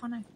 เขาหน่อย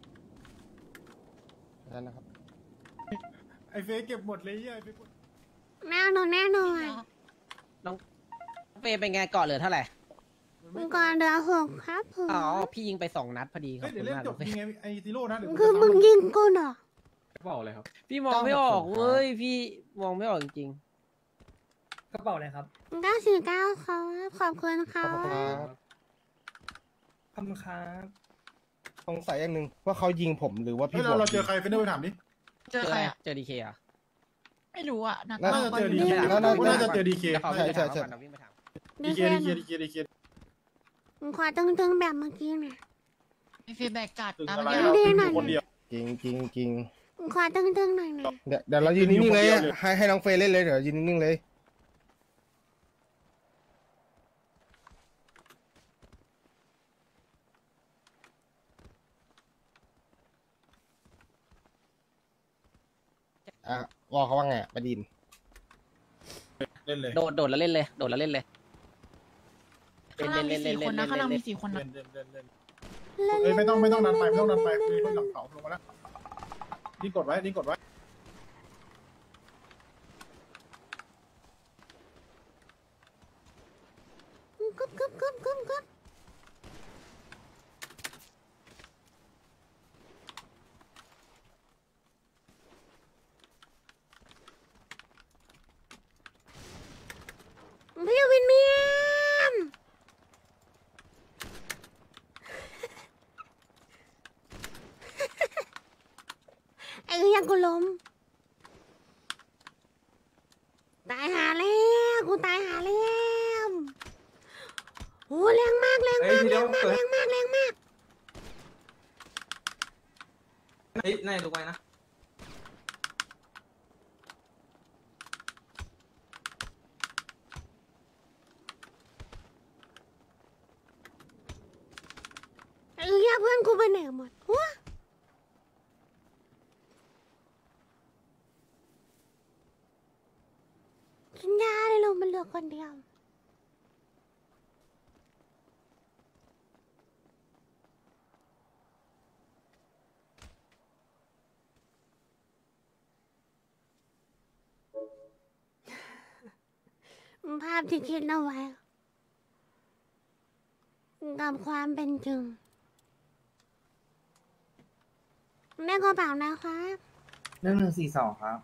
นั่นนะครับไอเฟยเก็บหมดเลยไอเฟยแน่นอนแน่นอนน้องเฟย์เป็นไงเกาะเหลือเท่าไหร่ก่อนเดือ6ครับผมอ๋อพี่ยิงไป2 นัดพอดีขอบเดี๋คุยวณเล่นมากจบยิงไงไอซีโร่นะเดี๋ยวคือมึงยิงกูเหรอเปล่าเลยครับพี่มองไม่ออกเว้ยพี่มองไม่ออกจริงกระเป๋าอะไรครับ 949ครับขอบคุณครัขอบคุณครับ บขอบคุณครับสงสัยอย่างหนึ่งว่าเขายิงผมหรือว่าเฮ้พี่ยเราเจอใครเฟนเดอร์ไปถามดิเจอใครอ่ะเจอดีเคอ่ะไม่รู้อ่ะนัดน่าน่าจะเจอดีเคน่าจะน่าจะเจอดีเคแล้วเขาใช่วิ่งไปใช่ถามใช่ก่อนนะวิ่งไปถามดีเคดีเคขอตึงๆแบบเมื่อกี้น่ะไอเฟย์แบกกัดตึงตามอะไรเมื่อกี้เราคนเดียวจริงจริงจริงขอตึงๆหน่อยนะเดี๋ยวเรายืนนิ่งๆเลยอะให้น้องเฟยเล่นเลยเดี๋ยวยืนนิ่งๆเลยอ่ะวอเขาว่าไงอะประดินเล่นเลยโดดแล้วเล่นเลยโดดแล้วเล่นเลยข้างล่างมี4 คนนะข้างล่างมี4 คนนะเอ้ยไม่ต้องนันไปมีคนหลังเขาลงมาแล้วดิ้งกดไว้กึบพี่วินเมียมไอ้ยังกูล้มตายหาแล้วกูตายหาแล้วโอ้แรงมากแรงมากแรงมากแรงมากแรงมากเฮ้ยนายถูกไหมนะไอ้เหี้ยเพื่อนกูไปไหนหมดวะกินยาเลยลงมันเหลือคนเดียวภาพที่คิดเอาไว้กับความเป็นจริงได้กระเป๋านะครับ 1142ครับ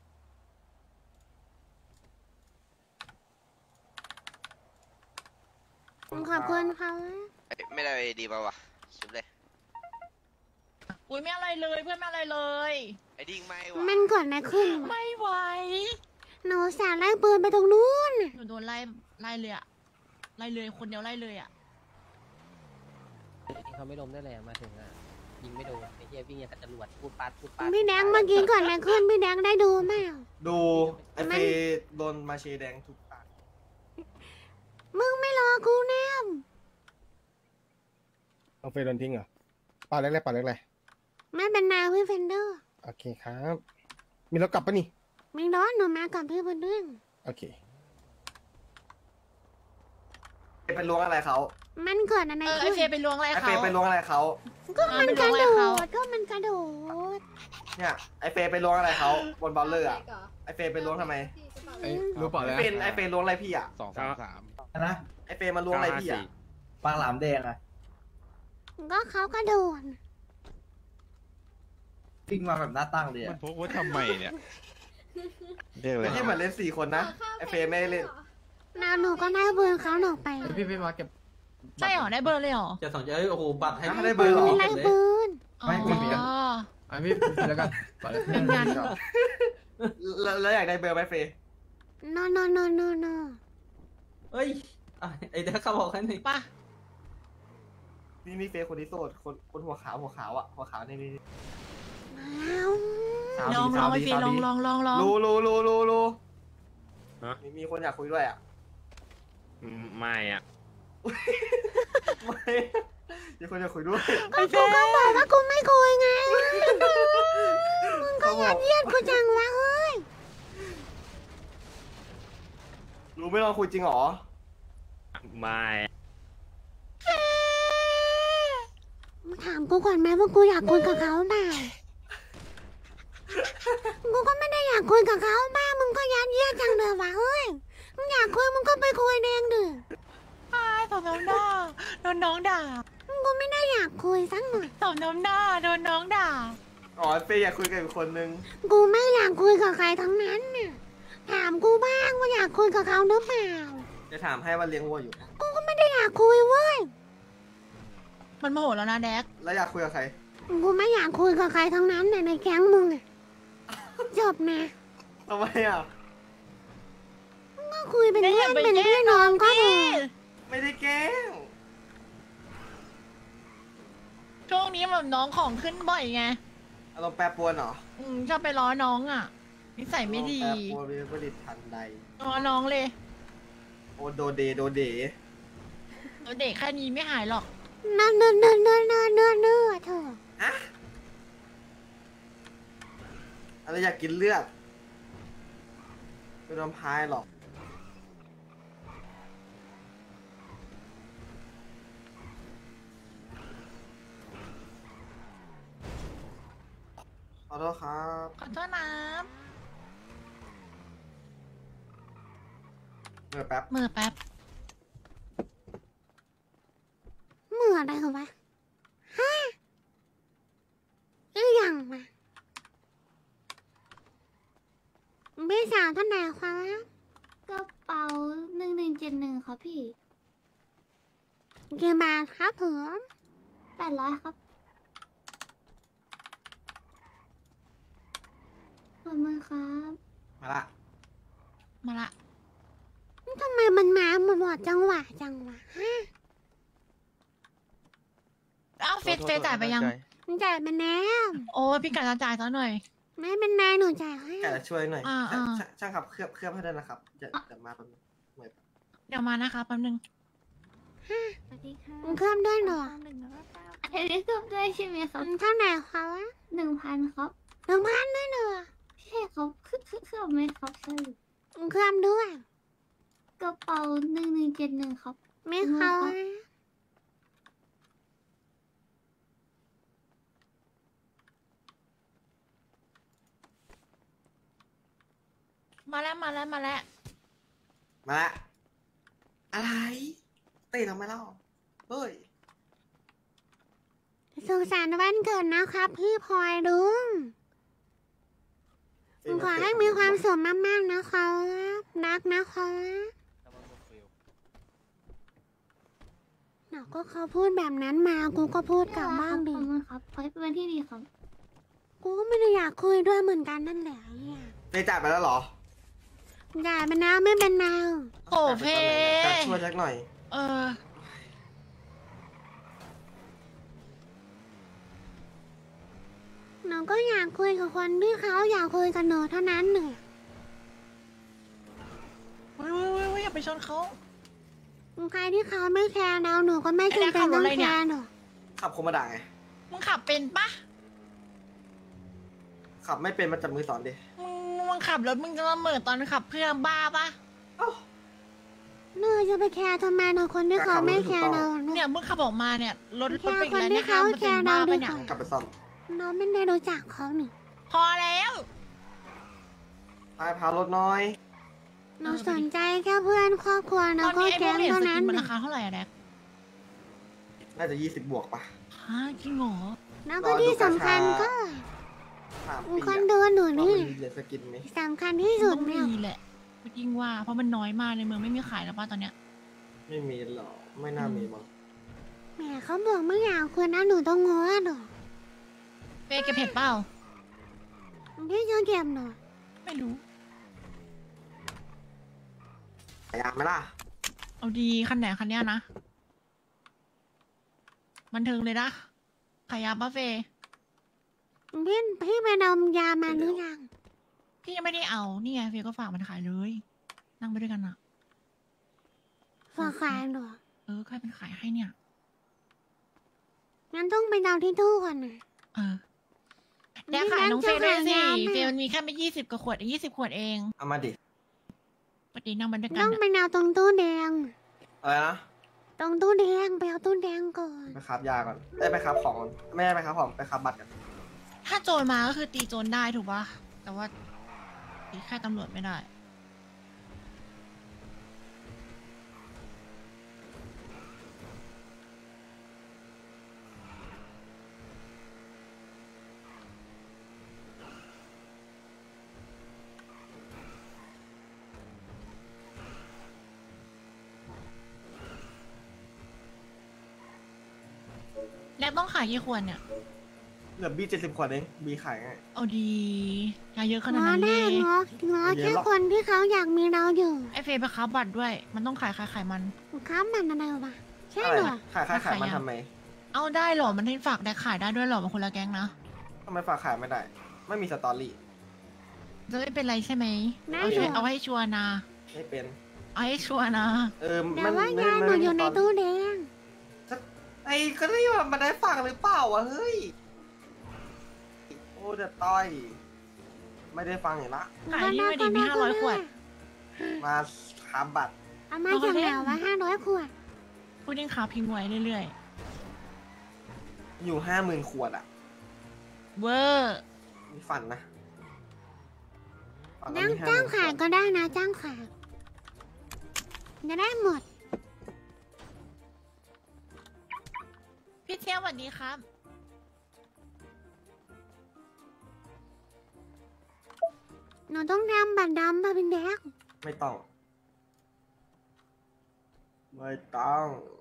ขอบคุณเขาไม่ได้ดีป่าวะชุบเลยอุ้ยไม่อะไรเลยเพื่อนไม่อะไรเลยไอ้ดิ้งไม่วะมันก่อนนะขึ้นไม่ไหวหนูสาไล่ปืนไปตรงนู้นหนูโดนไล่เลยอ่ะไล่เลยคนเดียวไล่เลยอ่ะเขาไม่ล้มได้เลยอะมาถึงอะยิงไม่โดนไอ้เหี้ยวิ่งอย่างกับจรวดพูดปัดพี่แดงเมื่อกี้ก่อนนะขึ้นพี่แดงได้ดูไหมดูไอเฟโดนมาเชแดงถูกตัดมึงไม่รอกูแน่น้องเฟยโดนทิ้งเหรอปาเล็กๆปาเล็กไม่เป็นนายพี่เฟนเดอร์ๆโอเคครับ มีรถกลับปะนี่ไม่ร้อนหนูมากับพี่บนเรื่องโอเคเป็นล้วงอะไรเขามันเกิดอะไรไอขึ้นเฟย์ไปล้วงอะไรไอเฟเขาไปล้วงอะไรเขาก็มันกระโดไปล้วงอะไรดก็มันกระโดดเนี่ยไอเฟไปล้วงอะไรเขาบนบอลเลอร์อะไอเฟไปล้วงทำไมรู้เปล่าแล้วเป็นไอเฟล้วงอะไรพี่อะ 2-3 นะไอเฟมาล้วงอะไรพี่อะปลาหลามแดงอะก็เขากระโดดวิ่งมาแบบหน้าตั้งเลยมัอะนพกว่าทำไมเนี่ยเรียกอะไรที่เหมือนเล่น4 คนนะไอเฟไม่ได้เล่นนาหนูก็ได้ปืนเขาหนูไปพี่มาเก็บใช่หรอได้เบอร์เลยหรอจะสนใจโอ้โหบัตรให้ได้เบอร์หรอไล่ปืนไม่คุณเพียพี่แล้วกันเป็นงานแล้วอยากได้เบอร์ไหมเฟนอนเฮ้ยไอเด็กเขาบอกแค่นี้ป่ะนี่เฟคนที่โสดคนหัวขาวอะหัวขาวนี่ลองไอเฟย์ลองรู้มีคนอยากคุยด้วยอะไม่อ่ะไม่มีคนอยากคุยด้วยก็กูก็บอกว่ากูไม่คุยไงมึงก็ยัดเยียดกูจังวะเฮ้ยรู้ไม่ลองคุยจริงหรอไม่ทถามกูก่อนไหมว่ากูอยากคุยกับเขาเปล่ากูก็ไม่ได้อยากคุยกับเขาบ้ามึงก็ยัดเยียดจังเลยวะเฮ้ยมึงอยากคุยมึงก็ไปคุยเองดิสมน้ำหน้าโดนน้องด่ากูไม่ได้อยากคุยสักหน่อยสมน้ำหน้าโดนน้องด่าอ๋อเฟย์อยากคุยกับอีกคนนึงกูไม่อยากคุยกับใครทั้งนั้นน่ะถามกูบ้างว่าอยากคุยกับเขาหรือเปล่าจะถามให้ว่าเลี้ยงวัวอยู่กูก็ไม่ได้อยากคุยเว้ยมันโมโหแล้วนะแดกแล้วอยากคุยกับใครกูไม่อยากคุยกับใครทั้งนั้นน่ะในแก๊งมึงอ่ะจบนะทำไมอ่ะก็คุยเป็นเพื่อนเป็นพี่น้องก็พอไม่ได้แกล้งช่วงนี้แบบน้องของขึ้นบ่อยไงอารมณ์แปรปรวนเหรอชอบไปล้อน้องอ่ะนิสัยไม่ดีอารมณ์แปรปรวนวิปริตทันใดล้อน้องเลยโอโดเดโดเดเด็กแค่นี้ไม่หายหรอกเนื้อเธออะอะไรอยากกินเลือดไม่โดนพายหรอกขอโทษครับขอโทษนะเมื่อแป๊บมือแป๊บเมื่ออะไรเหรอวะฮะอีหยังวะพี่สาวท่านไหนคะกระเป๋า1171ครับพี่กี่บาทครับผม800ครับขอบคุณครับมาละมาละทำไมมันมาหมดจังหวะฮะอ้าวเฟซจ่ายไปยังมันจ่ายไปแล้วโอ้พี่กะจะจ่ายซะหน่อยไม่เป็นไรหนูจ่ายให้แกจะช่วยหน่อยอ่าช่างขับเคลือบให้ด้วยนะครับจะมาตรงนี้เหมือนเดี๋ยวมานะคะแป๊บนึงสวัสดีค่ะมันเคลื่อนด้วยเหรออันนี้เคลือบด้วยใช่ไหมครับเท่าไหร่คะ 1,000ครับ 1,000ด้วยเหรอใช่ครับเคลือบไหมครับใช่มันเคลื่อนด้วยกระเป๋า1171ครับไม่เขามาแล้วมาแล้วมาแล้วมาละอะไรเตะทำไมเล่าเฮ้ยสุขสันต์วันเกิดนะครับพี่พลอยลุงขอให้มีความสุขมากๆนะครับรักนะครับเนาะก็เขาพูดแบบนั้นมากูก็พูดกลับบ้างดิขอบคุณครับขอให้เป็นวันที่ดีครับกูก็ไม่ได้อยากคุยด้วยเหมือนกันนั่นแหละเนี่ยเฟย์จ่ายไปแล้วเหรออย่าเป็นนาวไม่เป็นนาวโอ้เพจะช่วยสักหน่อยเออหนูก็อยากคุยกับคนที่เขาอยากคุยกับหนูเท่านั้นหนึ่งเว้ยอย่าไปชนเขาใครที่เขาไม่แคร์เราหนูก็ไม่จำเป็นต้องแคร์หนูขับโคมาด่าไงมึงขับเป็นปะขับไม่เป็นมาจับมือสอนดิมึงขับรถมึงจะละเมิดตอนขับเพื่อนบ้าปะหนูจะไปแคร์ทำไมหนูคนที่เขาไม่แคร์เราเนี่ยมึงขับออกมาเนี่ยรถแค่เป็นคนแล้วที่เนี่ยเขามันแคเป็นร์บ้าเราปะดีเนี่ยกว่ากลับไปซ่อมเราไม่ได้รู้จักเขาหนึ่งพอแล้วพารถน้อยหนูสนใจแค่เพื่อนครอบครัวตแล้อวน ก็นี้ไอ้พแก๊วกงเหรียญเท่าสนั้กินนมันน่ะราคาเท่าไหร่อะแดกน่าจะ20 บวกปะฮะจริงเหรอแล้วก็ที่สำคัญก็ 3 ปีคนดูหนูว่านี่มันมีเหรียญสกินไหมสำคัญที่สุดต้องเนี่ยมีแหละจริงว่าเพราะมันน้อยมากในเมืองไม่มีขายแล้วป่ะตอนเนี้ยไม่มีหรอกไม่น่ามีมั้งแหมเขาบอกไม่อยากคุยนะหนูต้องง้อหนูเปเก็บเห็ดเปล่าพี่จะเก็บหนูไม่รู้อยากไหมล่ะเอาดีคันไหนคันเนี้ยนะบันเทิงเลยนะขายยาป้าเฟย์พี่ไปนำยามาหรือยังพี่ยังไม่ได้เอานี่ไงเฟย์ก็ฝากมันขายเลย นั่งไปด้วยกันอะฝากขายหนูใครเป็นขายให้เนี่ยงั้นต้องไปนำที่ตู้ก่อนนะแดกขายน้องเฟย์ด้วยสิไม่งั้นจะขายยาไหมเฟย์มันมีแค่ไม่20 กว่าขวด20 ขวดเองเอามาดิปกตินั่งมันด้วยกัต้นองอะไปนำตรงตู้แดงอะไรนะตรงตู้แดงไปเอาตู้แดงก่อนไปขับยาก่อนได้ไปขับของก่อนไม่ได้ไปขับของไปขับบัตรกันถ้าโจรมาก็คือตีโจรได้ถูกปะแต่ว่าตีแค่ตำรวจไม่ได้ แล้วต้องขายกี่ขวดเนี่ยเหลือบี70 ขวดเองบีขายไงเอาดียาเยอะขนาดง้อนั้นเลได้ยง้อเดี๋แค่ยวหรอกคนที่เขาอยากมีเราอยู่ไอเฟย์ไปค้าบัตรด้วย มันต้องขายมันค้ามันอะไรวะใช่อะไรเหรอนะขายมันทำไมเอาได้เหรอ มันให้ฝากได้ขายได้ด้วยเหรอมันคนละแก๊งนะทำไมฝากขายไม่ได้ ไม่มีสตอรี่จะไม่เป็นไรใช่ไหมได้เอาอยู่เอาให้ชัวร์นะไม่เป็นเอาให้ชัวร์นะแต่ว่ายาหนูอยู่ในตู้แดงไอ้ก็ได้ว่ามันได้ฝากหรือเปล่าวะเฮ้ยโอ้เดือดต้อย ไม่ได้ฟังอีกละขายที่ไม่ดีมี500 ขวดมาขับบัตรเอามาจากไหนวะ500 ขวดพูดยิ่งขาพิมพ์ไว้เรื่อยอยู่50,000 ขวดอ่ะๆ เวอร์มีฝันนะฝันว่จ้างมีจ้าง 50,000 ขายก็ได้นะจ้างขายจะได้หมดพี่เที่ยวสวัสดีครับหนูต้องทำบัตรดำมาเป็นแดงไม่ต้อง ไม่ต้อง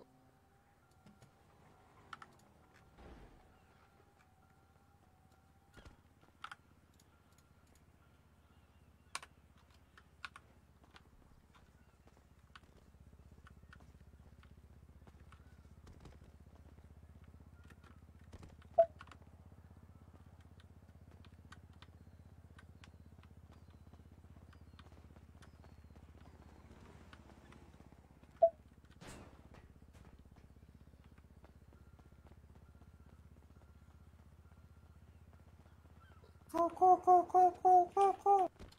โคโคโคโคโคโคโค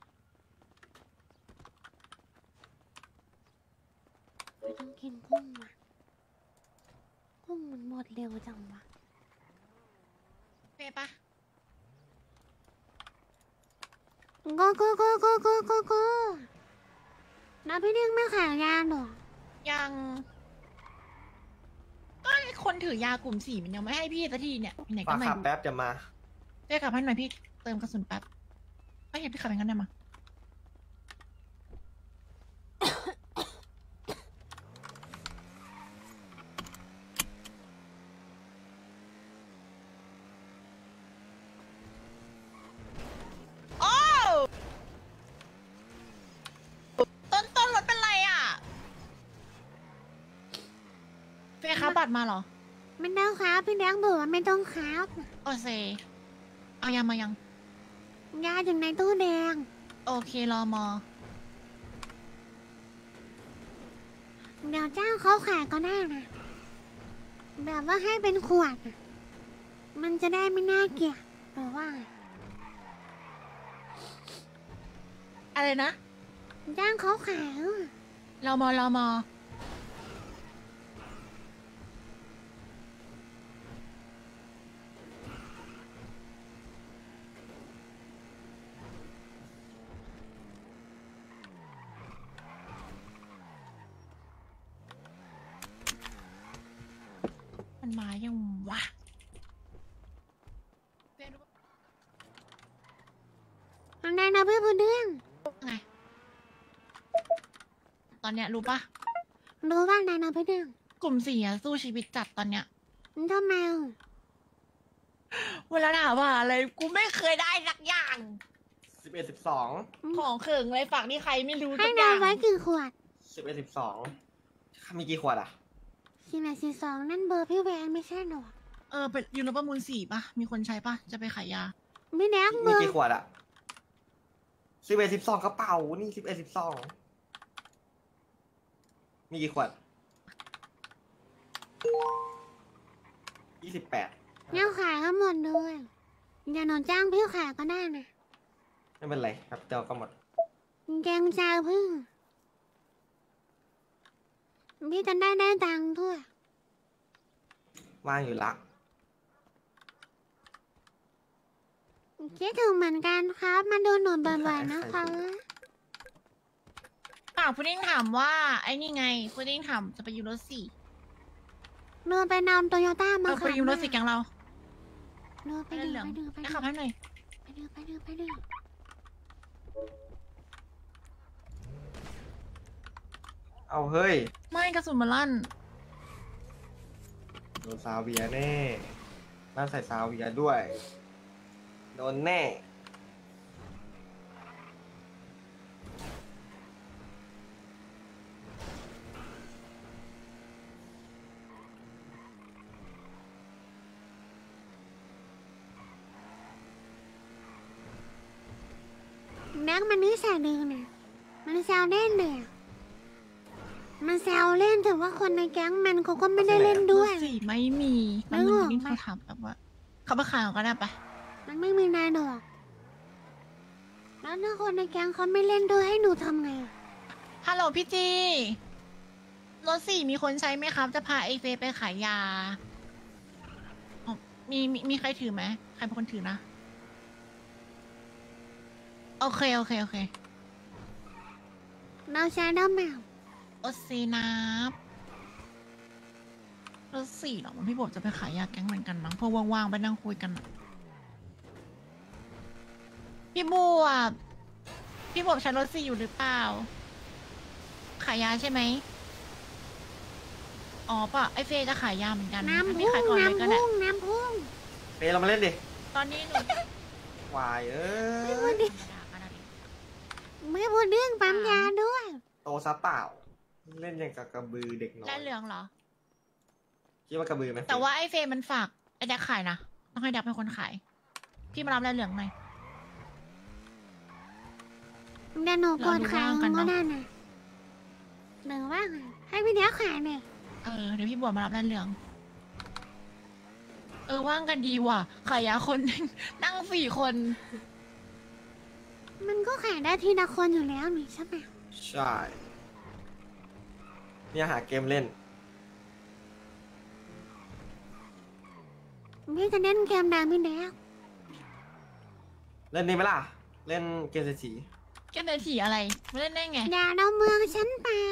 ต้องกินกุ้งว่ะกุ้งมันหมดเร็วจังวะเฟย์ปะโกน้าพี่เด้งไม่ขายยาหรอยังก็ไอ้คนถือยากลุ่ม4มันยังไม่ให้พี่สักทีเนี่ยไหนฝาก็กไม่ขับรู้แป๊บจะมาเรียกกลับให้หน่อยพี่เติมกระสุนแป๊บไม่เห็นพี่ขับอย่างนั้นได้มั้ยโอ้ต้นรถเป็นไรอ่ะเฟย์ครับบัตรมาเหรอไม่ต้องครับพี่แดงบอกว่าไม่ต้องครับโอเคเอายามายังยาอยู่ในตู้แดงโอเครอมอเดี๋ยวจ้างเขาขายก็ได้นะแบบว่าให้เป็นขวดอะมันจะได้ไม่น่าเกลียดแต่ว่าอะไรนะจ้างเขาขายอะรอมอมันมายังวะอันไหนนะพี่บุญเดืองไง ตอนเนี้ยรู้ปะรู้ว่าไหนนะพี่เดืองกลุ่ม4อะสู้ชีวิตจัดตอนเนี้ยทำไมอะเวลาถามว่าอะไรกูไม่เคยได้สักอย่าง 11 12 ของเขิงเลยฝากนี่ใครไม่รู้ให้สักอนาย่าย งไว้กี่ขวด 11 12มีกี่ขวดอ่ะ 11 42นั่นเบอร์พี่แวนไม่ใช่หรอเป็นยูโรประมูล4ปะมีคนใช้ปะจะไปขายยาพี่แดงเบมีอร์กี่ขวดอ่ะ11 12กระเป๋านี่11 12มีกี่ขวด28 เนี่ยขายก็หมดเลยอย่าหนูจ้างพี่ขายก็ได้นะไม่เป็นไรครับเจ้าก็หมดเกรงใจพี่พี่จะได้ตังค์ด้วยว่างอยู่ละคิดถึงเหมือนกันครับ มาดูหนูบ่อยๆนะคะปากพุดดิ้งถามว่าไอ้นี่ไงพุดดิ้งถามจะไปยูโรสี่หนูไปนำโตโยต้ามาไปยูโรสี่แกงเราหนูไปไปดูเหลืองไปดูไปขับให้หน่อยไปดูเอาเฮ้ยไม่กระสุนมันลั่นโดนซาเวียแน่น่าใส่ซาเวียด้วย โดนแน่แม็กมันนิสัยดีเนี่ยมันแซวเล่นเนี่ยมันแซวเล่นแต่ว่าคนในแก๊งมันเขาก็ไม่ได้เล่นด้วยสี่ไม่มีแล้วมึงพุดดิ้งเขาถามแบบว่า เขาไปขายก็ได้ปะมันไม่มีนายดอก แล้วถ้าคนในแก๊งเขาไม่เล่นด้วยให้หนูทำไงอะฮัลโหลพี่จีรถสี่มีคนใช้ไหมครับ จะพาไอเฟย์ไปขายยาอ๋อมีใครถือไหมใครเป็นคนถือนะ โอเคเราใช้ด้ามแมวโอเคนับรถสี่เหรอมันพี่บอบจะไปขายยาแก๊งเหมือนกันมั้งเพราะว่างๆไปนั่งคุยกันอะพี่บวบใช้รถสี่อยู่หรือเปล่า ขายยาใช่ไหมอ๋อป่ะไอเฟย์จะขายยาเหมือนกันน้ำให้พุ่พี่งขายก่อนเลยก็ได้น้ำพุ่งเปเรามาเล่นดิตอนนี้หนูวายเอ้ไม่พูดเรื่องปั๊มยาด้วยโตซะเปล่า เล่นอย่างกับกระบือเด็กน้อยและเหลืองเหรอคิดว่ากระบือไหมแต่ว่าไอเฟย์มันฝากไอแดกขายนะต้องให้แดกเป็นคนขาย พี่มารับและเหลืองหน่อยเดี๋ยวหนูกดขายเราดูว่างกันก็เนอะได้นะหรือว่าไงให้พี่เดียวขายเนี่ยเดี๋ยวพี่บวชมารับและเหลือง ว่างกันดีว่ะขายยาคนหนึ่ง นั่ง4 คนมันก็ขายได้ทีละคนอยู่แล้วนี่ใช่ไหมใช่เนี่ยหาเกมเล่นพี่จะเล่นเกมดังพี่เดียวเล่นนี้ไหมล่ะ เล่นเกมเศรษฐีแกเดินถีอะไรไม่เล่นได้ไงอย่าเอาเมืองฉันเปล่า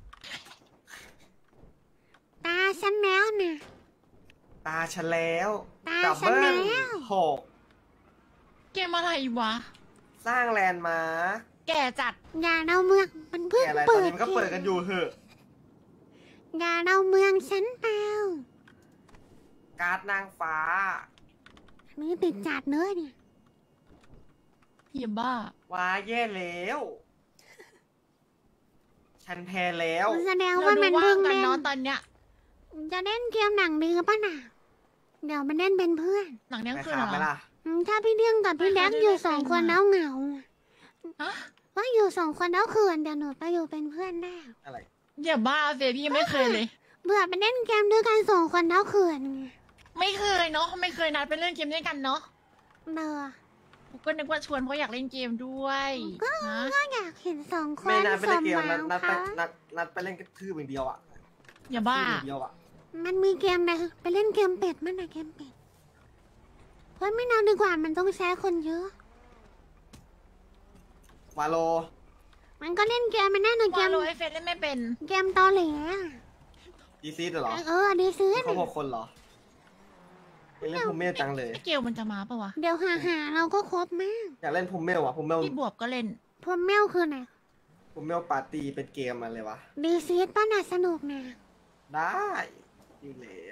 ตาฉันแล้วนะตาฉันแล้วตาดับฉันเบิ้ลแล้วหกเกมอะไรวะสร้างแลนด์มาร์คแกจัดอย่าเอาเมืองมันเพิ่งแกอะไรตอเปินดนี้มันก็เปิดกันอยู่เหอะอย่าเอาเมืองฉันเปล่าการ์ดนางฟ้าอันนี้ติดจัดเนื้อเนี่ยเฮียบ้าว้าแย่แล้ว ฉันแพ้แล้วแสดงเราว่าดูมันว่าเพิ่งงกันเล่นเนาะตอนเนี้ยจะเล่นเกมหนังดีป่ะน่ะเดี๋ยวมันเล่นเป็นเพื่อนหลังเนี้ยไปคือขาเหรไหมอล่ะถ้าพี่เลี้ยงกับพี่แดกอยู่สองคนแล้วเหงาฮะว่าอยู่สองคนแล้วเขินเดี๋ยวหนูไปอยู่เป็นเพื่อนได้อะไรอย่าบ้าเฟยพี่ยังไม่เคยเลยเบื่อไปเล่นเกมด้วยกันสองคนแล้วเขินไงไม่เคยเนาะไม่เคยนัดไปเล่นเกมด้วยกันเนาะเบื่อก็นึกว่าชวนเพราะอยากเล่นเกมด้วยฮะก็อยากเห็นสองคไม่นนัดไปสเล่นมเกมหวันัดงนัดไปค่ะนัดไปเล่นกระทืบอย่างเดียวอ่ะอย่าบ้าทืบอย่างเดียวอ่ะมันมีเกมนะไปเล่นเกมเป็ดมันนะเกมเป็ดเพราะไม่นานดีกว่ามันต้องใช้คนเยอะวาโลมันก็เล่นเกมมันแน่นอนเกว่าม โลไอเฟสเล่นไม่เป็นเกมตอแหลดีซีดเหรอดีซื้อเขา6 คนเหรออยากเล่นพูเมลจังเลยไอเกลมันจะมาปะวะเดี๋ยวหาเราก็ครบมากอยากเล่นพูเมลอ่ะพูเมลพี่บวบก็เล่นพวมเมลคือไหนพูเมลปาร์ตี้เป็นเกมอะไรวะดีซีดป้าน่ะสนุกนะได้อยู่แล้ว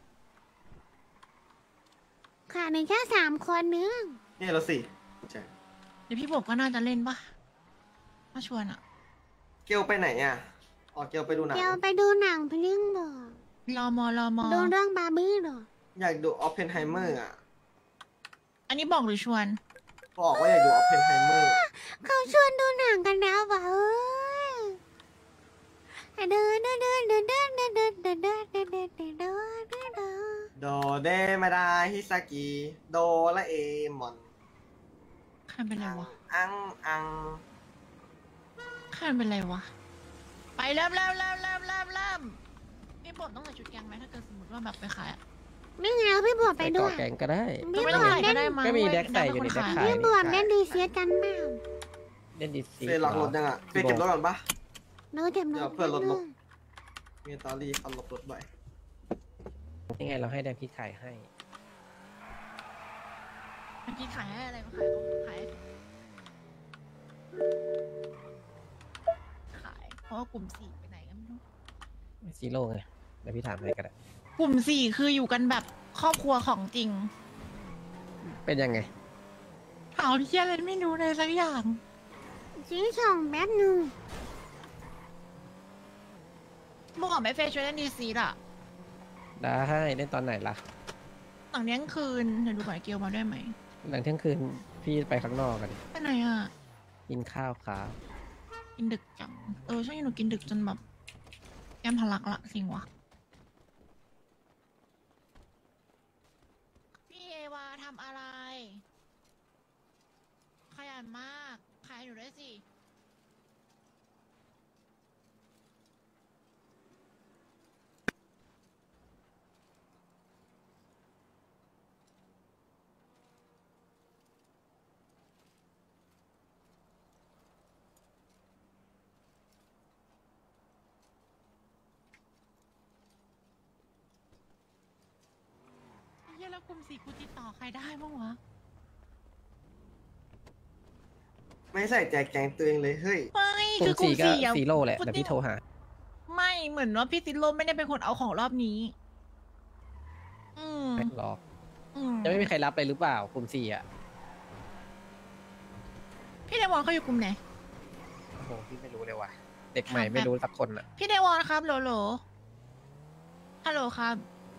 ค่ะในแค่3 คนนึงนี่เราสิใช่เดี๋ยวพี่บวบก็น่าจะเล่นปะถ้าชวนอะเกลไปไหนอ่ะอ๋อเกลไปดูหนังเดี๋ยวไปดูหนังพี่ลิงบอกรอมอดูเรื่องบาร์บี้เหรออยากดูออฟเพนไฮเมอร์อ่ะอันนี้บอกหรือชวนบอกว่าอยากดูออฟเพนไฮเมอร์เขาชวนดูหนังกันแล้วว่ะเอ้ยเดินเดินเดินเดินเดินเดินเดินเดินเดินเดินเดินเดินเดินเดินเดินโดเดมาดาฮิซากิโดและเอมอนใครเป็นไรวะอังใครเป็นไรวะอไปเริ่มพี่บดต้องใส่ชุดแกงไหมถ้าเกิดสมมติว่าแบบไปขายอะไม่ไงเอาพี่บวบไปไปด้ก่วอย แกงก็ได้พี่ไม่บต้องวบขายเล่ก็นได้มั้งก็มีแดกใส่อยู่ในแดกขายพี่บวบเล่นดีเซียสกันเปล่าเล่นดีซีเฟยล็อกรถยังอ่ะเฟยเก็บรถก่อนปะเนื้อเจ็บเดี๋เนื้ยวเพื่อนรถลบ มีตอรี่เขาลบรถบ่อยยังไงเราให้แดกพี่ขายให้เมื่อกี้ขายให้อะไรก็ขายของขายเพราะว่ากลุ่มสี่ไปไหนก็ไม่รู้ซีโร่ไงเดี๋ยวพี่ถามให้ก็ได้กลุ่มสี่คืออยู่กันแบบครอบครัวของจริงเป็นยังไงเอาที่อะไรไม่รู้เลยสักอย่างชิ้นสองแป๊บหนึงเมื่อก่อนไม่เฟยช่วยเล่นดีซีอ่ะได้เล่นตอนไหนล่ะหลังเนี้ยงคืนเดี๋ยวดูก่อนไอ้เกลมาด้วยไหมหลังเที่ยงคืนพี่ไปข้างนอกกันไปไหนอ่ะกินข้าวครับกินดึกจังใช่หนูกินดึกจนแบบแก้มทะลักละสิงวะพี่เอวาทำอะไร ขยันมากขายหนูด้วยสิ เฮียแล้วกลุ่มสี่กูติดต่อใครได้บ้างวะไม่ใส่ใจแกงตัวเองเลยเฮ้ยไม่กลุ่คืมอกลุ่มสี่ก็สี่อะซีโร่แหละพุดเดี๋ยวดิ้งพี่โทรหาไม่เหมือนว่าพี่ติโลไม่ได้เป็นคนเอาของรอบนี้ อืมรออืมจะไม่มีใครรับเลยหรือเปล่ากลุ่มสี่อ่ะพี่เดวอนเขาอยู่กลุ่มไหนโอ้โหพี่ไม่รู้เลยว่ะเด็กใหม่ไม่รู้สักคนอ่ะพี่เดวอนครับโหลโหลฮัลโหลครับ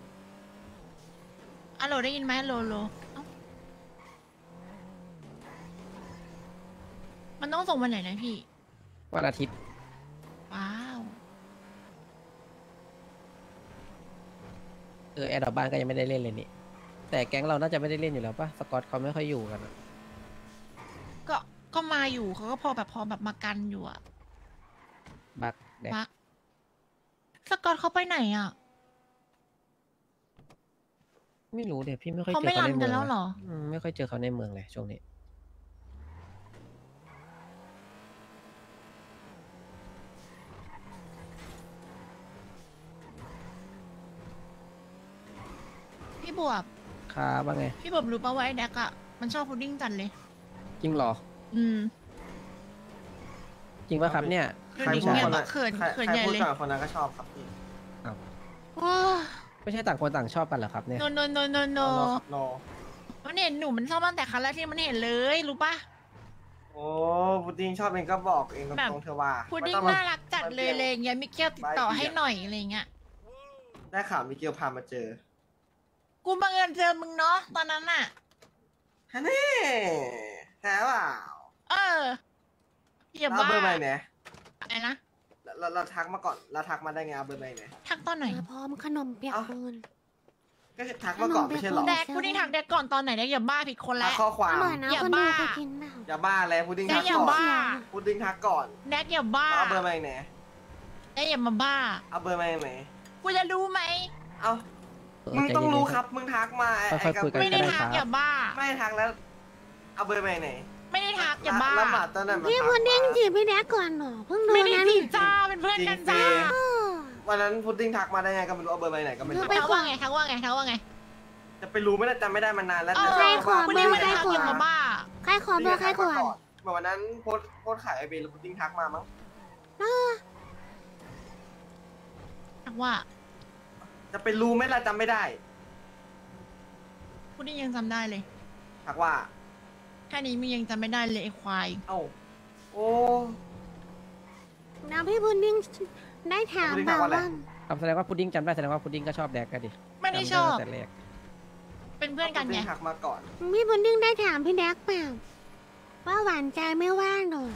ฮัลโหลได้ยินไหมโหลโหลเอ้ามันต้องส่งวันไหนนะพี่วันอาทิตย์ว้าวแอร์ดรอปบ้านก็ยังไม่ได้เล่นเลยนี่แต่แก๊งเราน่าจะไม่ได้เล่นอยู่แล้วป่ะสกอตเขาไม่ค่อยอยู่กันอะก็มาอยู่เขาก็พอแบบมากันอยู่อะบักแดกวักสกอตเขาไปไหนอะไม่รู้เดี๋ยวพี่ไม่ค่อยเขาเจอไม่เขารัในนเมืกัอน งแล้วเหรอไม่ค่อยเจอเขาในเมืองเลยช่วงนี้พี่บวบครับว่าไงพี่บวบรู้ป่าวว่าไอ้แดกอะมันชอบพุดดิ้งจันเลยจริงเหรออืมจริงป่ะครับเนี่ยเดี๋ยวใครนี้พูดเงียคบนแบนั้นบเขินใครเขินใครใหญ่พูดเลยก่อนคนนั้นก็ชอบครับพี่โอ้ไม่ใช่ต่างคนต่างชอบกันเหรอครับเนี่ยโนโนโนโนโนรอมันเห็นหนูมันชอบตั้งแต่ครั้งแรกที่มันเห็นเลยรู้ปะโอ้พุดดิ้งชอบเองก็บอกเองตแบบรงๆเธอว่าพุดดิ้งไม่ต้องน่ารักจัดเลยอะไรอย่างเงี้ยมิเกลติดต่อให้หน่อยอะไรอย่างเงี้ยได้ข่าวมิเกลพามาเจอกูบังเอิญเจอมึงเนาะตอนนั้นน่ะฮะนี่แท้เปล่าเอออย่าเอาบ้าเบอร์มาไหนอะไรนะเราทักมาก่อนเราทักมาได้ไงเอาเบอร์มาไหนทักตอนไหนพร้อมขนมเปียกปูนก็ทักมาก่อนไม่ใช่หรอแดกพุดดิ้งทักแดกก่อนตอนไหนแดกอย่าบ้าผิดคนทัแล้กวข้อความอร่อยนะอย่าคนดูบ้าเคยกินเปล่าอย่าบ้าอะไรพุดดิ้งแดทักกอย่าก่อนบ้าพุดดิ้งทักก่อนแดกอย่าบ้าเอาเบอร์มาไหนแดกอย่ามาบ้าเอาเบอร์มาไหนกูจะรู้ไหมเอามึงต้องรู้ครับมึงทักมาไอ้กับไม่ได้ทักอย่าบ้าไม่ทักแล้วเอาเบอร์มาไหนไม่ได้ทักอย่าบ้าแล้วหมาตอนนั้นมันพี่ทักพุดดิ้งมาจีบพี่แดกก่อนเหรอเพิ่งดูไม่ได้นะจีนี่บจ้าเป็นเพื่อนกันจ้าเออวันนั้นพุดดิ้งทักมาได้ไงก็ไม่รู้เอาเบอร์มาไหนก็ไม่รู้ทักว่าไงทักว่าไงทักว่าไงจะไปรู้ไม่ได้จำไม่ได้มานานแล้วเออใครขอพุดเบอดิ้งร์ไม่ได้ใครทักขออย่ามาบ้าใครขอเบอร์ใครก่อนเหมือนวันนั้นโพสต์ขายไอเบย์แล้วพุดดิ้งทักมามั้งทักว่าจะไปรู้ไหมล่ะจำไม่ได้พุดดิ้งยังจำได้เลยทักว่าแค่นี้มึงยังจำไม่ได้เลยไอ้ควายเอ้าโอ้แล้วพี่พุดดิ้งได้ถามเปล่าว่าแสดงว่าพุดดิ้งจำได้แสดงว่าพุดดิ้งก็ชอบแดกกันดิไม่ได้ชอบจำตั้งแต่แรกเป็นเพื่อนกันพุดไงดิ้งทักมาก่อนพี่พุดดิ้งได้ถามพี่แดกเปล่าว่าหวานใจไม่ว่างหรอ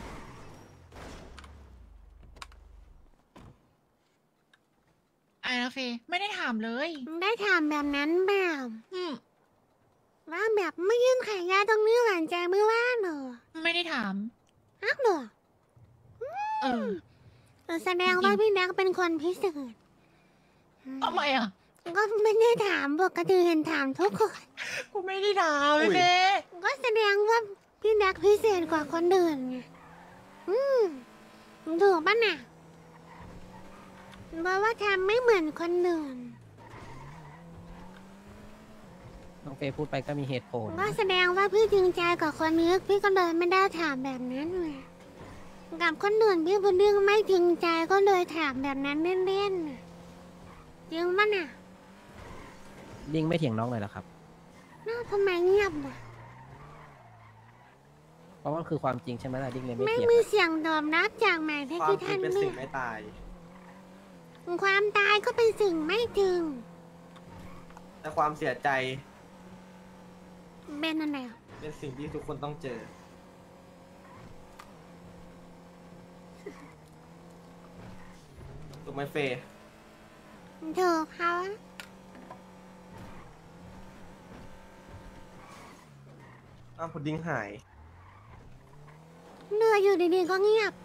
ไอ้นะเฟย์ไม่ได้ถามเลยได้ถามแบบนั้นเปล่าอืมว่าแบบไม่ยื่นขายยาตรงนี้หวานใจไม่ว่างหรอไม่ได้ถามฮักหรอเออแสดงว่าพี่แน็กเป็นคนพิเศษทำไมอ่ะก็ไม่ได้ถามปกติเห็นถามทุกคนกูไม่ได้ถามเลยเฟ่ก็แสดงว่าพี่แน็กพิเศษกว่าคนอื่นไงถูกปะน่ะเพราะว่าทำไม่เหมือนคนอื่นน้องเฟย์พูดไปก็มีเหตุผลก็แสดงว่าพี่จริงใจกับคนนี้พี่ก็เลยไม่ได้ถามแบบนั้นไงกับคนอื่นพี่บุญดึงไม่จริงใจก็เลยถามแบบนั้นเล่นๆน่ะจริงปะน่ะดิ้งไม่เถียงน้องเลยเหรอครับน่าทำไมเงียบน่ะเพราะว่ามันคือความจริงใช่ไหมล่ะดิ้งเลยไม่ไม่เถียงมีเสียงตอบรับจากหมายเลขความที่จริท่าง นเป็นเรีสิ่ยงกไม่ตายความตายก็เป็นสิ่งไม่จริงแต่ความเสียใจเป็นอะไรอ่ะเป็นสิ่งที่ทุกคนต้องเจอถูกไหมเฟย์ถูกเขาอ้าวพุดดิ้งหายเหนื่อยอยู่ดีๆก็เงียบ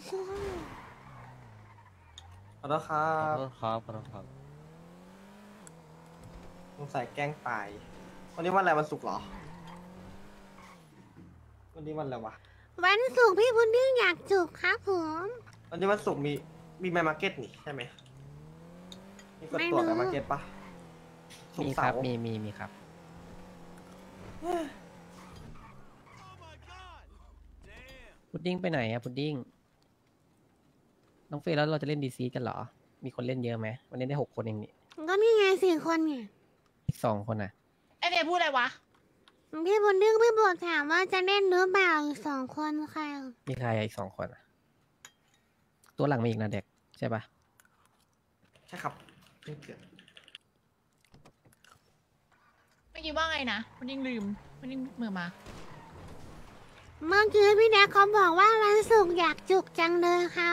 ขอโทษครัขอบ โทษครับขอโทษครับสงสัยแกล้งตาย วันนี้วันอะไรวันศุกร์เหรอ วันนี้วันอะไรวะวันศุกร์พี่พุดดิ้งอยากจุกครับผมวันนี้วันศุกร์มีแมมาร์เก็ตนี่ใช่ไหมมีกดตรวจแมมาร์เก็ตปะศุกมีร์ครัเสาบร์มีครับ พุดดิ้งไปไหนอะพุดดิ้ง น้องเฟย์แล้วเราจะเล่นดีซีกันเหรอ มีคนเล่นเยอะไหมวันนี้ได้6 คนเองนี่ก็นี่ไง4 คนไงอีก2 คนอะไอเฟ่พูดอะไรวะพี่พุดดิ้งพี่บอกถามว่าจะเล่นหรือเปล่าอีก2 คนใครมีใครอะอีก2 คนอะตัวหลังมีอีกนะเด็กใช่ปะใช่ครับเพิ่งเกิดเมื่อกี้ว่าไงนะมันยังลืมมันยังเมื่อมาเมื่อกี้พี่แน็กเขาบอกว่าวันศุกร์อยากจุกจังเลยค่ะ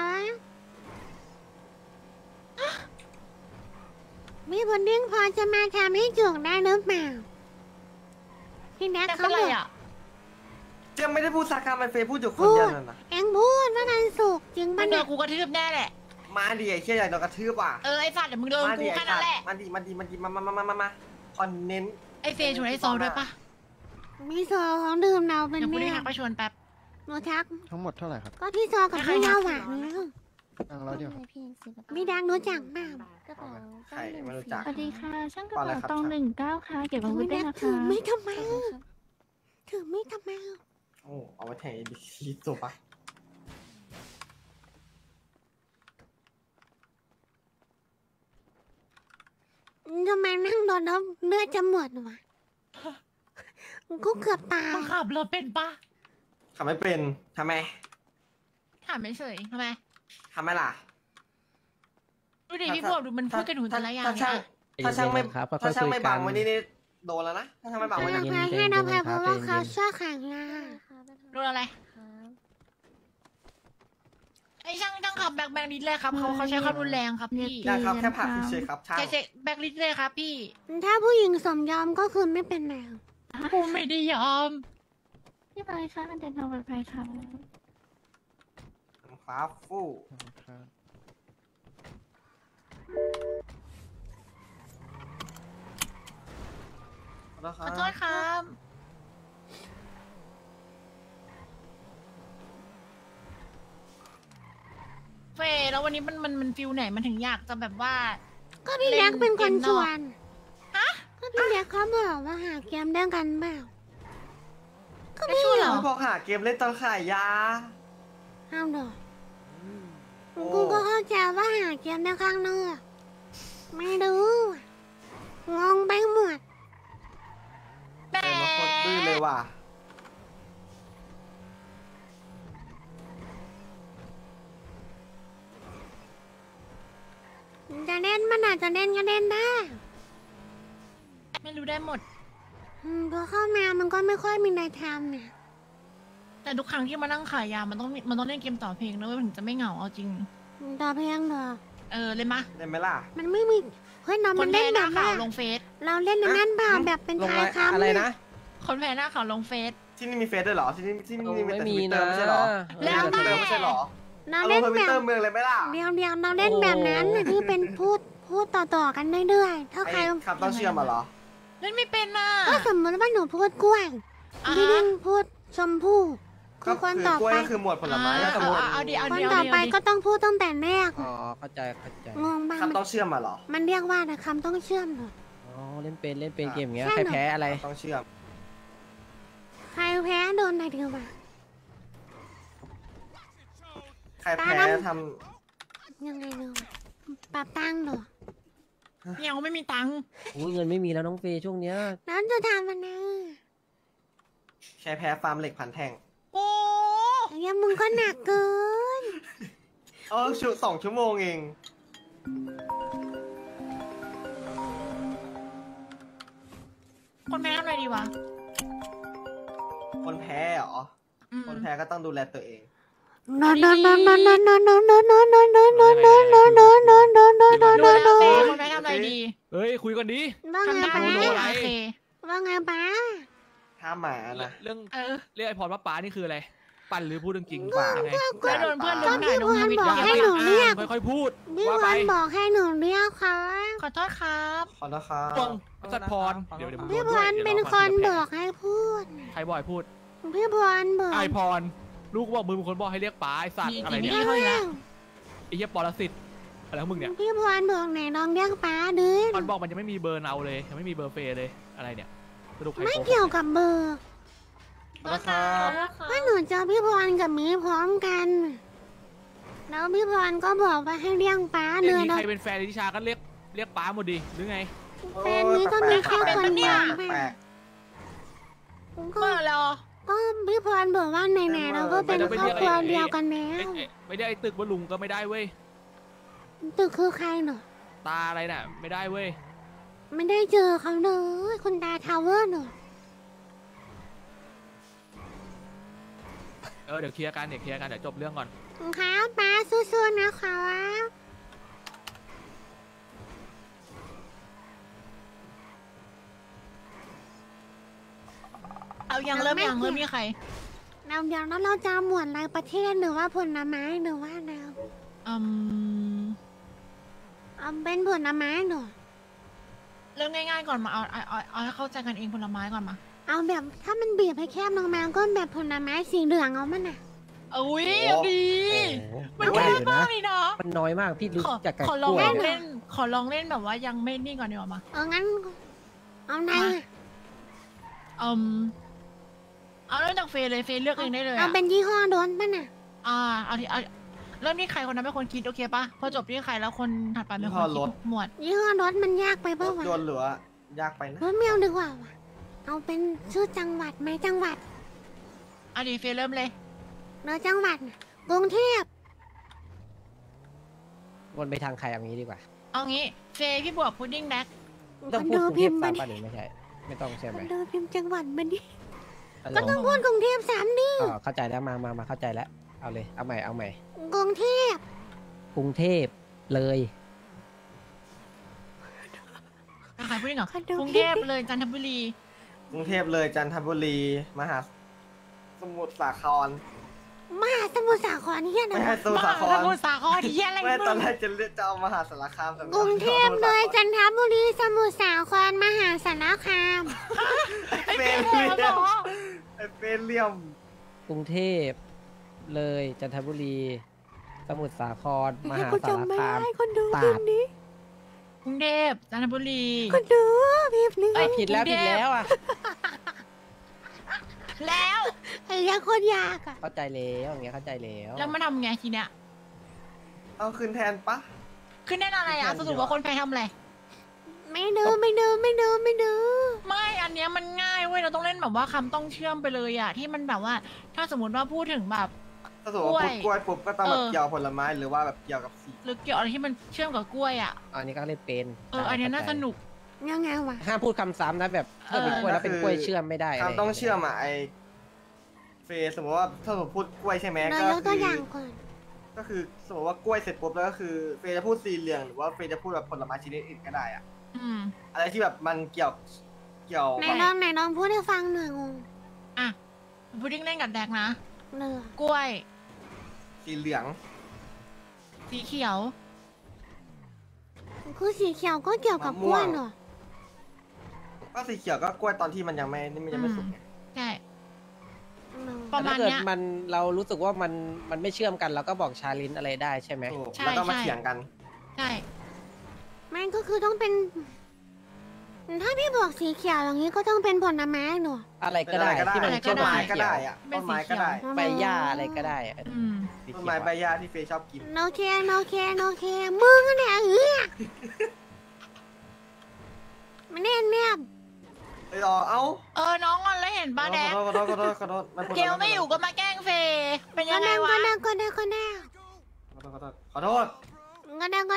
พี่พุดดิ้งพอจะมาทำให้จุกได้หรือเปล่าพี่แน็กแต่เขาเป็นไรบอกอ่ะเจมไม่ได้พูดสักคำไอเฟย์พูดอยู่คนเดียวนั่นนะเอ็งพูดว่าวันศุกร์จริงมัปะนโดเนี่ยนกูกระทืบแน่แหละมาดิไอ้เชี่ยใหญ่โดนกระทืบอ่ะไอสัตว์เดี๋ยวมึงโดนมากูดิไอ้แค่สันั้ตนแหว์ละมาคอนเน้นไอเฟย์ชวนไอซอด้วยปะมีโซของดื่มเราเป็นเดี๋ยวกูแม่ได้ทักไปชวนแป๊บโนทักทั้งหมดเท่าไหร่ครับก็ที่โซกับพี่ยาหวานแล้วตังร้อยเดียวครับพี่แดงรู้จักเปล่าใครไม่รู้จักสวัสดีค่ะ ช่างกระว่าอะไรเป๋าครับตอง19ค่ะ เก็บอาวุธพี่ได้แดงนะถืคะอไม่ทำไมถือไม่ทำไมโอ้เอาไว้แทงไอ้ดิซีจบปะทำไมนั่งรถแล้วเลือดจะหมดวะกูเกือบตายมึงขับรถเป็นปะทำไม่เป็นทำไมถามเฉยๆทำไมทำไมล่ะดูดิพี่พวกดูมันพูดกันหูแต่ละอย่างถ้าช่างเนี่ยถ้าช่างไม่ครับถ้าช่างไม่บังค่วัอยนๆคุนี้ยกันี่โดนแล้วนะถ้าช่างไม่บังให้วันเรานี้พายให้เราพายเพราะว่าเขาชอบขังงาโดนอะไรไอช่างขับแบกลิสเลยครับเขาใช้ความรุนแรงครับพี่นะครับแค่ผักเฉยๆครับช่างใช้แบกลิสเลยครับพี่ถ้าผู้หญิงสมยอมก็คือไม่เป็นไรกูไม่ได้ยอมพี่บอยค่ะมันเดินทางปลอดภัยค่ะฟ้าฟู่ขอโทษคขรัอบ โทษครับเฟย์แล้ววันนี้มันฟิลไหนมันถึงอยากจะแบบว่าก็พี่แดกเป็นคนชวนฮะก็พี่แดกเขาบอกว่าหาเกมด้วยกันเปล่าก็ไม่พี่ชวนเหรอเขาบอกหาเกมเล่นตอนขายยาห้ามดอกกูก็เข้าใจว่าหาเกมในข้างนอกไม่รู้งงไปหมดแต่เดินมาโคตรดื้อเลยว่ะจะเล่นมันอาจจะเล่นก็เล่นได้ไม่รู้ได้หมดพอเข้ามามันก็ไม่ค่อยมีอะไรทำเนี่ยแต่ทุกครั้งที่มานั่งขายยามันต้องเล่นเกมต่อเพลงนะเว้ยถึงจะไม่เหงาเอาจริงต่อเพลงเหรอเล่นมะได้ไหมล่ะมันไม่มีเฮ้ยน้องคมัน นแพ้เล่นหแบน้าบขาว่าวลงเฟซเราเล่นในนั้นเปล่าอ่ะแบบเป็นลงทายไว้คำอะไรนะคนแพ้หน้าขาวลงเฟซที่นี่มีเฟซด้วยเหรอ ที่นี่มีแต่ไม่ทมีวิตเตอนะร์ไม่ใช่เหรอแล้วมีแต่ทวิตเตอร์ไม่ใช่เหรอเราเอาลเล่งนทวิแบตเตอบ ร์เมืองเลยไหมล่ะเดียวเราเล่นแบบนั้นน่ะที่เป็นพูดต่อๆกันเรื่อยๆถ้าใครไอ้คำต้องเชื่อมมาเหรอเล่นไม่เป็นน่ะก็สมมติว่าหนูพูดกล้วยอ่าพี่ดิ้งพูดชมพู่คืก็อคนคือต่อกล้วยไปก็คือหมวดผลไม้อ่าถ้าสมมติเอาดิเอาคนดิต่อเอาดิไปก็ต้องพูดตั้งแต่แรกอ๋อเข้าใจงงบ้างคำต้องเชื่อมมาเหรอมันเรียกว่านะคำต้องเชื่อมเหรออ๋อเล่นเป็นเกมอย่างเงี้ยใช่ใครหนูแพ้อะไรต้องเชื่อมใครแพ้โดนอะไรดีวะใครแพ้ตาดำทยังไงเนาะปรับตังค์เหรอเนี่ยไม่มีตังค์อุ้ยเงินไม่มีแล้วน้องเฟย์ช่วงเนี้ยแล้วจะทำมันนะำใช้แพ้ฟาร์มเหล็กพันแท่งโอ้อย่างเงี้ยมึงก็หนักเกิน 2 ชั่วโมงเองคนแพ้ทำอะไรดีวะคนแพ้เหรออืมคนแพ้ก็ต้องดูแลตัวเองนอนนอนนอนนอนนอนนอนนอนนอนนอนนอนนอนนอนนอนนอนนอนนอนนอนนอนนอนดูนอนแลนอเต้นคนแพ้ทำอะไรดีเฮ้ย คุยกันดีว่าไงทำได้ป้าไหมอะไรโอเคว่าไงป้าถ้าหมานะเรื่องเออเรียกไอพรว่าป๋านี่คืออะไร ปั่นหรือพูดจริงป่ายังไงแล้วโดนเพื่อนก็โดนด่าพี่โดพนรทวิตบอกเยให้อะหนูเรียกค่อยๆพูดพี่ว่าพไปรบอกให้หนูเรียกเขาขอโทษครับขอโทษครับพวงสัตว์พร เดี๋ยวมึงโดพี่นพด้วยรดี๋ยวเป็นราคนฟังบทีละอแผลกให้พูดใครบอกให้พูดพี่พรบอกไอพร ลูกบอกมึงเป็นคนบอกให้เรียกป๋าไอสัตว์อะไรเนี่ยนี่เขาอีกแล้วไอเหี้ยปรสิตอะไรของมึงเนี่ยพี่พรบอกไหนลองเรียกป้าดิมันบอกมันยังไม่มีเบอร์เราเลย ยังไม่มีเบอร์เฟย์เลย อะไรเนี่ย สรุปใครไม่โกหเกี่ยวกับเบอร์ขอโทษครับว่าหนูเจอพี่พรกับหมีพร้อมกัน แล้วพี่พรก็บอกว่าให้เรียกป้าอเนื้ย่าองนี้แล้วใครเป็นแฟนลิชาก็เรียกป๋าหมดดิหรือไงแฟนนี้ก็มีแค่คนเดียวแปลกก็เมื่อรอก็พี่พรบอกว่าไหนๆเราก็เป็นครอบครัวเดียวกันแล้วไม่ได้ไอตึกว่าลุงก็ไม่ได้เว้ยตึกคือใครเนอะตาอะไรน่ะ ไม่ได้เว้ยไม่ได้เจอเขาเลยคุณตาทาวเวอร์เนอะเดี๋ยวเคลียร์กันเดี๋ยวจบเรื่องก่อนครับป้าสู้ๆนะคะเอายังเริ่มยังเริ่มมีใครเราเดี๋ยวเราจะหมวดรายประเทศหรือว่าผลไม้หรือว่าแนวอืมเอาเป็นผลไม้หน่อยเริ่มง่ายๆก่อนมาเอาให้เข้าใจกันเองผลไม้ก่อนมาเอาแบบถ้ามันบีบให้แคบลงมาก็แบบผลไม้สีเหลืองเอามันน่ะอุ้ยดีโอ้โหมันน้อยง่ายอยู่มานะกเลยเนาะมันน้อยมากพี่รู้ขอจักกับขอก ลล้องวยเนี่ยเล่น ขอลองเล่นแบบว่ายังไม่นี่ก่อนดีกว่ามางั้นเอาไหนมา เอาเริ่มจากเฟย์เลยเฟย์เลือกเองได้เลยเอาอะเป็นยี่ห้อโดนป่ะน่ะเอาที่เอาเริ่มที่ใครคนนั้นเป็นคนคิดโอเคปะพอจบที่ใครแล้วคนถัดไปเป็นคนคิดหมวดยี่ห้อรถมันยากไปรป่ะถวะยนต์เหลือยากไปนะรถแมวดีกว่าวะเอาเป็นชื่อจังหวัดไหมจังหวัดเอาดีเฟย์เริ่มเลยเนอะจังหวัดน่ะกรุงเทพวนไปทางใครเอางี้ดีกว่าเอางี้เฟย์พี่บวกพุดดิ้งแดกต้องคพูนดดูกรุงเทพิพมพ์สามัมนป่ะหรือไม่ใช่ ไม่ต้องใช่คไหมนดูพิมพ์จังหวัดมันดิฮัลโหลก็ต้องพูดกรุงเทพ3 ดิอ๋อเข้าใจแล้วมาเข้าใจแล้วเอาเลยเอาใหม่กรุงเทพกรุงเทพเลยใครพุดดิ้งเหรอคนดูกรุงพิเทมพพ์เลยจันทบุรีกรุงเทพเลยจันทบุรีมหาสมุทรสาครมหาสมุทรสาครเนี่ยไม่นะใช่สมุทรสาครสมุทรสาครที่อะไรไม่ตอนแรมึกจะเรียกจะเอามหาสารคามแต่กรุงเทพเลยจันทบุรีสมุทรสาครมหาสารคามไอ้เฟรนเลี่ยมไอ้เฟรนเลี่ยมกรุงเทพเลยจันทบุรี สมุทรสาครมหาคนสารจำไม่คามได้คนดูตาพิดมพ์นี้กรุงเทพจันทบุรีคนดูพิมพ์นี้ไอยผิดแล้วกรุงเทผิพดแล้วอ่ะแล้วไอ้ยังคนยากอ่ะเข้าใจแล้วอย่างเงี้ยเข้าใจแล้วแล้วมาทำไงทีเนี้ยเอาคืนแทนปะขึ้นได้อะไรอ่ะสรุปว่าคนแพ้ทำอะไรไม่ดูไม่ดูไม่ดูไม่ดูไม่อันเนี้ยมันง่ายเว้ยเราต้องเล่นแบบว่าคำต้องเชื่อมไปเลยอ่ะที่มันแบบว่า ถ้าสมมติว่าพูดถึงแบบถ้าสมมติว่าพูดกล้วยปุ๊บก็ต้องแบบเออเกี่ยวกับผลไม้หรือว่าแบบเกี่ยวกับสีหรือเกี่ยวอะไรที่มันเชื่อมกับกล้วยอ่ะอันนี้ก็เล่นเป็นอันเนี้ยน่าสนุกยังไงวะห้ามพูดคำซ้ำนะแบบถ้าเป็นกล้วยแล้วเป็นกล้วยเชื่อมไม่ได้ะไรคำต้องเชื่อมอ่ะไอเฟรสมมติว่าถ้าสมมติพูดกล้วยใช่ไหมเราก็ยกคืตัวอย่างก่อนก็คือสมมติว่ากล้วยเสร็จปุ๊บแล้วก็คือเฟรจะพูดสีเหลืองหรือว่าเฟรจะพูดแบบผลไม้ชนิดอื่นก็ได้อ่ะอืมอะไรที่แบบมันเกี่ยวไหนกับลองพูดให้ฟังหน่อยงงอ่ะพุดดิ้งเล่นกับแดกนะเหลือกล้วยสีเหลืองสีเขียวคือสีเขียวก็เกี่ยวกับกล้วยเหรอก็สีเขียวก็กล้วยตอนที่มันยังไม่สุกไงใช่อืมประมาณแต่ถ้าเกิดเนี้ยมันเรารู้สึกว่ามันไม่เชื่อมกันเราก็บอกชาลินอะไรได้ใช่ไหมถูกใช่แล้วก็มาใช่เถียงกันใช่มันก็คือต้องเป็น ถ้าพี่บอกสีเขียวอย่างนี้ก็ต้องเป็นผลไม้หนูอะไรก็ได้ที่มันอะไรก็เชื่อมได้กับสีก็เขียวได้อะเป็ต้นนสีไม้เขีก็ยวได้ใบหญ้าอะไรก็ได้อะอืมสีต้นเขีไม้ยวใบหญ้าที่เฟยชอบกินโอเคโอเคโอเคมึงเนี่ยไม่แน่แน่เอ้ยเอ้าน้องงอนแล้วเห็นป้าแดกขอโทษไม่พูดเกลไม่อยู่ก็มาแกล้งเฟย์เป็นก็ยังไงได้วะก็ได้ก็ได้ขอโทษก็ได้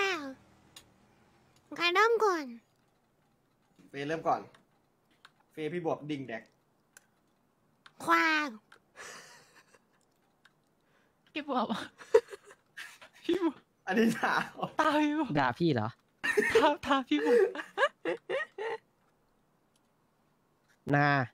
ใครเริ่มก่อนเฟยเริ่มก่อน เฟยพี่บวบดิ่งแดกควางพี่บอกว่าพี่บอกอันนี้ถามตาพี่บอกด่าพี่เหรอตาพี่บอกนา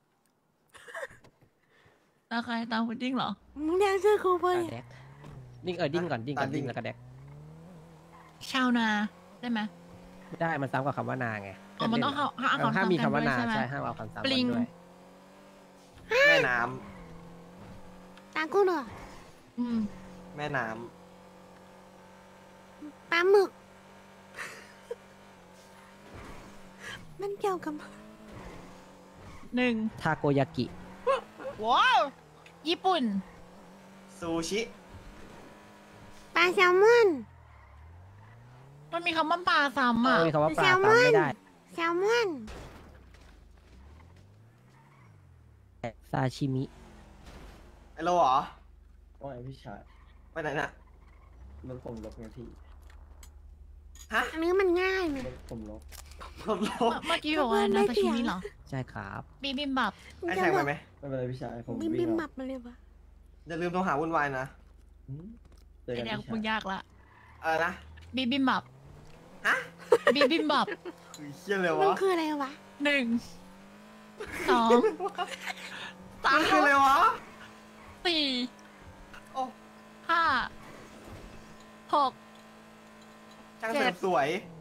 ตาใครตาพุดดิ้งเหรอมึงแดงเสื้อครูไปตาแดกดิ้งดิ้งก่อนดิ้งก่อนดิ้งแล้วก็แดกชาวนาได้ไหมไม่ได้มันซ้ำกับคำว่านาไงอ๋อมันต้องเอาห้ามมีคำว่านาใช่ไหมใช่ห้ามเอาคำซ้ำปลิงด้วยแม่น้ตากูเหรออืมำแม่น้ปลาหมึก มันเกี่ยวกับ 1 ทาโกยากิว้าวญี่ปุ่นำซูชิปลาแซลมอนมันมีคำว่าปลาซ้ำอ่ะมีคำว่าปลาแซลมตามอนไม่ได้แซลมอนซาชิมิไอโลเหรอว่าไงพี่ชายไปไหนน่ะรถผมลบไงพี่ฮะอันนี้มันง่ายไหมรถผมลบผมโลเมื่อกี้บอกว่านาซาชิมิเหรอใช่ครับบีบิมบับไอแข่งไปไหมไม่เป็นไรพี่ชายผมบิมวิ่บิงมอบัอกบมาเลยวะอย่าลืมโทรหาวุ่นวายนะอืมเจอไอกันแดกพี่มึงชายยากละอะไรนะบีบิมบับฮะบีบิมบับคือเชี่ยเลยมันวะคืออะไรวะ 1 2 มันคืออะไร 3 วะ 4 โอ้ 5 6 ช่างเสริมสวย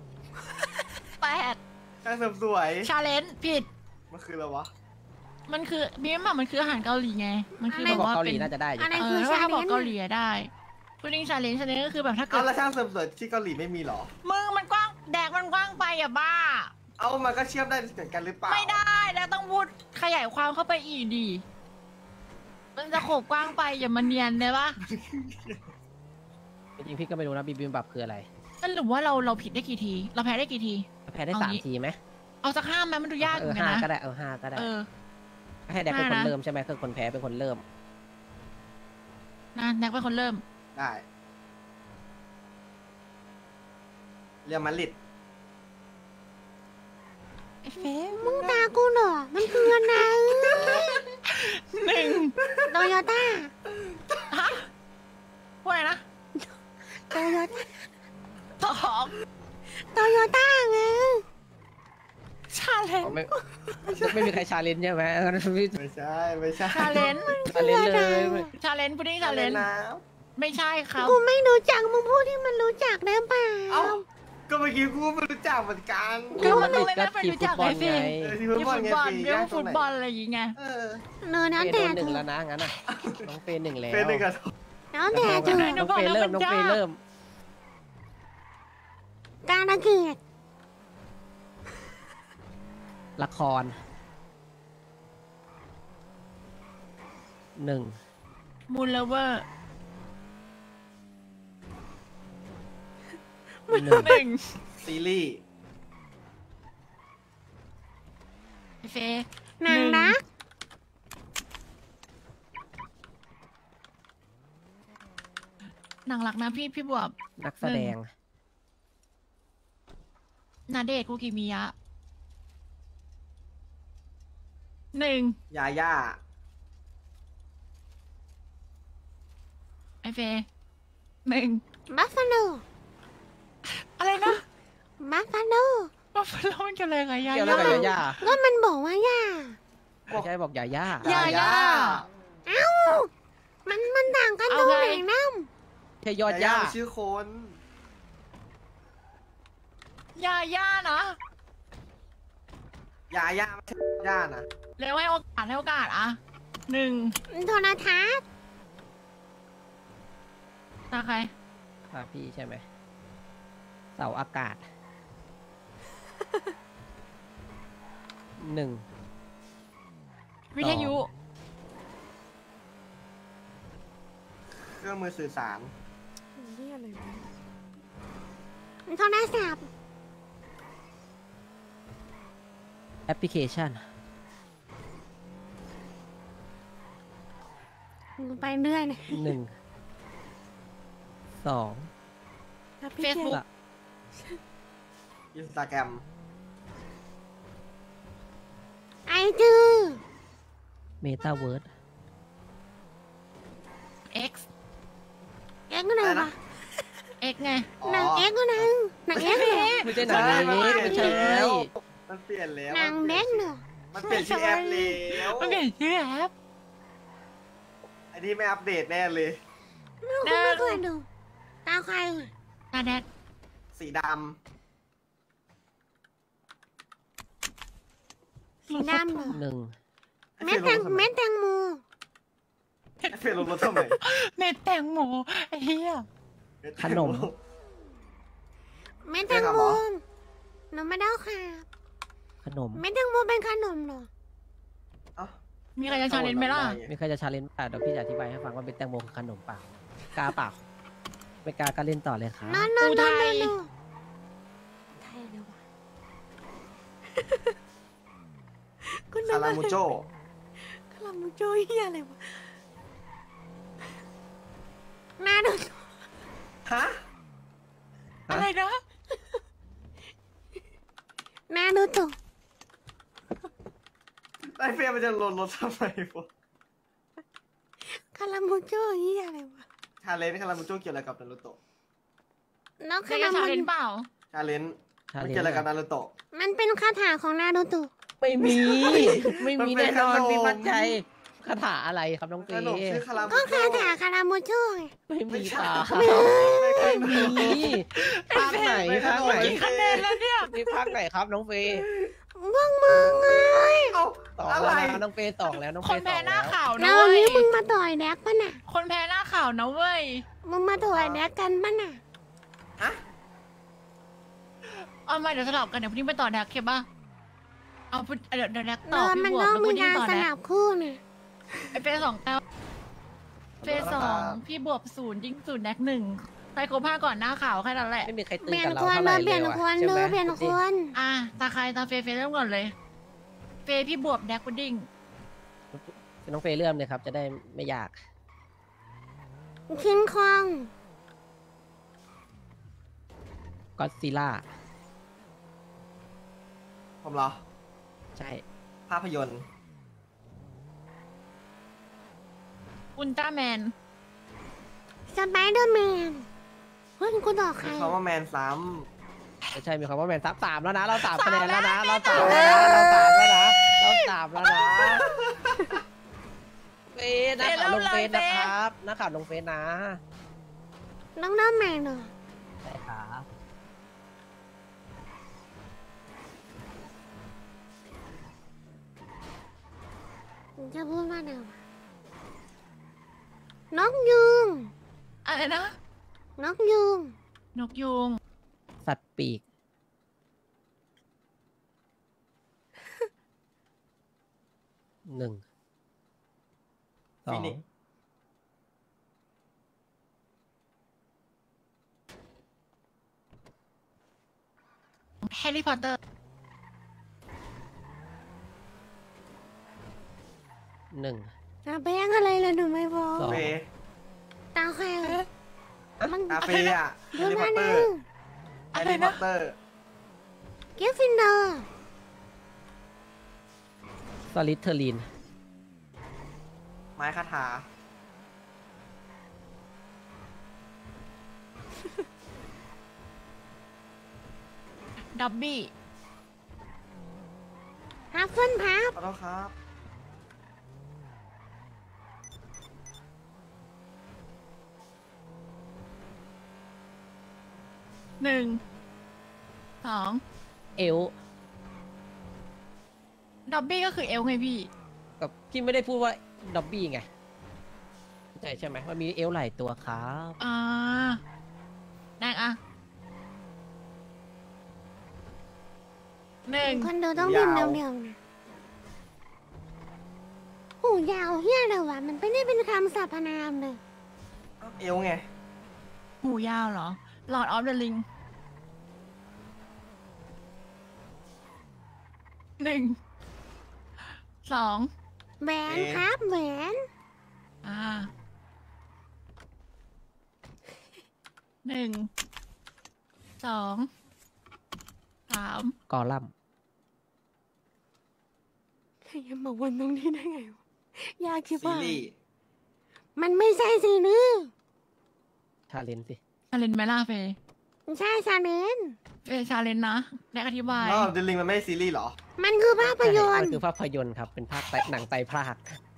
8 ช่างเสริมสวยชาเลนจ์ผิดมันคืออะไรวะมันคือบีบิมบับมันคืออาหารเกาหลีไง มันคือถ้าแบบบอกว่าเกาหเป็ลีนน่าจะได้อยู่อะไรเออคือถ้าชาบอกเลนจ์เกาหลีอะได้พุดดิ้งชาเลนจ์ก็คือแบบถ้าเกิเอาดแล้วช่างเสริมสวยที่เกาหลีไม่มีเหรอมึงมันกว้างแดกมันกว้างไปอ่ะบ้าเอามันก็เชื่อมได้เหมือนกันหรือเปล่าไม่ได้แล้วต้องพูดขยายความเข้าไปอีกดีมันจะโขบกว้างไปอย่ามาเนียนเลยปะจริงๆพี่ก็ไม่รู้นะบิบิมบับคืออะไรนั่นหรือว่าเราผิดได้กี่ที เราแพ้ได้กี่ทีแพ้ได้เอา 3 งี้ทีไหมเอาสัก5ไหมมันดูยากเหมือนกันห้านะก็ได้ห้าก็ได้เออให้แดกเป็นคนห้านะเริ่มใช่ไหมคือคนแพ้เป็นคนเริ่มนะแน็กเป็นคนเริ่มได้เรียลมาดริดไอ้เฟมมึงตากูเหรอ มันคืออะไร 1 โตโยต้าฮะพูดอะไรนะโตโยต้า 2 โตโยต้าไงชาเลนจ์ไม่มีใครชาเลนจ์ใช่ไหมงั้นพี่ไม่ใช่ไม่ใช่ชาเลนจ์ชาเลนจ์เลยชาเลนจ์พุดดิ้งชาเลนจ์นะไม่ใช่ครับกูไม่รู้จักมึงพูดที่มันรู้จักได้เปล่าเอ้าก็เมื่อกี้กูไม่รู้จักเหมือนกันก็มันต้องเล่นให้เป็นรู้จักไงสิเออที่ฟุตที่บอลฟุตไงบอลฟรีเรื่องยากตรฟุงตไหนบอลอะไรอย่างเงี้ยเออเนอแล้วเฟย์โดแต่นเธ 1 อแล้วนะงั้นน่ะน้องเฟย์1แล้วเป็นหนึ่งกับแล้วแต่เธอน้องเฟย์เริ่มน้องเฟย์เริ่มการละเกียดละคร 1 มูนเลเวอร์ 1 1 ซีรีส์เฟนางรักหนังหลักนะพี่บวบนักแสดงนาเดชน์คุกิมิยะ 1 ยาย่าไอเฟ1 บัฟฟาโลอะไรนะบัฟฟาโลว่าแล้วมันเกี่ยวอะไรกับยาเกี่ยวอะไรกับยาย่าก็มันบอกว่าย่าไม่ใช่บอกยาย่ายาย่าเอ้า มันต่างกันตรงไหนน้ใช่ยอดย่าชื่อคนย่าย่านะยาย่าไม่ใช่ย่านะเร็วให้โอกาสอะ1 โทรทัศน์ตาใครพี่ใช่ไหมเสาอากาศ 1 วิทยุเครื่องมือสื่อสารโทรศัพท์แอปพลิเคชันไปเรื่อยเลย 1 2 Facebook อินสตาแกรมไอจือเมตาเวิร์ด X เอ็กซ์ก็ไหนวะ X ไงหนังเอ็กซ์ก็หนังเอ็กซ์เหรอไม่ใช่หนังเล็กไม่ใช่มันเปลี่ยนแล้วหนังเด็กเหรอมันเปลี่ยนชื่อแอปแล้วมันเปลี่ยนชื่อแอปอันนี้ไม่อัปเดตแน่เลยไม่เคยดูตาใครตาแดดสีดสีดำเหรอำเม็ดแตงโมเฟรลงรถทำไมเม็ดแตงโมไอ้เหี้ยขนมเม็ดแตงโมหนูไม่ได้ค่ะขนมเม็ดแตงโมเป็นขนมเหรอมีใครจะชาเลนจ์ไหมล่ะมีใครจะชาเลนจ์เดี๋ยวพี่จะอธิบายให้ฟังว่าเป็นแตงโมคือขนมเปล่ากล้าเปล่าไม่กล้าก็เล่นต่อเลยครับนอนอุทัยไทยเลยวะคารามูโจคารามูโจเฮียอะไรวะนาดูฮะอะไรนะนาดูโตไอเฟรมันจะลงรถทำไมวะคารามูโจเฮียอะไรวะชาเลนจ์คารามูโจเกี่ยวอะไรกับนารูโตะแล้วใครคาจะราชามูเลนจ์เปล่าชาเลนจ์มันเกี่ยวอะไรกับนารูโตะมันเป็นคาถาของนาดูโตไม่มี ไม่มีแน่นอนมันเป็นขนมพี่มั่นใจคาถาอะไรครับน้องเฟขนมชื่อคารามูก็โจคาถาคารามูโจไงไม่มีไม่ใช่ค่ะไม่เคยไม่มีภาคไหนภาคไหนคะแนนแล้วเนี่ยนี่ภาคไหนครับน้องเฟย์พวกมึงไงเอ้าสองอะไรแล้วนะน้องเฟย์สองแล้วน้องคเฟนย์สแพ้องหน้าแล้วข่าวแล้นะววันเว้ยนี้มึงมาต่อยแดกปะน่ะคนแพ้หน้าข่าวนะเว้ยมึงมาต่อยแดกกันปะน่ะฮะเอามาเดี๋ยวสลับกันเดี๋ยวพรุ่งนี้ไปต่อแดกเคป่ะเอาพุเดี๋ยวแดกต่อเดินพี่มันบวกต้อแล้งวพมีรุ่งนี้การต่อสแดลักบคู่เนี่ยไอเฟส2 แล้วเฟส2พี่บวก0ยิง0แดก1ใครครบ5ก่อนหน้าข่าวแค่นั้นแหละไม่มีใครตื่เปนลี่ยนกับเราคนเท่าไหเลร่ยเปเลลี่ยยนว่ะคนใช่เลไหมยเปลี่ยนคนตาใครตาเฟย์เริ่มก่อนเลย เฟย์พี่บวกแดกพุดดิ้งน้องเฟย์เริ่มเลยครับ จะได้ไม่ยากคิงคองก็ซิล่าผมเหรอใช่ภาพยนตร์อุลตร้าแมนสไปเดอร์แมนเฮ้ยกูต่อใครมีคำว่าแมนซ้ไม่ใช่มีคำว่าแมนซับ3แล้วนะ เรา3คะแนนแล้วนะ เรา3แล้วนะเรา3แล้วนะเฟย์นะข่าวลงเฟซนะครับนักข่าวลงเฟซนะน้องเดอร์แมนเหรอใช่ครับจะพูดว่าเดิมนกยูงอะไรนะนกยูงนกยูงสัตว์ปีก 1 ำฟินิก 2 ซ์แฮร์รี่พอตเตอร์ 1 จะไปยังอะไรล่ะหนูไม่บอกสองเฟย์ตาใครอ่ะมันกาเฟ่อะแฮดูร์รี่พอมาตเตหอนึ่ร์งแฮร์รี่พอตเตอร์กิฟฟินเดอร์สลิทเทอรีนไม้คาถาดับบี้ฮัฟเฟิลพับขอโทษครับฮ 1 2 เอลดอบบี้ก็คือเอลไงพี่กับพี่ไม่ได้พูดว่าด็อบบี้ไงเข้าใจใช่ไหมมันมีเอลหลายตัวครับแดงอะ1 คนดูต้องพิมพ์เร็วๆนะหูยาวเฮียเลยวะมันไม่ได้เป็นคำสรรพนามเลยเอวไงหูยาวเหรอ Lord of the Ring 1 2 แหวนครับแหวน 1 2 3 กอลัมน์ใครจะมาวนตรงนี้ได้ไงวะยากคิดซีว่ารีส์มันไม่ใช่ซีรีส์ชาเลนจ์สิชาเลนไหมล่ะเฟยใช่ชาเลนเฟยชาเลนนะแดกอธิบายนอกเดลิงมันไม่ใช่ซีรีส์เหรอมันคือภาพยนตมันร์คือภาพยนตร์ครับ เป็นภาคหนังไตรภาค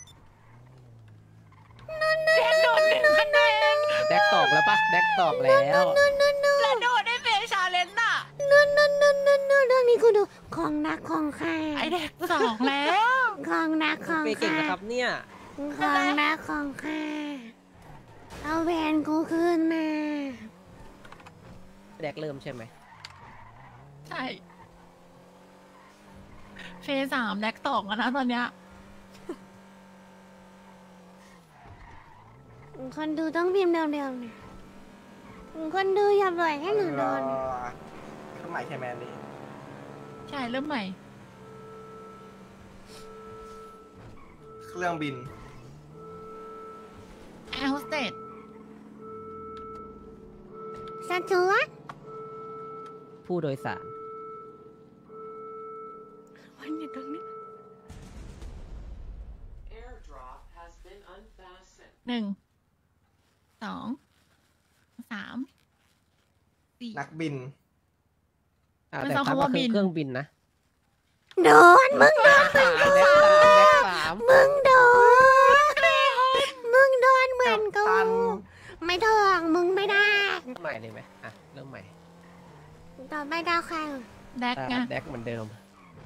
แดกโดด1 คะแนนแดกตอกแล้วปะแดกตอกแล้วแล้วโดดได้เฟยชาเลนน่ะเรื่องนี้กูดูของนักของข้าไอแดก2 แล้วของนักของเฟย์เก่งข้านะครับเนี่ยของนักของข้าเอาแหวนกูคืนมาแดกเริ่มใช่ไหมใช่เฟย์3แดก2แล้วนะตอนเนี้ยคนดูต้องพิมพ์เร็วๆนะคนดูอย่าปล่อยให้หนูโดนสมัยแคมแมนนี่ใช่เริ่มใหม่เครื่องบินแอร์โฮสเตสสจวตผู้โดยสารวันอยู่ตรงนี้ 1 2 3 4 นักบินเป็นแต่สองพับคำก็ว่าคืบิอน เครื่องบินนะโดนมึงโดนแดกสามมึงโดนเหมือนกูกัปตันไม่ต้องมึงไม่ได้เริ่มใหม่เลยไหมอ่ะเริ่มใหม่ต่อไปดาวใครแดกไงแดกเหมือนเดิม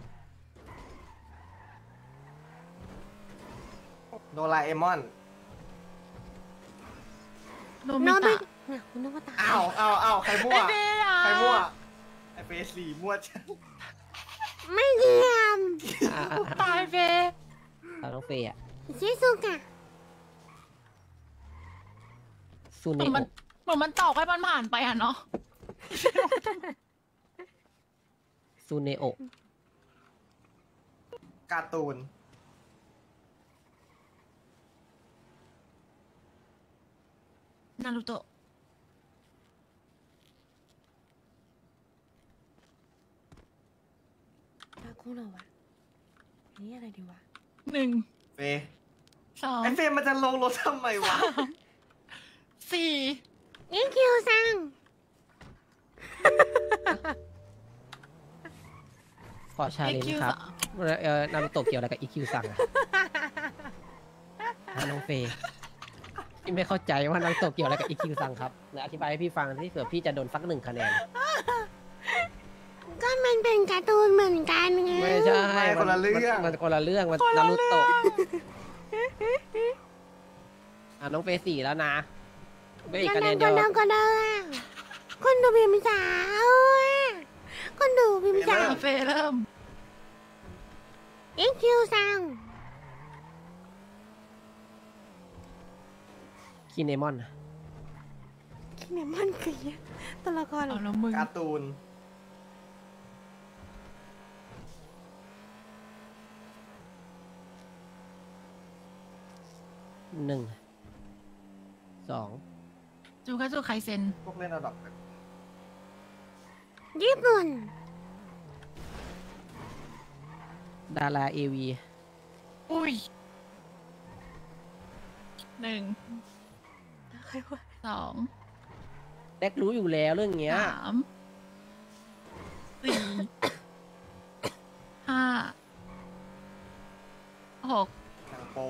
โดราเอมอนโนโนบิบิตะเนี่ยคุณนึกว่าตายอ้าวใครมั่วไอเฟย์อ่ะใครมั่ว ไอเฟสสี่มั่วใช่ไม่เกี่ยมตายเฟย์น้องเฟย์อะชิซุกะซูเหเนมือนโอมันตอกให้มันผ่านไปอ่ะเนาะซูเนโอการ์ตูนนารูโตะตาคู่เหรอวะนี่อะไรดีวะ 1 เฟย์ 2 ไอเฟย์มันจะลงรถทำไมวะ 4 อีคิวซังขอชาเลนจ์ครับนารูโตะเกี่ยวอะไรกับอีคิวซังอะน้องเฟย์พี่ไม่เข้าใจว่านารูโตะเกี่ยวอะไรกับอีคิวซังครับเดี๋ยวอธิบายให้พี่ฟังที่เผื่อพี่จะโดนสัก1 คะแนนก็มันเป็นการ์ตูนเหมือนกันไงไม่ใช่ไม่คนละเรื่องมันคนละเรื่อง มันนารูโตะน้องเฟย์4แล้วนะได้อีกคะแนนเดียวก็ได้คนดูพิมพ์สาวอะคนดูพิมพ์สาวเฟย์เริ่มอีคิวซังคีเนมอนคิเนมอนคือตัวละครเหรเอาอแล้วมึงการ์ตูน 1 2 จูคาจูไคเซนพวกเล่นระดับญี่ปุ่นดาราเอวีอุ้ย 1 ใครวะ 2 แดกรู้อยู่แล้วเรื่องเงี้ย 3 4 5 6 หนังโป๊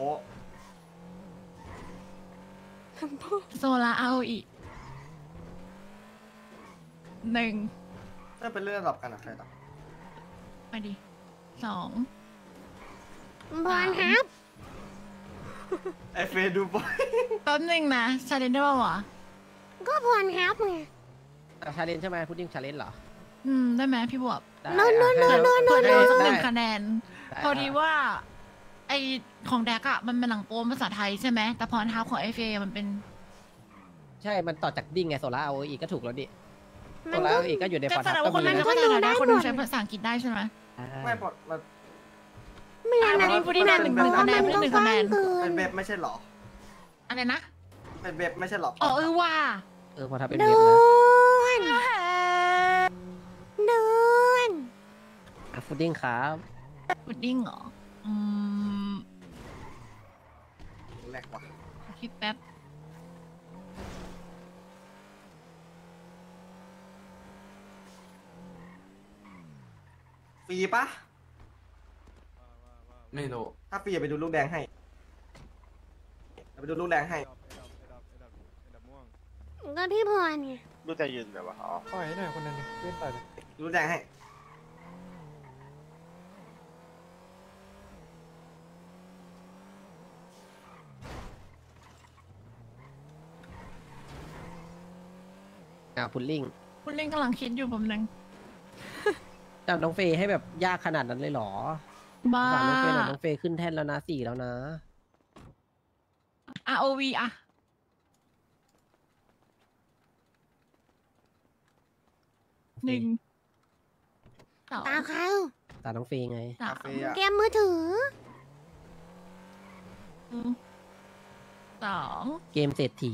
โซลาเอาอีก 1 ถ้าเป็นเรื่องระดับกันอะใครต่อไปดิ2 บอลครับไอเฟย์ดูบอยแป๊บนึงนะชาเลนได้ป่าวะก็บอลครับไงชาเลนใช่ไหมพุดดิ้งชาเลนเหรอได้ไหมพี่บวบได้โน่นอ่ะโน่นโน่นโน่นเพื่อได้สักได้ 1 คะแนนได้พอดีว่า ไอของแดกอะมันเป็นหลังโกมภาษาไทยใช่ไหมแต่พรเท้าของไอเฟย์มันเป็นใช่ มันต่อจากดิ้งไงโซล่าเอาอีกก็ถูกแล้วดิโซมันล่าก็เอาอีกก็อยู่ในก็ฟอร์แสทัดบงว่าคนก็มีนั้นนะก็ภาษาไทยได้คนหนึงใช้ภาษาอังกฤษได้ใช่ไหมไม่พอมันไม่งั้นอ่ะนะพุดดิ้งได้หนึ่งเพราะว่าคะแนนมันได้ก็ 1 คะแนนกว้างเกิเป็น นเบบไม่ใช่หรออะไรนะเป็นเบบไม่ใช่หรออ๋อว่าพอทับเป็นโดเว็บนะนโดนพุดดิ้งครับพุดดิ้งเหรอมแรกว่ะคิดแป๊บฟรีปะไม่รู้ถ้าฟรีอย่าไปดูลูกแดงให้อย่าไปดูลูกแดงให้ก็พี่พรไงรู้ใจยืนแบบว่าอ๋อปล่อยให้หน่อยคนนั้นเล่นต่อยดูลูกแดงให้พุดดิ้งพุดดิ้งกำลังคิดอยู่ผมนึงจับน้องเฟย์ให้แบบยากขนาดนั้นเลยเหรอบ้าฝากน้องเฟย์หน่อยน้องเฟย์ขึ้นแท่นแล้วนะ4แล้วนะ ROV อะ1 ตา 2 เขาตาน้องเฟย์ไงคาเฟ่อะเกมมือถือ 2 เกมเศรษฐี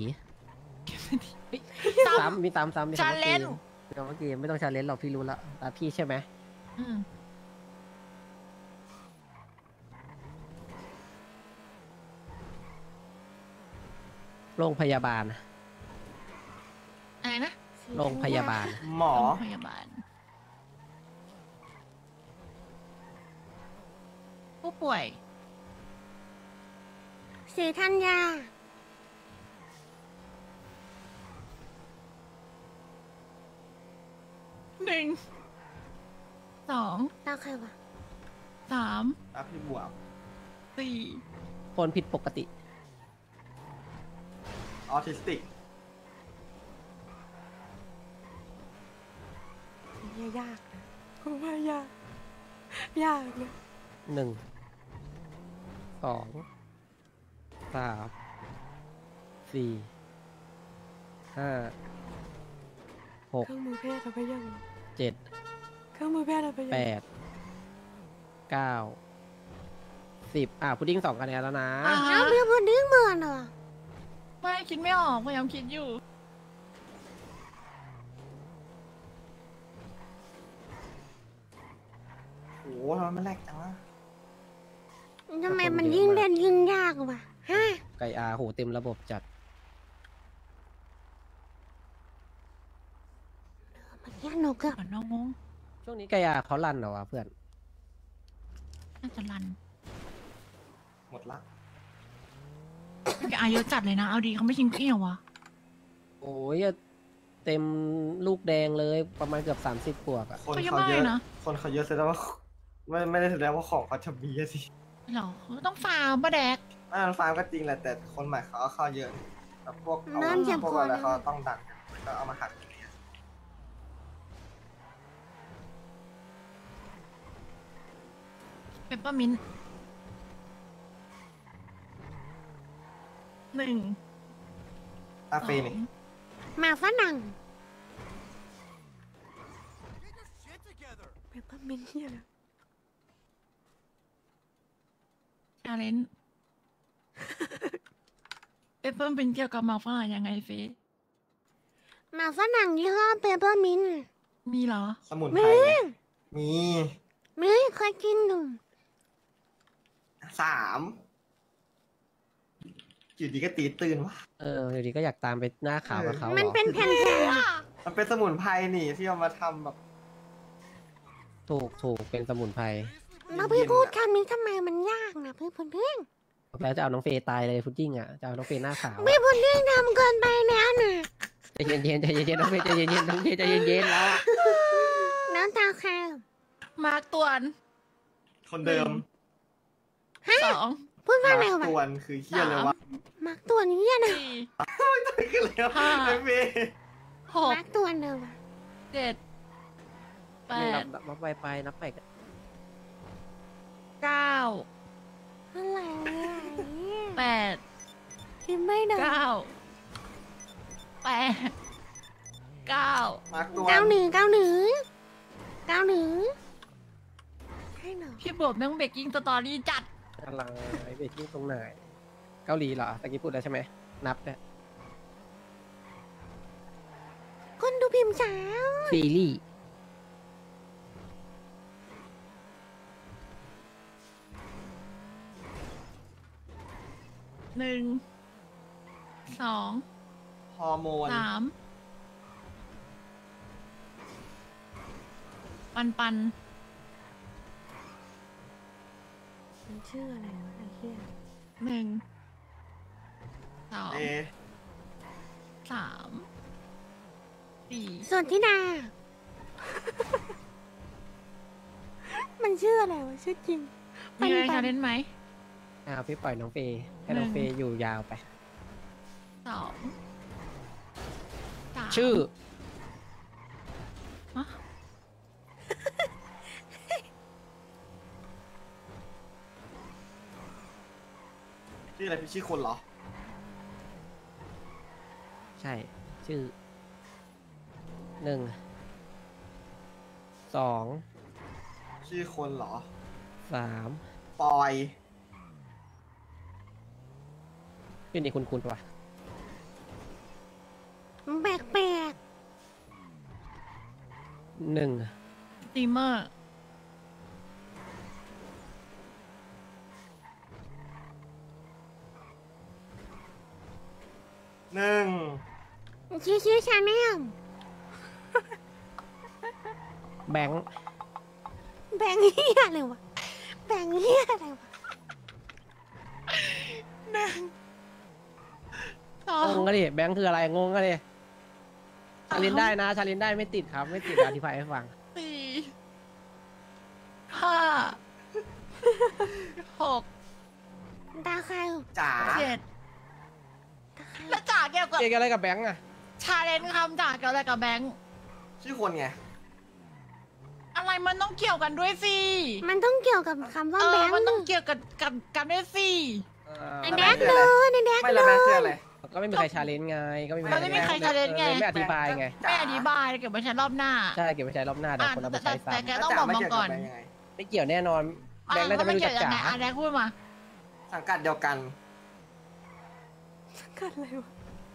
สามซ้ำมีซ้ำมีชาเลนจ์มีคำว่าเกมไม่ต้องชาเลนจ์หรอกพี่รู้ละตาพี่ใช่ไหม โรงพยาบาลอะไรนะโรงพยาบาลหมอโรงพยาบาล ผู้ป่วยสีธัญญา 1 2 ตาใครวะ 3 ครับพี่บวบ 4 คนผิดปกติออทิสติกยากนะผมว่ายาก ยากนะ 1 2 3 4 5 เครื่องมือแพทย์เราไปยัง 6 7 เครื่องมือแพทย์เราไปยัง 8 9 10พุดดิ้ง2คะแนนแล้วนะเอาพี่พุดดิ้งเหมือนเหรอไม่คิดไม่ออกพยายามคิดอยู่โอ้โหทำไมมันแรกจังวะทำไมมันยิ่งเล่นยิ่งยากวะฮะไก่อาโหเต็มระบบจัดมันยากหนูเกือบเหมือนน้องงช่วงนี้ไก่อาเขารันเหรอวะเพื่อนน่าจะรันหมดละแกอายุจัดเลยนะ เอาดีเขาไม่ทิ้งเกลี้ยววะโอ้ยเต็มลูกแดงเลยประมาณเกือบ30 ขวบอะคนก็ยังเขาไม่เยอะนะคนเขาเยอะแสดงว่าไม่ได้แสดงว่าของเขาจะมีอะสิหรอต้องฟาร์มปะแดกฟาร์มก็จริงแหละแต่คนใหม่เขาก็เข้าเยอะแต่พวกเขาน้ำเจ็บพวกคออะไรนะเขาต้องดักก็เอามาหักเปปเปอร์มินต์1 ตาเฟย์นี่หมาฝรั่งเปปเปอร์มินต์เนี่ยนะชาเลนจ์เปปเปอร์มินต์เกี่ยวกับหมาฝรั่งยังไงเฟยหมาฝรั่งยี่ห้อเปเปอร์มินต์มีเหรอสมุนไพรไงมีไม่เคยกินหนู 3อยู่ดีก็ตีตื่นวะอยู่ดีก็อยากตามไปหน้าขาวกับเขาเหรมันอเป็นแผ่นมันเป็นสมุนไพรนี่ที่เอามาทำแบบถูกเป็นสมุนไพรๆแล้วพี่พูดคำนี้ทำไมมันยากนะพี่พุดดิ้งแล้วจะเอาน้องเฟย์ตายเลยพุดดิ้งอ่ะจะเอาน้องเฟย์หน้าขาวพี่พุดดิ้งทำเกินไปแล้วนะใจเย็นๆใจเย็นๆน้องเฟย์ใจเย็นๆน้องเฟย์ใจเย็นๆแล้วอะน้ำตาใครมาร์กตวนคนเดิมสองพูดว่ามาอะไรร์วะคตวนคือเฮียเลยวะมักตัวนี้อะนะสี่คืออะไรวะห้าไอ้เมย์หกมักตัวเดิมอะเจ็ดแปดนับไปนับไปกันเก้าอะไรเนี่ยแปดคิดไม่ได้เก้าแปดเก้ามาร์คตวนเก้าหนึ่งใช่เหรอพี่บวบแม่งเบกกิ้งสตอรี่จัดอะไรเบรกกิ้งตรงไหนเกาหลีเหรอตะกี้พูดแล้วใช่ไหมนับเนี่ยคนดูพิมพ์สาวซีรีส์หนึ่งสองฮอร์โมนสามปันมันชื่ออะไรวะไอ้เหี้ยหนึ่งสองเอสามสี่ส่วนที่ดา มันชื่ออะไรวะชื่อจริงมีอะไรจะเล่นไหมพี่ปล่อยน้องเฟย์ให้น้องเฟย์อยู่ยาวไปสองสามชื่อฮะชื่ออะไรพี่ชื่อคนเหรอใช่ ชื่อหนึ่งสองชื่อคนเหรอสามปอยชื่อนี้คุณว่ะแปลกแปลกหนึ่งสตรีมเมอร์หนึ่งชื่อชาแนลแบงค์แบงค์เหี้ยอะไรวะแบงค์เหี้ยอะไรวะหนึ่งสองงงก็ดิแบงค์คืออะไรงงก็ดิชาเลนได้นะชาเลนได้ไม่ติดครับ ไม่ติดอธิบายให้ฟังสี่ห้าหกตาใครจ๋าเจ็ดตาใครแล้วจ่าเกี่ยวกับเกี่ยวอะไรกับแบงค์อะชาเลนจ์คำจ่าเกี่ยวอะไรกับแบงค์ชื่อคนไงอะไรมันต้องเกี่ยวกันด้วยสิมันต้องเกี่ยวกับคำว่าแบงค์มันต้องเกี่ยวกับกันด้วยสิไอ้แดกโดนไอ้แดกไม่โดละแม่นคืออะไรก็ไม่มีใครชาเลนไงก็ไม่มีมันไม่มีใคร challenge ไงไม่อธิบายไงไม่อธิบายเก็บไว้ใช้รอบหน้าใช่เก็บไว้ใช้รอบหน้าแต่คนเอาไปใช้แต่ซ้ำแกต้องบอกมาก่อนแล้วจ๋าไม่เกี่ยวกับแบงค์ยังไงไม่เกี่ยวแน่นอนแบงค์น่าจะไม่รู้จักยัจ๋าไงแดกพูดมาสังกัดเดียวกันกันอะไรวะ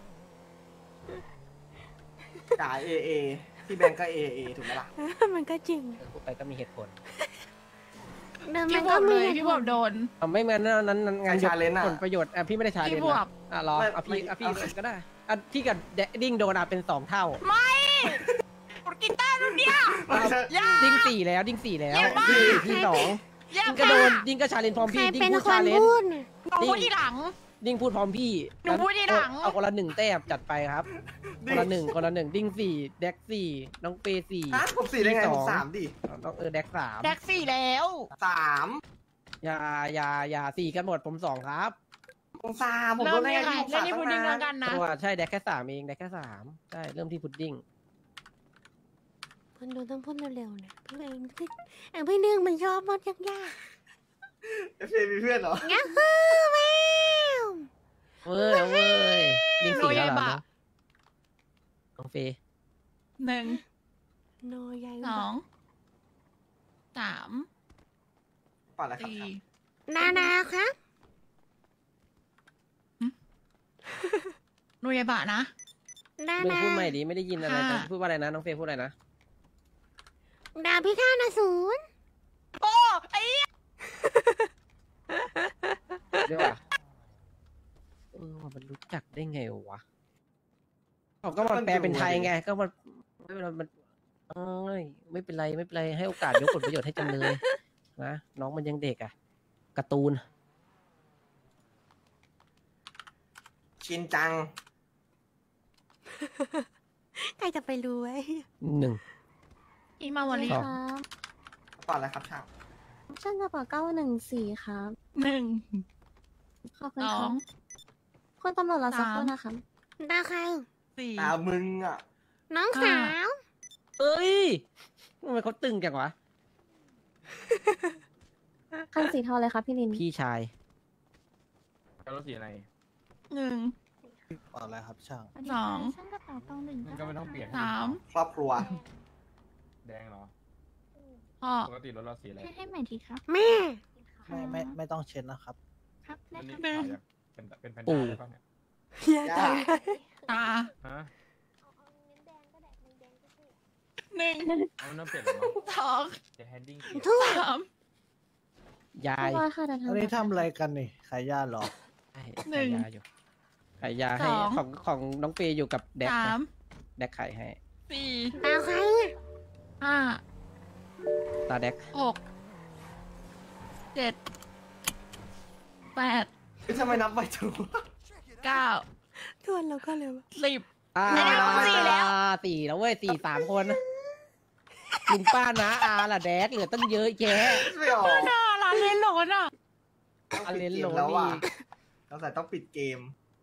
จ๋าเอเอที่แบงก์ก็เอเอถูกไหมล่ะมันก็จริงพูดไปก็มีเหตุผลเดิมพี่มันบก็วบมีเลยพี่บวบโดนไม่เหมือนนั้นงานใคร challenge อะผลประโยชน์พี่ไม่ได้ชาเลนพี่บวบรอไม่เอาพี่ไม่เอาพี่เอาก็ได้พี่กับดิ้งโดนเป็น2 เท่ากดกีตาร์รุ่นเนี้ย อย่าดิ้ง4แล้วดิ้ง4แล้วอย่าบ้าดิ้ง2 แย่ดิ้งก็โดนดิ้งก็ชาเลนพร้อมใครพี่ดิ้งเป็นพูดคชาน เลนพูดน่ะหนูพูดทีหลังดิ้งพูดพร้อมพี่หนูพูดทีหลังเอาคนละ1 แต้มจัดไปครับคนละ1ดิ้ง4แดก4น้องเป4 ฮะผมสี่ได้ไงผมสามดิน้องแดก3 แดกสี่แล้วสามอย่า4กันหมดผม2ครับผมสามผมเริ่โดมนได้ที่ไงใครที่ผมเล่สาน มที่พุดดิ้งตั้งนานแล้วกันนะตัวใช่แดกแค่3เองแดกแค่3ใช่เริ่มที่พุดดิ้งคนดูต้องพูดเร็วๆนะพี่เองพี่นึงมันชอบพูดยากเอฟเอมีเพื่อนเหรอๆงั้นคือแมวเว้ยดิ้ง4แล้วเหรอน้องเฟย์หนึ่งโนยายสองสามป่าอะไรครับสี่นาครับหนูยายบะนะนามึงพูดใหม่ดิไม่ได้ยินอะไรค่ะพูดว่าอะไรนะน้องเฟย์พูดอะไรนะดาพิฆาตอสูรโอ้ไอ้เรียกว่ามันรู้จักได้ไงวะเขาก็มันแปลเป็นไทยไงก็มันเอ้ยไม่เป็นไรให้โอกาสยกผลประโยชน์ให้จำเลยนะน้องมันยังเด็กอ่ะการ์ตูนชินจังใครจะไปรู้ไว้ 1 อีมาวอลลี่สองครับปล่อยอะไรครับช่างช่างกระเป๋า914ครับ 1 ขอบคุณสอครังบคุณตำรวจรอสักครู่ 3 นะครับตาใครสี่ตามึงอ่ะน้องสาวเอ้ยทำไมเขาตึงจังวะคันสีเทาเลยครับพี่ลินพี่ชายแล้วรถสีอะไร 1 อะไรครับช่างสองช่างกระเป๋าต้องหนึ่งมันก็ไม่ต้องเปลี่ยนครอบครัวแดงเหรอพ่อปกติรถเราสีอะไรให้ใหม่ทีครับแม่ไม่ต้องเช็ดนะครับครับได้อันคนี้รับขายยังเป็นแพนปู่ด้าได้ป่ะเนี่ยเฮียจังตาฮะ 1 เอาน้ำเปลี่ยนเหรอมั้ง 2 จะแฮนดิ้งทุก 3 ยายเรียบร้อยค่ะเดี๋ยวอันนี้ทำทำอะไรกันนี่ขายยาเหรอใช่หนึ่งขายยาอยู่ขายยาให้สองของน้องเฟย์อยู่กับแดกนะ 3 แดกขายให้ 4 ตาใคร 5 ตาแดก 6 7 8 ทำไมนับไปถูก 9 ทวนแล้วก็เร็ว 10 อ่าไม่ได้เอาสี่แล้วสี่แล้วเว้ย3 คนลุงป้านะอาล่ะแดกเหลือตั้งเยอะแยะไม่ออกน่าร้านเล่นโหลดอ่ะต้องอันปิเลดนเกโหลมแล้วอ่ะนี่ต้องใส่ต้องปิดเกม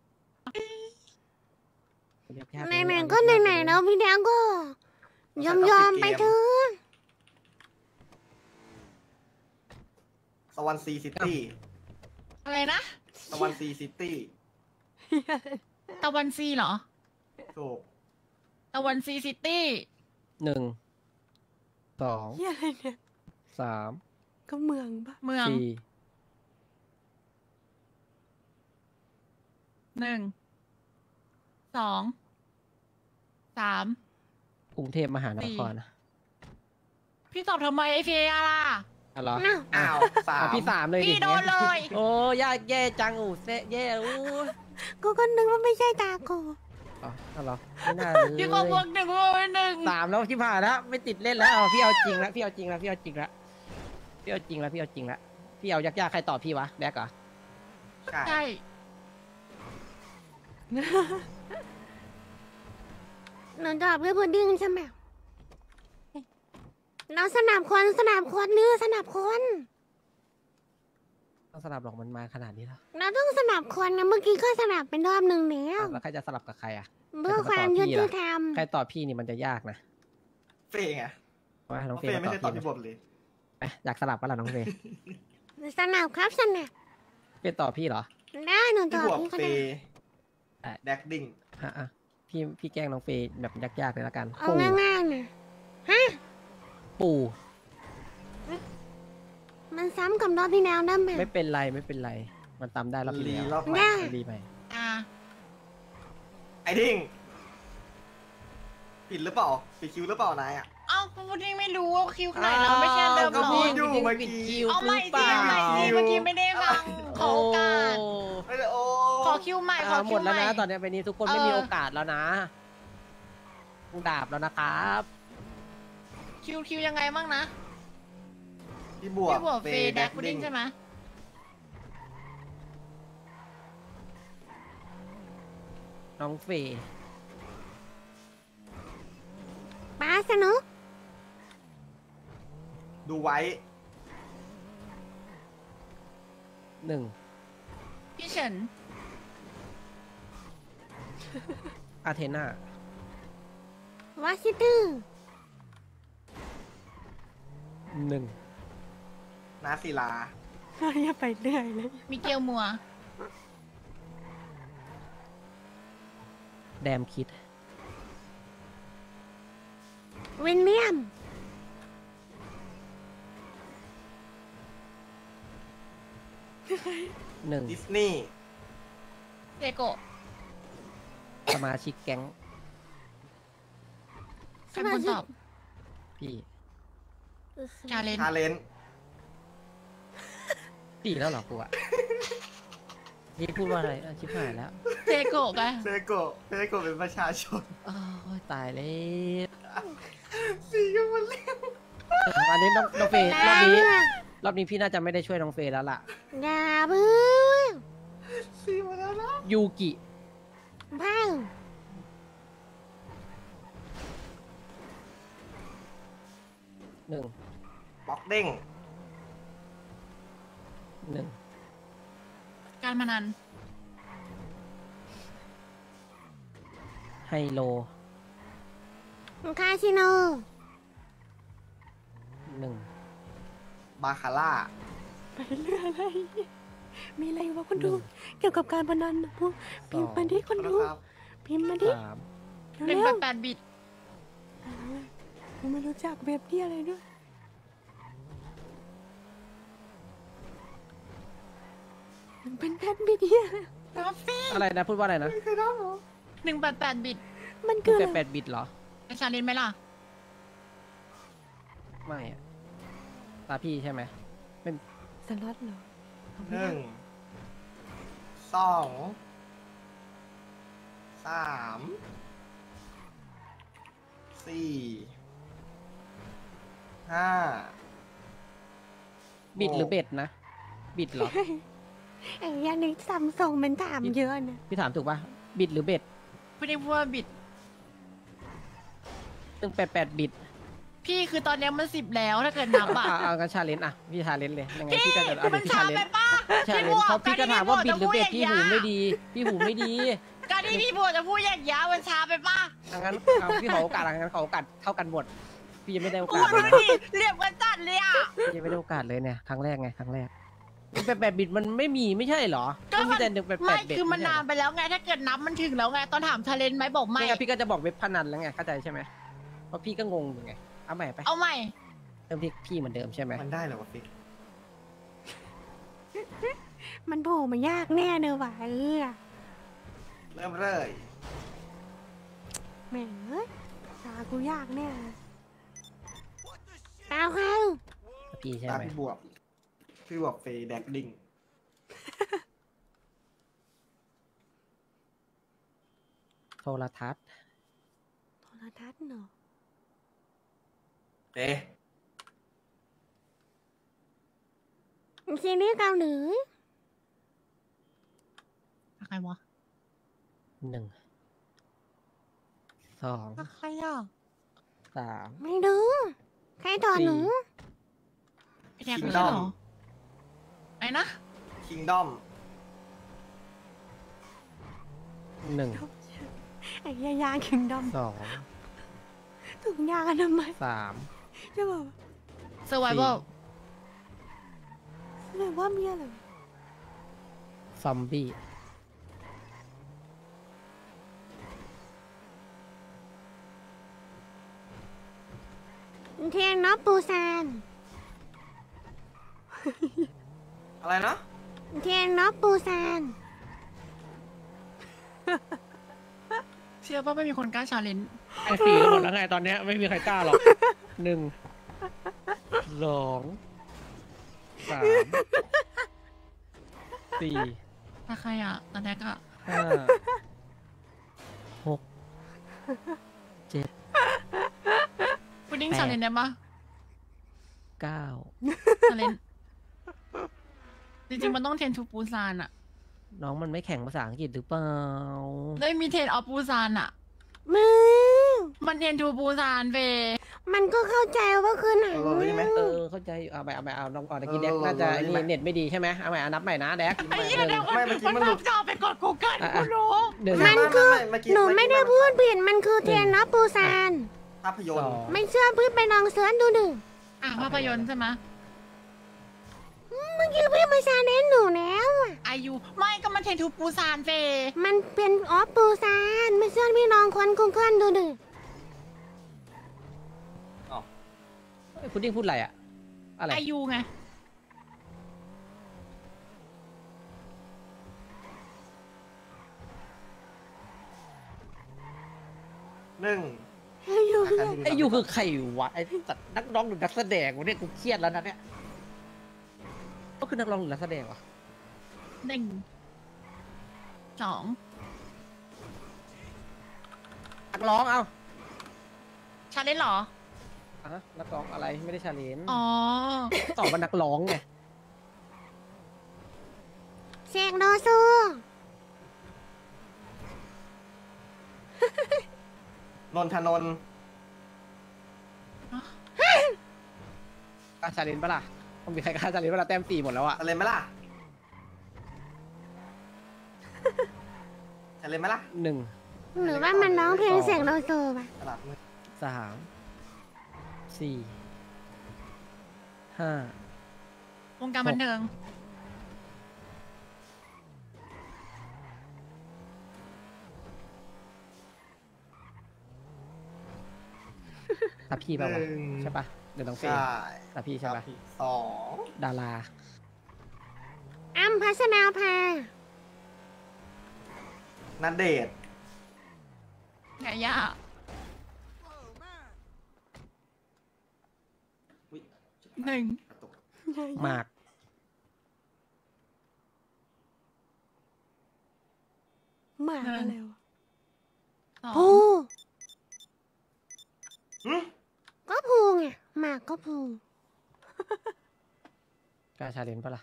ไหนๆก็ไหนๆแล้วพี่แดงก็ ยอมไปเถอะสวรรค์ซีซิตี้อะไรนะสวรรค์ซีซิตี้ตะวันซีเหรอถูกตะวันซีซิตี้ 1 2 เฮียอะไรเนี่ย 3 ก็เมืองปะเมือง 4 1 2 3 กรุงเทพมหานครนะพี่ตอบทำไมไอเฟียล่ะอ๋อเหรอน่ะอ้าวสามพี่3เลยดิพี่โดนเลยโอ้ยากแย่จังอู้เซะแย่อู้ก็นึกว่าไม่ใช่ตาโกอ๋อเอาเหรอไม่น่าเลยพี่ก็บวก1บวก1 3แล้วที่ผ่านแล้วไม่ติดเล่นแล้วเอาพี่เอาจริงแล้วพี่เอาจริงแล้วพี่เอาจริงแล้วพี่เอาจริงแล้วพี่เอาจริงแล้วพี่เอายากๆใครตอบพี่วะแบกเหรอใช่ใช่หนูตอบด้วยพุดดิ้งใช่ไหมเราสนับคนเนื้อสนับคนต้องสลับหรอกมันมาขนาดนี้แล้วเราต้องสนับคนนะเมื่อกี้ก็สนับเป็นรอบหนึ่งแล้วแล้วใครจะสลับกับใครอ่ะเพื่อความยุติธรรมใครตอบพี่นี่มันจะยากนะเฟย์ไงว่าน้องเฟเฟย์ย์มาไม่ตอบใช่ตอบพี่ที่บทเลยไหมอยากสลับปะล่ะน้องเฟย์สนับครับสนับเฟย์ตอบพี่เหรอได้หนูตพี่อบบวกพี่ก็เฟได้ย์แดกดิ้งอ่ะพี่แกล้งน้องเฟย์แบบยากๆเลยละกันเอาปู่ง่ายๆนะฮะปู่มันซ้ำกับรอบที่แล้วได้ไหมไม่เป็นไรไม่เป็นไร มันตามได้รอบที่รีแล้วรอบใหม่ได้รีใหม่อ่ะไอ้ดิ้งผิดหรือเปล่าผิดคิวหรือเปล่านายอ่ะเอ้าพูดยังไม่รู้ว่าคิวขนาดเราไม่ใช่เดิมก็หรอพูดอยู่ เมื่กี้คิวเอาใหม่หรืสิปล่าเอาใหม่สิเมื่อกี้ไม่ได้ฟังขอโอกาสไม่ได้โอ้ขอคิวใหม่ขอหคิมวดใหแล้วม่นะตอนนี้ไปนี้ทุกคนไม่มีโอกาสแล้วนะดาบแล้วนะครับคิวยังไงบ้างนะพี่บวกพี่บวกเฟย์แดกพุดดิ้งใช่ไหมน้องเฟย์ป้าสนุกดูไว้ 1 พี่เฉินอาเทนาวาชิตือ 1 นาศิลาเราอย่าไปเรื่อยเลยมิเกลมัวแดมคิดวินเลียม 1 ดิสนีย์เจโกะสมาชิกแก๊งใครเป็นคนตอบพี่ชาเลนทาเลน 4แล้วเหรอกูอะพี่พูดว่าอะไรชิบหายแล้วเจโกะไงเฟโกะเป็นประชาชนโอ้ยตายแล้วสีกันหมดแล้วอันนี้น้องเฟย์ได้รอบนี้พี่น่าจะไม่ได้ช่วยน้องเฟย์แล้วล่ะอย่าเพิ่งสีหมดแล้วนะยูกิพัง 1 บล็อกเด้ง 1 การพนันไฮโลคาสิโน 1 บาคาร่าไปเรื่อยอะไร มีอะไรวะคนดู เกี่ยวกับการพนันนะพวกพิมพ์มาดิคนดูครับพิมพ์มาดิ 3 หนึ่งเร็วแปดบิตๆผมไม่รู้จักเว็บที่อะไรด้วยมันเป็นแพทบิดเฮียกาแฟอะไรนะพูดว่าอะไรนะ 188 บิตมันคืออะไร 8 บิตเหรอไปชาเลนจ์ไหมล่ะไม่อะตาพี่ใช่ไหมสล็อตเหรอ 1 2 3 4 5 บิตหรือเบ็ดนะ บิตเหรอไอ้ยันนี้ซัมซุงมันถามเยอะนะพี่ถามถูกป่ะ บิตหรือเบ็ดไม่ได้พูดว่าบิต 188 บิตพี่คือตอนเนี้ยมัน10แล้วถ้าเกิดนับอ่ะเอากันชาเลนจ์อ่ะ พี่ชาเลนจ์เลยยังไงพี่พี่ก็จะเอามันพี่ช้าชาเลนไปจ์ป้าชาเลนจ์เพราะพี่ก็ถามว่าบิตหรือเบ็ดพี่หูไม่ดี พี่หูไม่ดีการที่พี่พูดจะพูดอย่างยามันช้าไปป้างั้นเอาพี่ขอโอกาสงั้นขอโอกาสเท่ากันหมด พี่ยังไม่ได้โอพูกาดสเลยดูนะดิเรียบกันจัดเลยอ่ะพี่ยังไม่ได้โอกาสเลยเนี่ยครั้งแรกไงครั้งแรก188 บิตมันไม่มีไม่ใช่เหรอก็มันมัมีนแต่ไม่ 188 บิตคือมันนานไปแล้วไงถ้าเกิดนับมันถึงแล้วไงตอนถามชาเลนจ์ไหมบอกไม่ไม่งั้นพี่ก็จะบอกเว็บพนันแล้วไงเข้าใจใช่ไหมเพราะพี่ก็งงอยู่ไงเอาใหม่ไปเอาใหม่เริ่มที่พี่เหมือนเดิมใช่ไหมมันได้เหรอวะฟิกมันโผล่มายากแน่เนอะว่ะเริ่มเลยแหม่เอ้ยตากูยากแน่เลยเอาเข้าพี่ใช่ตาไหมพี่บวกเฟย์แดกดิ้งโทรทัศน์โทรทัศน์เนอะเอ๊ะซีรีส์เกาหลีใครวะ 1 2 ใครอ่ะ 3 ไม่รู้ใครต่อหนูไอแดกไม่ใช่เหรอไอ้นะคิงดอม 1 ไอ้ยาคิงดอม 2 ถุงยางอนามัย 3 ใช่ป่ะเซอร์ไวเบิลแม่ว่ามีอะไรซอมบี้เทียนนอปูซานอะไรนะเทียนนอปูซานเชื่อว่าไม่มีคนกล้าชาเลนจ์ไอ้4หมดแล้วไงตอนเนี้ยไม่มีใครกล้าหรอก 1 2 3 4 ถ้าใครอ่ะตอนแรกอ่ะ 5 6 7 พุดดิ้งชาเลนจ์ได้ปะ 9 ชาเลนจ์จริงๆมันต้องเทรนทูปูซานอ่ะน้องมันไม่แข่งภาษาอังกฤษหรือเปล่าเลยมีเทรนออฟปูซานอ่ะมึงมันเทรนทูปูซานเฟมันก็เข้าใจว่าคือหนังเข้าใจอยู่เอาใหม่เอาน้องก่อนตะกี้แดกน่าจะนี่เน็ตไม่ดีใช่ไหมเอาใหม่นับใหม่นะแดกไอ้เหี้ยเดี๋ยวมันภาพจอไปกดกูเกิลกูรู้มันคือหนูไม่ได้พูดผิดมันคือเทียนนอปูซานภาพยนตร์ไม่เชื่อพี่ไปลองเสิร์ชดูดิอ่ะภาพยนตร์ใช่ไหมเมื่อกี้พี่มาชาเลนจ์หนูแล้วอะอายุไม่ก็มันเทรนทูปูซานเฟมันเป็นออฟปูซานไม่เชื่อพี่ลองคนกูเกิลดูดิพุดดิ้งพูดอะไรอะอะไรอายุไง 1 ไอ้ยูคือใครวะไอ้สัตว์นักร้องหรือนักแสดงวะเนี่ยกูเครียดแล้วนะเนี่ยก็คือนักร้องหรือนักแสดงวะ 1 2 นักร้องเอาชาเลนจ์เหรอนักร้องอะไรไม่ได้ชาเลนจ์อ๋อตอบว่านักร้องไงเสกโลซูนนทนนท์ชาเลนจ์ปะล่ะต้องมีใครกล้าชาเลนจ์ปะล่ะแต้ม4หมดแล้วอะอะไรไหมล่ะอะไรไหมล่ะ 1 หรือว่ามันร้องเพลงเสกโลโซป่ะตลาดมืด 3 4 5 วงการบันเทิงตาพี่ป่าวะใช่ปะเดี๋ยวต้องเฟใช่ตาพี่ใช่ปะสองดาราอ้ำพัชนาภานัดเดทไก่ย่า หนึ่งหมากหมากอะไรวะสองภูหึก็ภูไงหมากก็ภูกล้าชาเลนจ์ปะล่ะ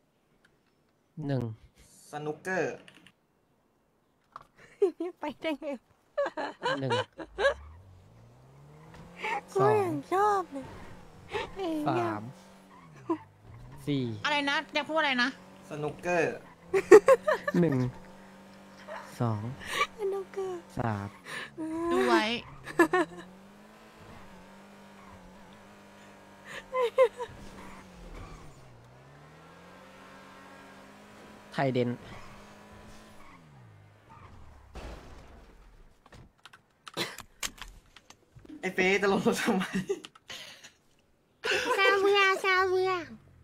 1 สนุกเกอร์ไปได้ไง 1 กูยังชอบเลยเอ้ยอยาก 3 4 อะไรนะอยากพูดอะไรนะสนุกเกอร์ 1 2 อันนั้นก็ 3 ดูไว้ไทยเดนไอ้เป๊จะลงรถทำไมซาเวียซาเวีย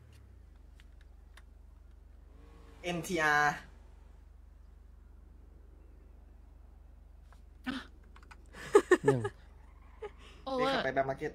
NTR 1 โอเป๊เวอขับร์ไปแบงก์มาร์เก็ต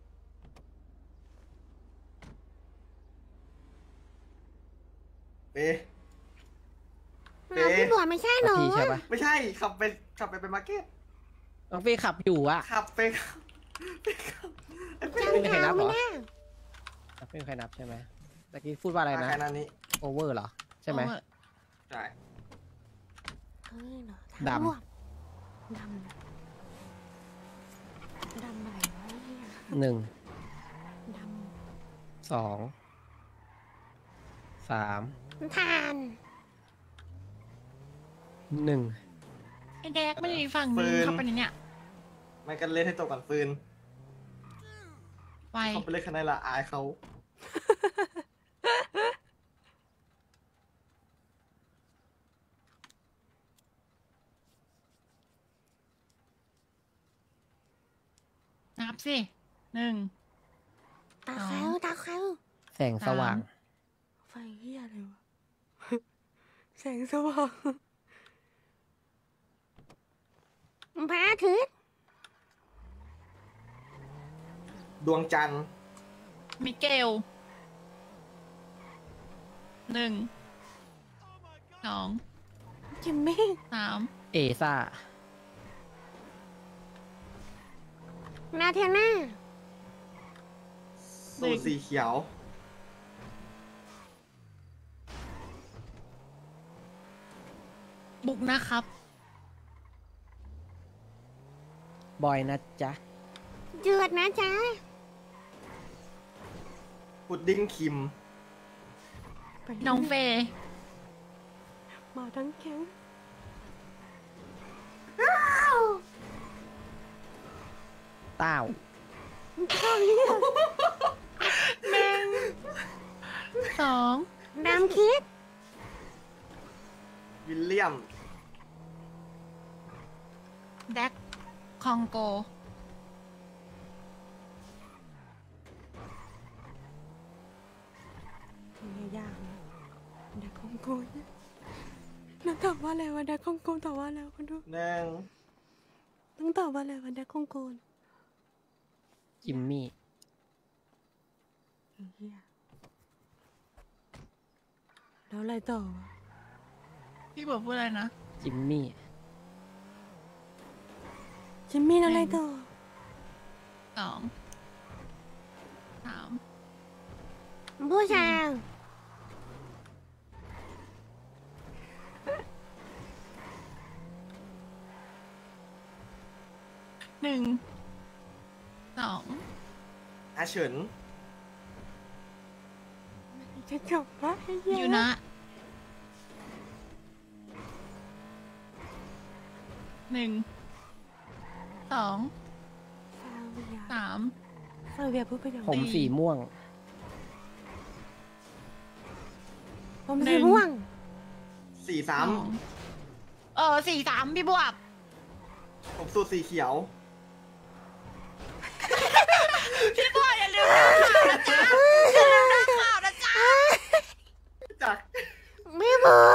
เป๊อ้าวพี่บัวไม่ใช่เหรตาอพี่ใช่ปะไม่ใช่ขับไปมาร์เก็ตน้องเฟยขับอยู่อะขับไปขับไอ้เป๊จังไม่มีใครนัเท้าบเหรไม่อได้ไม่มีใครนับใช่ไหมตะกี้พูดว่าอะไรนะแค่นั้นนี้โอเวอร์เหรอ ใช่ไหมโอเวอร์ใช่เฮ้ยเหรอดำรวบดำดำอะไรวะเนี่ย 1 ด 2 3 ทาน 1 ไอแดกไม่ได้อีกฝั่งนึงเข้าไปในเนี่ยไม่กันเล่นให้ตกก่อนฟืนไฟเขาไปเล่นคะแนนละอายเขานับสิหนึ่งตาเขาตาเขาแสงสว่างำไฟเหี้ยอะไรวะ แสงสว่างพระอาทิตย์ดวงจันทร์มิเกลหนึ่งสองจิมมี่สามเอซ่านาเทน่าสูตรสีเขียวบุกนะครับบอยนะจ๊ะเจือดนะจ๊ะพุดดิ้งคิมไปน้องเฟย์มาทั้งแก๊งต้าวข้าวเนี่ยหนึ่งสองดำคิดวิลเลียมแดกคองโกเนี่ยยากนะเด็กของกูเนี่ยแล้วตอบว่าอะไรวะเด็กของกูตอบว่าอะไรวะคุณดูหนึ่งต้องตอบว่าอะไรวะเด็กของกูเนี่ยจิมมี่ไอ้เหี้ยแล้วอะไรต่อวะพี่บอกพูดอะไรนะจิมมี่จิมมี่แล้วอะไรต่อสองสามผู้ชายหนึ่งสองอาเฉินจะจบปะไอ้เหี้อยู่นะ 1 2 ฟาเวีย 3 ฟาเวียพูดประโยคผมสีม่วงผมสีม่วง 43 4-3 พี่บวบผมสูตรสีเขียวพี่บวบอย่าลืมดูข่าวนะจ๊ะอย่าลืมดูข่าวนะจ๊ะจากพี่บัว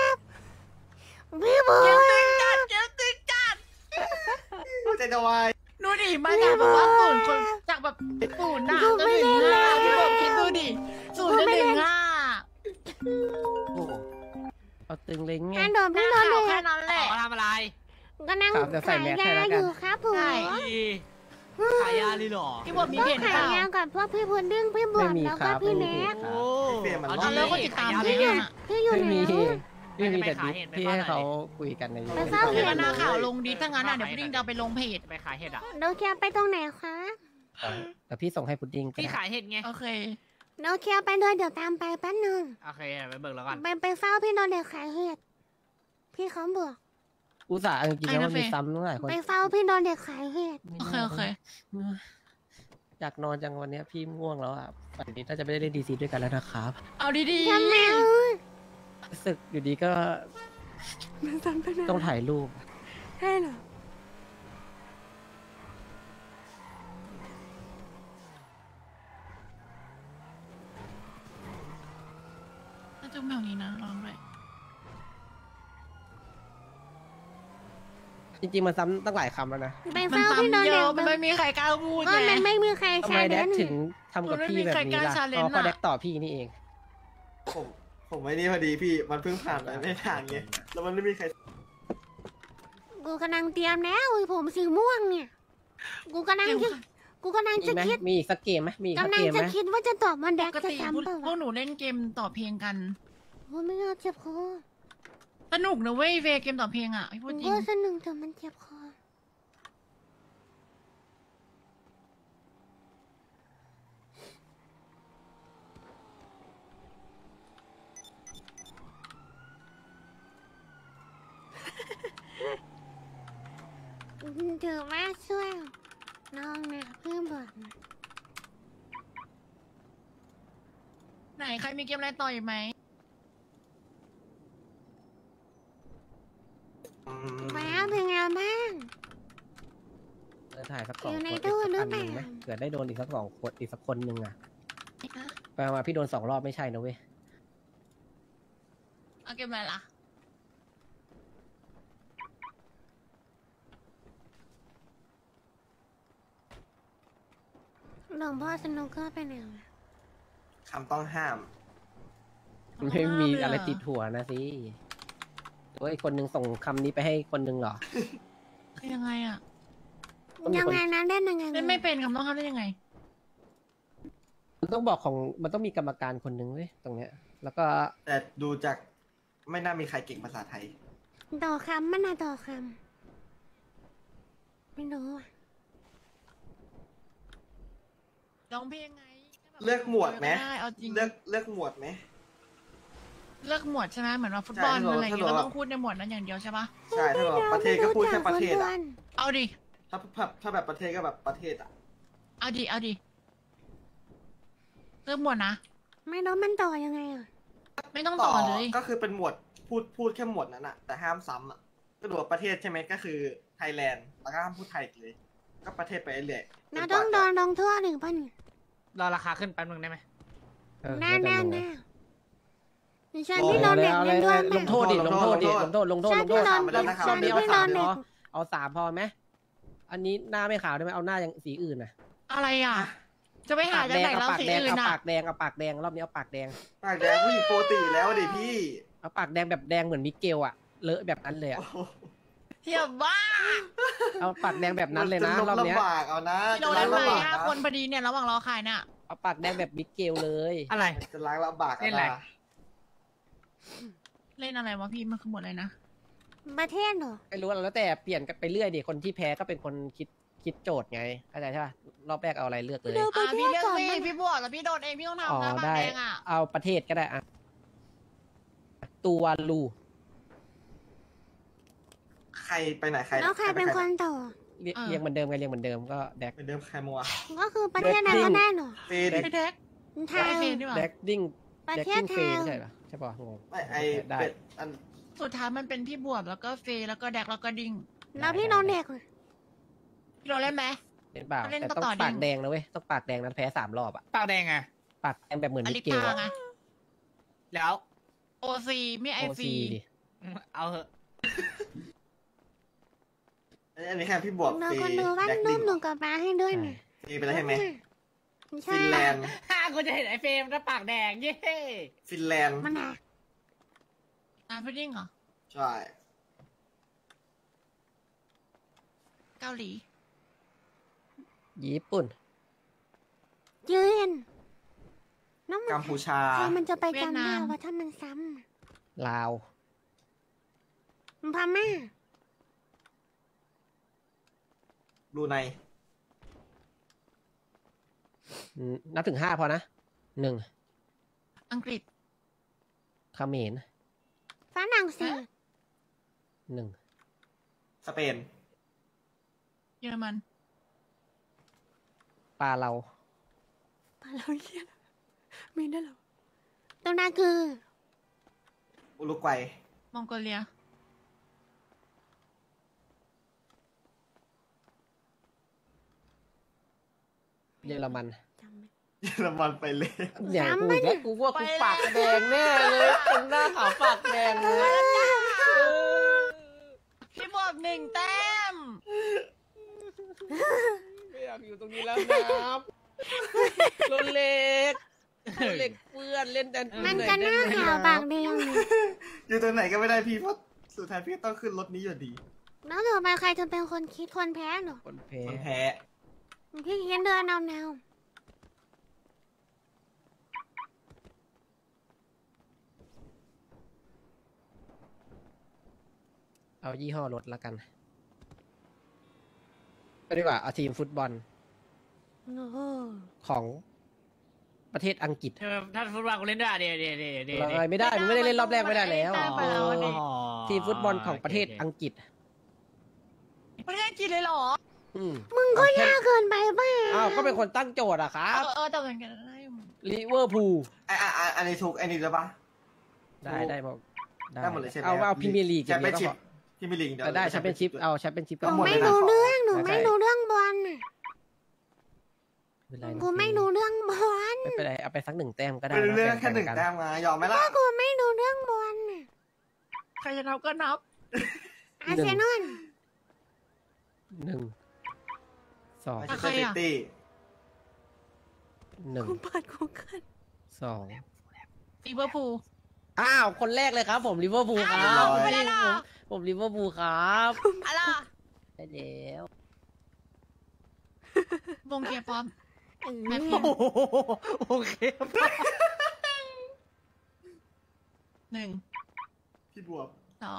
พี่บัวยังตึงจัดยังตึงจัดใจจะวายดูดิมาจากแบบว่าศูนย์คนจากแบบศูนย์น่ะจนถึง5พี่บวบคิดดูดิศูนย์จนถึง5 โอ้เอาตึงเล้งไงการโดดพี่โดนข่าวเด็แค่กนั้นแหละทำอะไรกำลังครับจะใส่ขายแมสให้ยาแล้วอกันยู่ครับผมใช่ขายยาเลยเหรอพี่บวบมีก็เพจขาเปยล่ายากับพวกพี่พุดดิ้งพี่บวไม่บมีแล้วคก็รับพี่ไม่มีเล็กครับเฟรมมันเอารอบแล้วก็ติดตามพี่พี่อยู่อ่ะพี่อยู่ไม่ไหนมีอะไม่มีไปแต่ขายดิเห็ดไปที่บ้านให้ไหนเขาคุยกันในไปเฝ้าพี่ก็น่าข่าวลงดีถ้างั้นอ่ะเดี๋ยวพุดดิ้งจะเอาไปลงเพจไปขายเห็ดอ่ะเดี๋ยวเคลียร์ไปตรงไหนคะแต่พี่ส่งให้พุดดิ้งก็พี่ได้ขายเห็ดไงโอเคเดี๋ยวเคลียร์ไปด้วยเดี๋ยวตามไปแป๊บนึงโอเคไปเบิกแล้วกันไปเฝ้าพี่โดนเด็กขายเห็ดพี่เขาบอกอุตส่าห์เอาจริงๆแล้วมันมีซ้ำตั้งหลายคนไปเฝ้าพี่โดนเด็กขายเห็ดโอเคโอเคอยากนอนจังวันเนี้ยพี่ง่วงแล้วอ่ะวันนี้น่าจะไม่ได้เล่นดีซีด้วยกันแล้วนะครับเอาดีทำไมรู้สึกอยู่ดีก็มันซ้ำตั้งนานต้องถ่ายรูปใช่เหรอๆน่าจะแบบนี้นะลองด้วยจริงๆมันซ้ำตั้งหลายคำแล้วนะไปมันเฝ้าพี่โดซ้ำนเยเด็กอะมันไม่มีใครกล้าพูดก็ไงมันไม่มีใครทำใช้ไมแดเล่กนถึงทำกับพี่แบบนี้ล่ะมันไม่มีใครกล้า challenge เพราะอะแดกต่อพี่นี่เองผมไม่นี่พอดีพี่ มันเพิ่งผ่านไปไม่ทางไง แล้วมันไม่มีใครกูกำลังเตรียมแล้วผมสีม่วงเนี่ยกูกำลังเดี๋ยวจะกูกำลังมีจะไหมคิดมีอีกสักเกมไหมมีอีกสักกำลัเกงมไหจะมคิดว่าจะตอบมันแดปกกจะติซ้ำพวกเปล่าพวกหนูเล่นเกมต่อเพลงกันโอ้ไม่เอาเจ็บคอสนุกนะเว้ยเฟย์เกมต่อเพลงอ่ะพี่พูดจริงก็สนุกแต่มันเจ็บคอถือว่าช่วยน้องนะพี่บอกนะไหนใครมีเกมอะไรต่ออีกไหมว้าวเป็นไงบ้างถ่ายสักสองอยู่คนในอีกตู้สักหรืออันหนึ่งเปไหมล่าเผื่อได้โดนอีกสักสองคนอีกสักคนหนึ่งอ่ะไปมาพี่โดน2 รอบไม่ใช่นะเว้ยเอาเกมอะไรล่ะหลวงพ่อสนุกเกอร์ไปไหนวะคำต้องห้ามไม่มีอะไรติดหัวนะสิหรือว่าอีกคนนึงส่งคำนี้ไปให้คนนึงเหรอคือยังไงอ่ะต้องมีคนยังไงนะเล่นยังไงเล่นไม่เป็นคำต้องห้ามได้ยังไงมันต้องบอกของมันต้องมีกรรมการคนนึงเว้ยตรงเนี้ย แล้วก็แต่ดูจากไม่น่ามีใครเก่งภาษาไทยต่อคำมันนะต่อคำไม่รู้อ่ะร้องเพลงไงเลือกหมวดไหมได้เอาจริงเลือกหมวดไหมเลือกหมวดใช่ไหมเหมือนว่าฟุตบอลใช่อะไรอย่างเงี้ยถ้าเราเราต้องพูดในหมวดนั้นอย่างเดียวใช่ปะใช่ ถ้าแบบประเทศก็พูดแค่ประเทศอ่ะเอาดิถ้าแบบประเทศก็แบบประเทศอ่ะเอาดิ เอาดิ เลือกหมวดนะไม่รู้มันต่อยังไงอ่ะไม่ต้องต่อเลยก็คือเป็นหมวดพูดแค่หมวดนั้นอ่ะ แต่ห้ามซ้ำอ่ะ ก็ดูว่าประเทศใช่ไหมก็คือไทยแลนด์ แล้วก็ห้ามพูดไทยอีกเลย ก็ประเทศไปเรื่อยๆเราต้องโดนลงโทษหรือเปล่าเนี่ยรอราคาขึ้นแป๊บนึงได้ไหมเออแน่แล้วแน่แต่มึงแน่ดิฉันพี่โดนเด็กเล่นด้วยไหมลงโทษดิลงโทษดิลงโทษลงโทษใช่ลงโทพี่ษโดนไม่ได้เด็กนะครับใช่รอบนี้พี่เอาโด 3 นเด็พกอเอา3พอไหมอันนี้หน้าไม่ขาวได้ไหมเอาหน้าอย่างสีอื่นนะอะไรอ่ะ จะไปหาจากไหนเอาเราปากสีแดงอื่เอานอ่ะปากแดงเอาปากแดงรอบนี้เอาปากแดงปากแดงผู้หญิงโปรตีแล้วดิพี่เอาปากแดงแบบแดงเหมือนมิเกลอะเลอะแบบนั้นเลยอะโอ้โหเทียบว่าเอาปากแดงแบบนั้นเลยนะมัรอบเนี้ยลำบากเอานะพี่โดจะนล้าได้งไหมลำบาก 5 คนนะพอดีเนี่ยระหว่างรอขายเนี่ยเอาปากแดงแบบมิเกลเลยอะไรจะล้างลำบากเล่นอะไรนะเล่นอะไรวะพี่มันคือหมวดอะไรนะประเทศเหรอไม่รู้แล้วแต่เปลี่ยนกันไปเรื่อยดิคนที่แพ้ก็เป็นคนคิดคิดโจทย์ไงเข้าใจใช่ป่ะรอบแรกเอาอะไรเลือกเลยเดี๋ยวประเทพี่ศเลือกก่อนสิมันพี่บวชแล้วพี่โดนเองพี่ต้องอ๋อทำนะบางได้แดงอ่ะเอาประเทศก็ได้อะตูวาลูใครไปไหนใครแล้วใครเป็นคนต่อเรียงเหมือนเดิมไงเรียงเหมือนเดิมก็แดกเป็นเดิมใครมัวก็คือประเทศนั้นก็ได้เหรอเฟดิพี่แท็กไทไอย เฟนดีกว่าแดกดิ้งประแดกเทศดิ้งไทเฟยไม่ใช่เหรอใช่ป่ะงงไม่ไอได้เป็ดอันสุดท้ายมันเป็นพี่บวชแล้วก็เฟย์แล้วก็แดกแล้วก็ดิ้งแล้วพี่น้องเด็กอะพี่เราเล่นไหมเล่นเปล่าเล่นแต่ต่ต้อองดิ้งปากแดงนะเว้ยต้องปากแดงนั้นแพ้3 รอบอะปากแดงไงปากแดงแบบเหมือนอมิลิเกลตาอะไงแล้วโอซีไม่ไอโอฟีซีดิเอาเหอะอันนี้แค่พี่บวกเราเฟคนดูว่าแดกนุ่ดิ้มงหนูกับป้าให้ด้วยนะเฟไปแล้วใช่ไหมใช่ฟินแลนด์กูจะเห็นไอ้เฟรมแล้วปากแดงเย้ฟินแลนด์มันอะพี่ดิ้งเหรอใช่เกาหลีญี่ปุ่นยืนน้องมักัมพูชาใครมันจะไปจำได้ว่าถ้ามันซ้ำอะลาวพม่าบรูไนนับถึง5พอนะ1 อังกฤษเขมรฝรั่งเศส 1 สเปนเยอรมันปาเราปาเราเยี่ยนมีได้เหรอตัวนั้นคืออุรุกวัยมองโกเลียเยอรมันจำไม่เยอรมันไปเลยเนี่ยซ้ำกูปะอีกเนี่แล้ยวกูว่ากูปากแดงแน่เลยตรงหน้าขาวปากแดงเลยพี่บวก1 แต้มไม่อยากอยู่ตรงนี้แล้วครับรถเล็กรถเล็กเพื่อนเล่นกันมันก็หน้าขาวปากแดงเลยอยู่ตรงไหนก็ไม่ได้พี่เพราะสุดท้ายพี่ก็ต้องขึ้นรถนี้อยู่ดีแล้วต่อไปใครจะเป็นคนคิดคนแพ้เหรอคนแพ้คนแพ้พี่คิดเดินเอาแนวเอายี่ห้อรถละกันก็ดีกว่าเอาทีมฟุตบอลโอ้โหของประเทศอังกฤษถ้าฟุตบอลกูเล่นได้เดี๋ยวอะไรไม่ได้มันไม่ได้เล่นรอบแรกไม่ได้แล้วไปแล้วดิทีมฟุตบอลของประเทศอังกฤษประเทศอังกฤษเลยเหรอมึงก็ยากเกินไปป่ะอ้าวก็เป็นคนตั้งโจทย์อะครับแต่เหมือนกันได้ลิเวอร์พูลอันนี้ถูกอันนี้ได้ปะได้หมดได้หมดเลยใช่ไหมเอาพรีเมียร์ลีกแชมเปี้ยนชิพพรีเมียร์ลีกเดี๋ยวได้แชมเปี้ยนชิพเอาแชมเปี้ยนชิพหก็นูหมดไม่เลยนะรู้เรื่องหนูใช่ไม่รู้เรื่องบอลน่ะไม่เป็นไรกูไม่รู้เรื่องบอลไม่เป็นไรเอาไปสัก1 แต้มก็ได้เป็นเรื่องนะแค่หนึ่งบ่กัแต้มมายอมไหมล่ะกูไม่รู้เรื่องบอลน่ะใครจะนับก็นับอาร์เซนอล 1 2 ไม่ใช่ซิตี้กูเปิดกูเกิน 2 ลิเวอร์พูลอ้าวคนแรกเลยครับผมลิเวอร์พูลครับอ้าวไม่ได้หรอผมลิเวอร์พูลครับอะไรได้แล้ววงเกียร์พร้อม แม็แม่กพิพิมมพ์โอเค 1 พี่บวก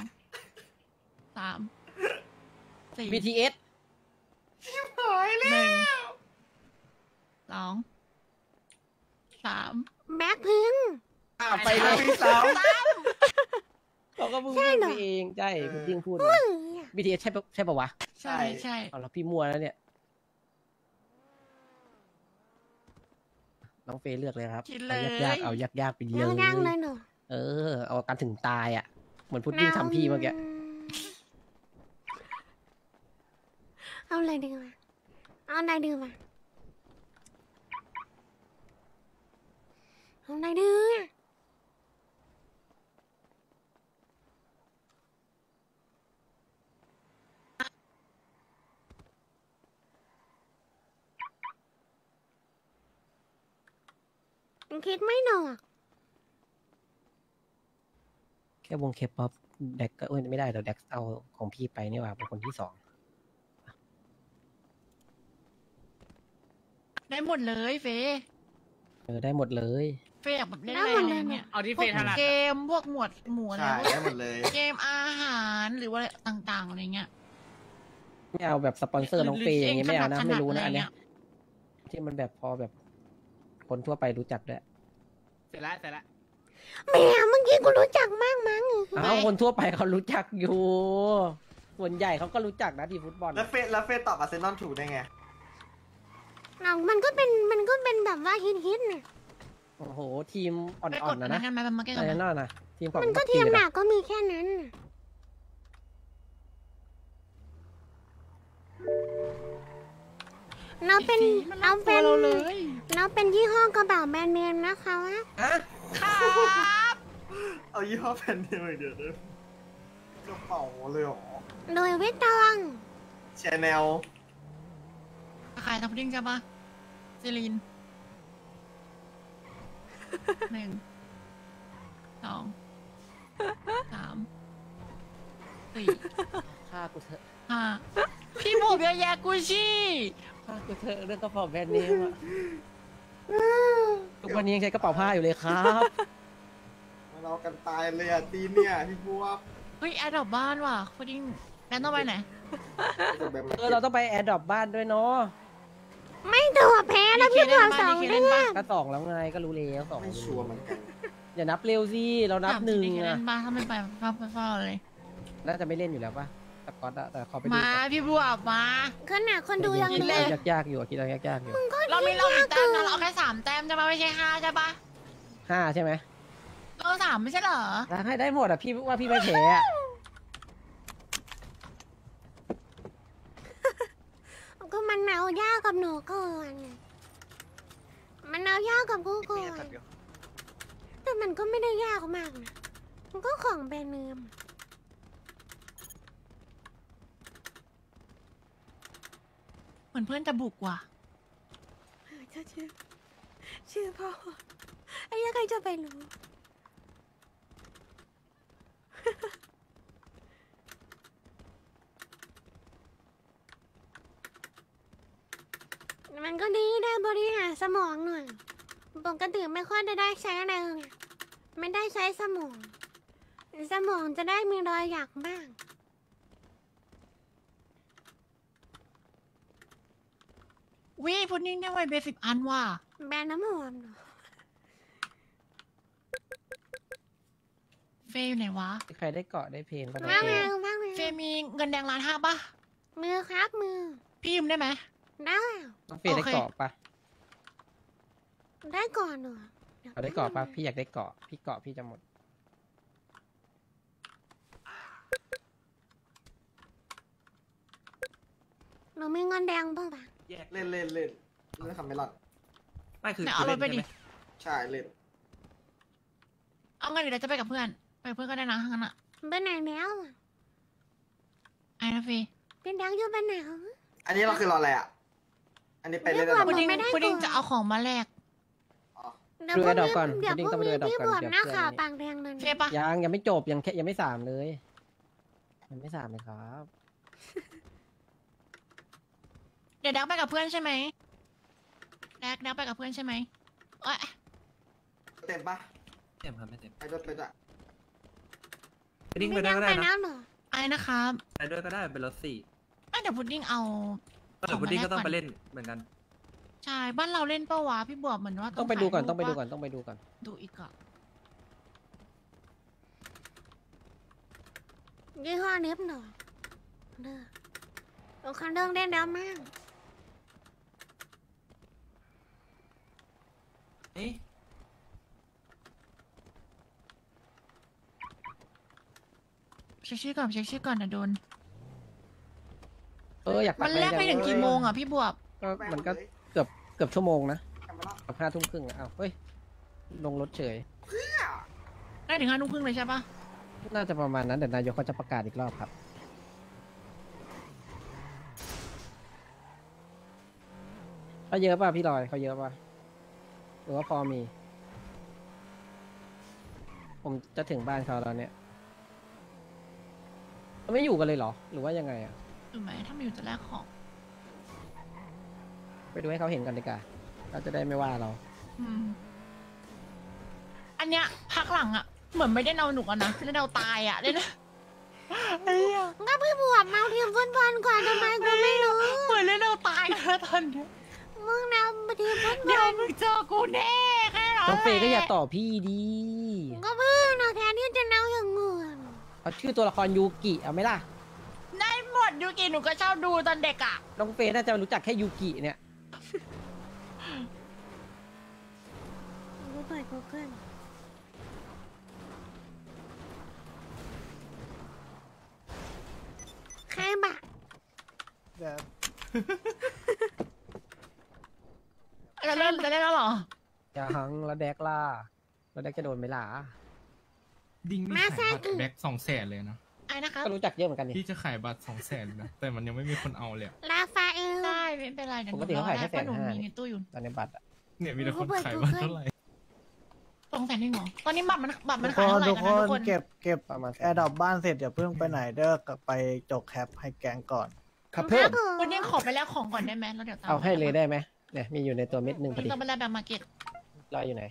2 3 4 BTS หายเลย 1 2 3 แบ็คพิงค์อ้าวไปเลยพี่สาวเขาก็เพิ่งใช่พูดเหรอไปเองใช่คุณยิ่งพูดเฮ้ย BTS ใช่ปะวะใช่ใช่เอาแล้วพี่มัวแล้วเนี่ยน้องเฟย์เลือกเลยครับคิดเลเอายยากๆไปเลยังยังเลยยหนูเอากันถึงตายอ่ะเหมือนพุดดิ้งทำพี่เมื่อกี้เอาอะไรดีวะเอาอะไรดีวะเอาอะไรดีคิดไม่หนอกแค่วงเคป๊อปแดกก็ไม่ได้เดี๋ยวแดกเอาของพี่ไปนี่หว่าเป็นคนที่2 ได้หมดเลยเฟย์ได้หมดเลยเฟย์อยากแบบเล่นอะไรเนี่ยเอาที่พเฟวกรถนัดเกมพวกหมวดหมู่อะไรใช่พวกได้หมดเลยเกมอาหารหรือว่าอะไรต่างๆอะไรเงี้ยไม่เอาแบบสปอนเซอร์น้องเฟย์อย่างงี้ไม่เอานะ ไม่รู้นะอันเนี้ยยที่มันแบบพอแบบคนทั่วไปรู้จักด้วยเสร็จแล้วเสร็จแล้วแหม่เมื่อกี้กูรู้จักมากมั้งอ้าวคนทั่วไปเขารู้จักอยู่ ส่วนใหญ่เขาก็รู้จักนะทีมฟุตบอลแล้วเฟสตอบอาร์เซนอลถูกได้ไงน้องมันก็เป็นแบบว่าฮิตๆเนี่ยโอ้โห ทีมอ่ไปอก นดๆนะนั่นะนกันไหมมาแก้อะกันไรไหมนั่นนะทีมของมันก็บัทีมจีหนันะกก็มีแค่นั้นน่ะเราเป็นมันเราเป็เป็น นเราเลยเราเป็นยี่ห้อกระเป๋าแบรนด์เนมนะคะวะฮะครับเอายี่ห้อแผ่นเดียวอย่างเดียวเลยกระเป๋าเลยเหรอโดยวิตองชาแนลขายทับพุดดิ้งใช่ปะซิลีน 1 2 3 4 ฆ่ากูเถอะ 5พี่ผมเยอะแยะกูชี่ฆ่ากูเถอะเรื่องกระเป๋าแบรนด์เนมอะทุกวันนี้ยังใช้กระเป๋าผ้าอยู่เลยครับเรากันตายเลยอ่ะตีเนี่ยพี่บัวเฮ้ยแอดดอกบ้านว่ะพุดดิ้งแบนต้องไปไหนเราต้องไปแอร์ดรอปบ้านด้วยเนาะไม่ตัวแพ้แล้วพี่บัวสองดีเคเลืเล่นอบ้าดก็สองแล้วไงก็รู้แล้วสองไม่ชัวร์เหมือนกันอย่านับเร็วสิเรานับหนึ่งดีเคเล่อะนบ้านถ้าไม่ไปเฝ้าเลยน่าจะไม่เล่นอยู่แล้วป่ะแต่ก็แต่ขอไปดูมาก่อนพี่บัวมาขนาดคนดูยังคิดเลเอายยากๆอยู่อะคิดเอายากๆอยู่เรามีกี่แต้มนะเราเอาแค่3 แต้มใช่ปะไม่ใช่5ใช่ปะ 5ใช่ไหมเรา3ไม่ใช่เหรอให้ได้หมดอะพี่ว่าพี่ไม่แพ้อะก็มันเอายากกับหนูก่อนมันเอายากกับกูก่อนแต่มันก็ไม่ได้ยากมากนะมันก็ของแบรนด์เนมเหมือนเพื่อนจะบุกว่ะชื่อพ่อไอ้ยังไงจะไปรู้มันก็ดีได้บริหารสมองหน่อยปกติไม่ค่อยได้ใช้อะไรเลยไม่ได้ใช้สมอง สมองจะได้มีรอยหยักบ้างวิพุดดิ้งได้ไวเบสิบอันว่ะแบรนด์น้ำหอมเหรอเฟยอยู่ไหนวะใครได้เกาะได้เพลงปะว่างเนี่ไงยว่างไงเฟยมีเงินแดง1,500,000ปะมือครับมือพี่ยืมได้ไหมได้น้องเฟย์ได้เกาะปะได้ก่อนเหรอเขาได้เกาะปะพี่อยากได้เกาะพี่เกาะพี่จะหมดหนูมีเงินแดงบ้างปะเล่นคำไม่รอดไม่คือเนี่ยเอารถไปดิใช่เล่นเอาเงินเดี๋ยวจะไปกับเพื่อน ไปกับเพื่อนก็ได้นะทั้งนั้นอ่ะไปไหนแล้วอะไอ้นะเฟยเป็นแดงอยู่ไปไหนอันนี้เราคือรออะไรอ่ะ อันนี้ไปเล่นระดับพุดดิ้งไม่ได้พุดดิ้งก่อนจะเอาของมาแลกเดี๋ยวดูพแอรุ่งร์ดรอปนี้ก่อนเดี๋ยวดิ้งพต้รุ่องงไปดูนี้แอร์ดรอปพี่ก่บอนวมเดี๋ยวหน้าเพื่ข่าวอนปากแดงเลยเฟยปะยังไม่จบยังไม่3เลยยังไม่3เลยครับเดี๋ยวแดกไปกับเพื่อนใช่ไหมแดกไปกับเพื่อนใช่ไหมเอ้ยเต็มปะเต็มครับไม่เต็มไปด้วยไปด้วยไปดิ้งไปไม่ด้วยได้ก็ไปได้นะแล้วเหรอไอ้นะครับไปด้วยก็ได้เป็นรถ4 เดี๋ยวพุดดิ้งเอาแต่พุดดิ้งก็ต้องขไปมาแลเล่นเหมือนกันใช่ บ้านเราเล่นเป้าวะพี่บวบเหมือนว่าต้องไปดูก่อนถ่ายต้องไปดูรูปก่อนต้องไปดูก่อนดูอีกอ่ะยี่ห้อเน็บเหรอเด้อโอ้คันเรื่องเล่นแล้วมากเอ๊ะเช็คชื่อก่อนเช็คชื่อก่อนนะโดนอยากปัมันแลกไปถึงกี่โมงอ่ะพี่บวบก็มันก็เกือบชั่วโมงนะแคมเปญกับ5 ทุ่มครึ่งอะอ้าวเฮ้ยลงรถเฉยได้ถึง5 ทุ่มครึ่งเลยใช่ปะน่าจะประมาณนั้นเดี๋ยวนายกเขาจะประกาศอีกรอบครับเขาเยอะป่ะพี่ลอยเขาเยอะป่ะหรือว่าพอมี ผมจะถึงบ้านเขาแล้วเนี่ยไม่อยู่กันเลยเหรอ หรือว่ายังไงอะถูกไหมถ้ามันอยู่จะแลกของไปดูให้เขาเห็นกันดีกว่าเขาจะได้ไม่ว่าเราอืมอันเนี้ยพักหลังอ่ะ เหมือนไม่ได้เอาหนุกอะนะเล่นเอาตายอ่ะเล่นไอ้เหี้ยก็พี่บวบมาทีมฟุตบอลกว่าทำไมกูไม่รู้เหมือนเล่นเอาตายแล้วตอนเนี้ยมึงนำมาทีเพื่อนเดี๋ยวมึงเจอกูแน่แค่นั้นน้องเฟย์ก็อย่าต่อพี่ดีก็เพื่อนนะแทนที่จะเนาอย่างเงื่อนเอาชื่อตัวละครยูกิเอาไหมล่ะได้หมดยูกิหนูก็ชอบดูตอนเด็กอ่ะน้องเฟย์น่าจะรู้จักแค่ยูกิเนี่ยกูเปิด Google ใครบะจะเล่นแล้วเหรอยังแล้วแดกล่ะแล้วแดกจะโดนไหมล่ะดิ้งนี่ขายบัตรแบ็ค200,000เลยนะไอ้นะคะก็รู้จักเยอะเหมือนกันนี่พี่จะขายบัตร200,000นะ แต่มันยังไม่มีคนเอาเลยอะลาฟาเอลได้ไม่เป็นไรเดี๋ยวปกติเขาขายแค่เพระหนู 150,000 มีในตู้อยู่ตอนในบัตรอะเนี่ยมีแต่คนขายบัตรเท่าไหร่ 200,000นี่หรอตอนนี้บัตรมันทุกขายคนเท่าไหร่ทุกกันคนะนทุกคนเก็บประมาณแอร์ดรอปบ้านเสร็จอย่าเพิ่งไปไหนเด้อกลับไปจกแคปให้แกงก่อนครับเพิ่มวันนี้ขอไปแล้วของก่อนได้ไหมแล้วเดี๋ยวตามเอาให้เลยได้ไหมเนี่ยมีอยู่ในตัวเม็ดหนึ่งพอดีต้องไปแล้วแบบมาเก็ตรออยู่ไหน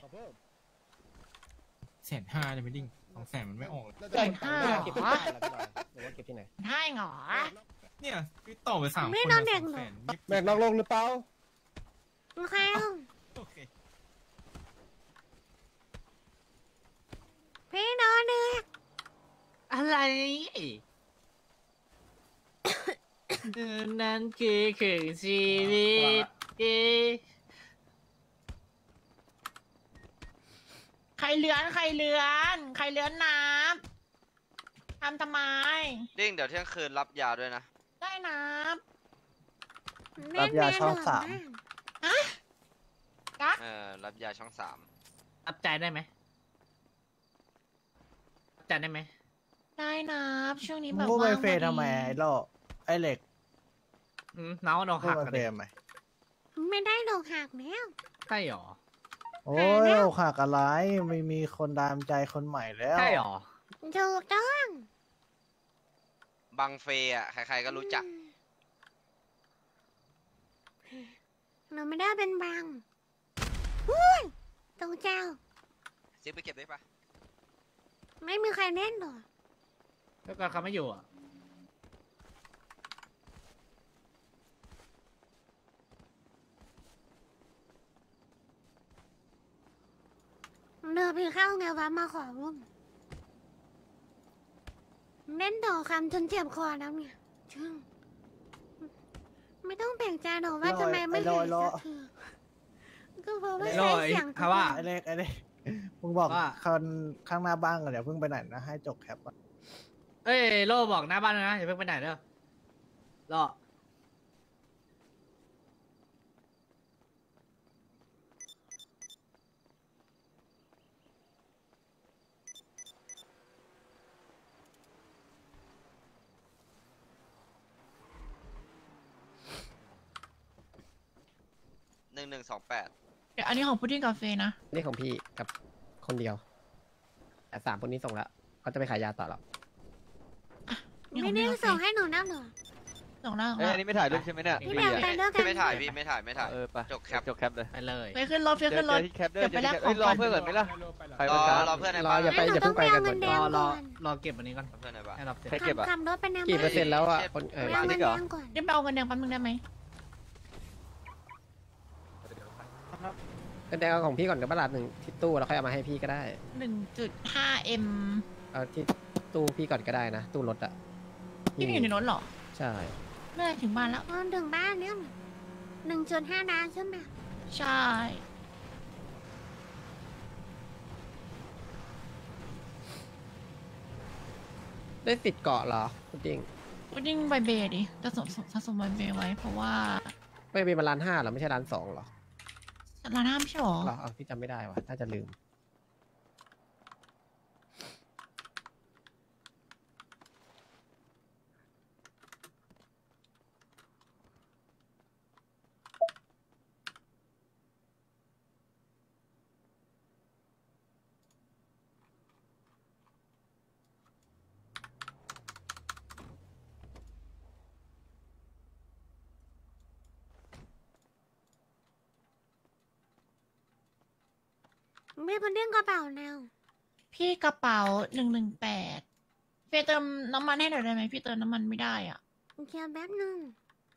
150,000เลยไม่ดิ้ง200,000มันไม่ออกเลยเก็บที่ไหนล่ะพี่บอยหรือว่าเก็บที่ไหนให้เหรอเนี่ยพี่ต่อไป3 คนไม่นะนอนเด็กเหรอ 200,000 แบกนอกลงหรือเปล่าใครอ่ะโอเคพี่นอนเด็กอะไรนั่นคือชีวิตใครเลื้อนน้ำทำไมดิ้งเดี๋ยวเที่ยงคืนรับยาด้วยนะได้น้รับยาช่องสามรับยาช่อง 3 รับใจได้ไหมรับใจได้ไหมำได้น้ำช่วงนี้มึแบงบพูดไปว่างเฟย์ทำไมไอ้โลไอ้เหล็กน้องโดนพูหัดกไปกันเฟดิย์ทำไมไม่ได้ดอกหักแล้วใช่หรอโอ้ยอกหักอะไรไม่มีคนตามใจคนใหม่แล้วใช่หรอถูกต้องบังเฟย์อ่ะ ใครๆก็รู้จักหนูไม่ได้เป็นบางอุ้ยตรงเจ้าซิปไปเก็บได้ปะไม่มีใครเล่นหรอแล้วก็เขาไม่อยู่อ่ะเดินไปเข้าไงวะมาขอร่วมเล่นต่อคำจนเจ็บคอแล้วเนี่ยชึ่งไม่ต้องแปลกใจหรอกว่าทำไมไม่เห็นสักทีก็เพราะว่าใช้เสียงเขาว่าไอ้เหล็กมึงบอกว่าคนข้างหน้าบ้านกันเดี๋ยวเพิ่งไปไหนนะให้จกแคปก่อนเอ้ยโลบอกหน้าบ้านนะอย่าเพิ่งไปไหนเด้อรอ 1128 เดี๋ยวอันนี้ของพุดดิ้งกาแฟนะนี่ของพี่กับคนเดียว แต่3 คนนี้ส่งแล้วเขาจะไปขายยาต่อแล้วนี่ขไม่องได้พี่กาแฟส่งให้หนูนะหนูส่งหน้าเอ้ยอันนี้ไม่ถ่ายรูปใช่ไหมเนี่ยพี่แบมไปด้วยกันไม่ถ่ายพี่ไม่ถ่ายเออไปจกแคปจกแคปเลยไปเลยไปขึ้นรถไปขึ้นรถเจอที่แคปด้วยเดี๋ยวไปแลกของรอก่อนเพื่อนก่อนไหมล่ะใครรเป็นอการรอเพื่อนในรอบ้านอย่าไปอย่าเพิ่งไปกันก่อนให้หนูต้องไปเอาเงินแดงรอเก็บอันนี้ก่อนเพื่อนในบ้านให้รับเสร็จใครเก็บอ่ะขับรถไปน้ำกี่เปอร์เซ็นต์แล้วอ่ะคนไปเอาเงินแดงก่อนรีบไปเอาเงินแดงแป๊บนึงได้ไหมก็ได้เอาของพี่ก่อนเดี๋ยวบัตรหนึ่งที่ตู้แล้วค่อยเอามาให้พี่ก็ได้ 1.5M เอาที่ตู้พี่ก่อนก็ได้นะ ตู้รถอ่ะพี่อยู่ในรถเหรอใช่ไม่ได้ถึงบ้านแล้วตอนถึงบ้านเนี่ย1.5 ล้านใช่ไหมใช่ได้สิทธิ์เกาะเหรอคุณจริงพุดดิ้งใบเบย์ดิจะสะสมใบเบย์ไว้เพราะว่าไม่เป็นมา1.5 ล้านเหรอไม่ใช่1.2 ล้านเหรอร้านห้ามใช่หรอเหรอเอาพี่จำไม่ได้ว่ะน่าจะลืมไม่เป็นเรื่องกระเป๋าแนวพี่กระเป๋า118เฟยเติมน้ำมันให้หน่อยได้ไหมพี่เติมน้ำมันไม่ได้อ่ะเคลียร์แป๊บนึง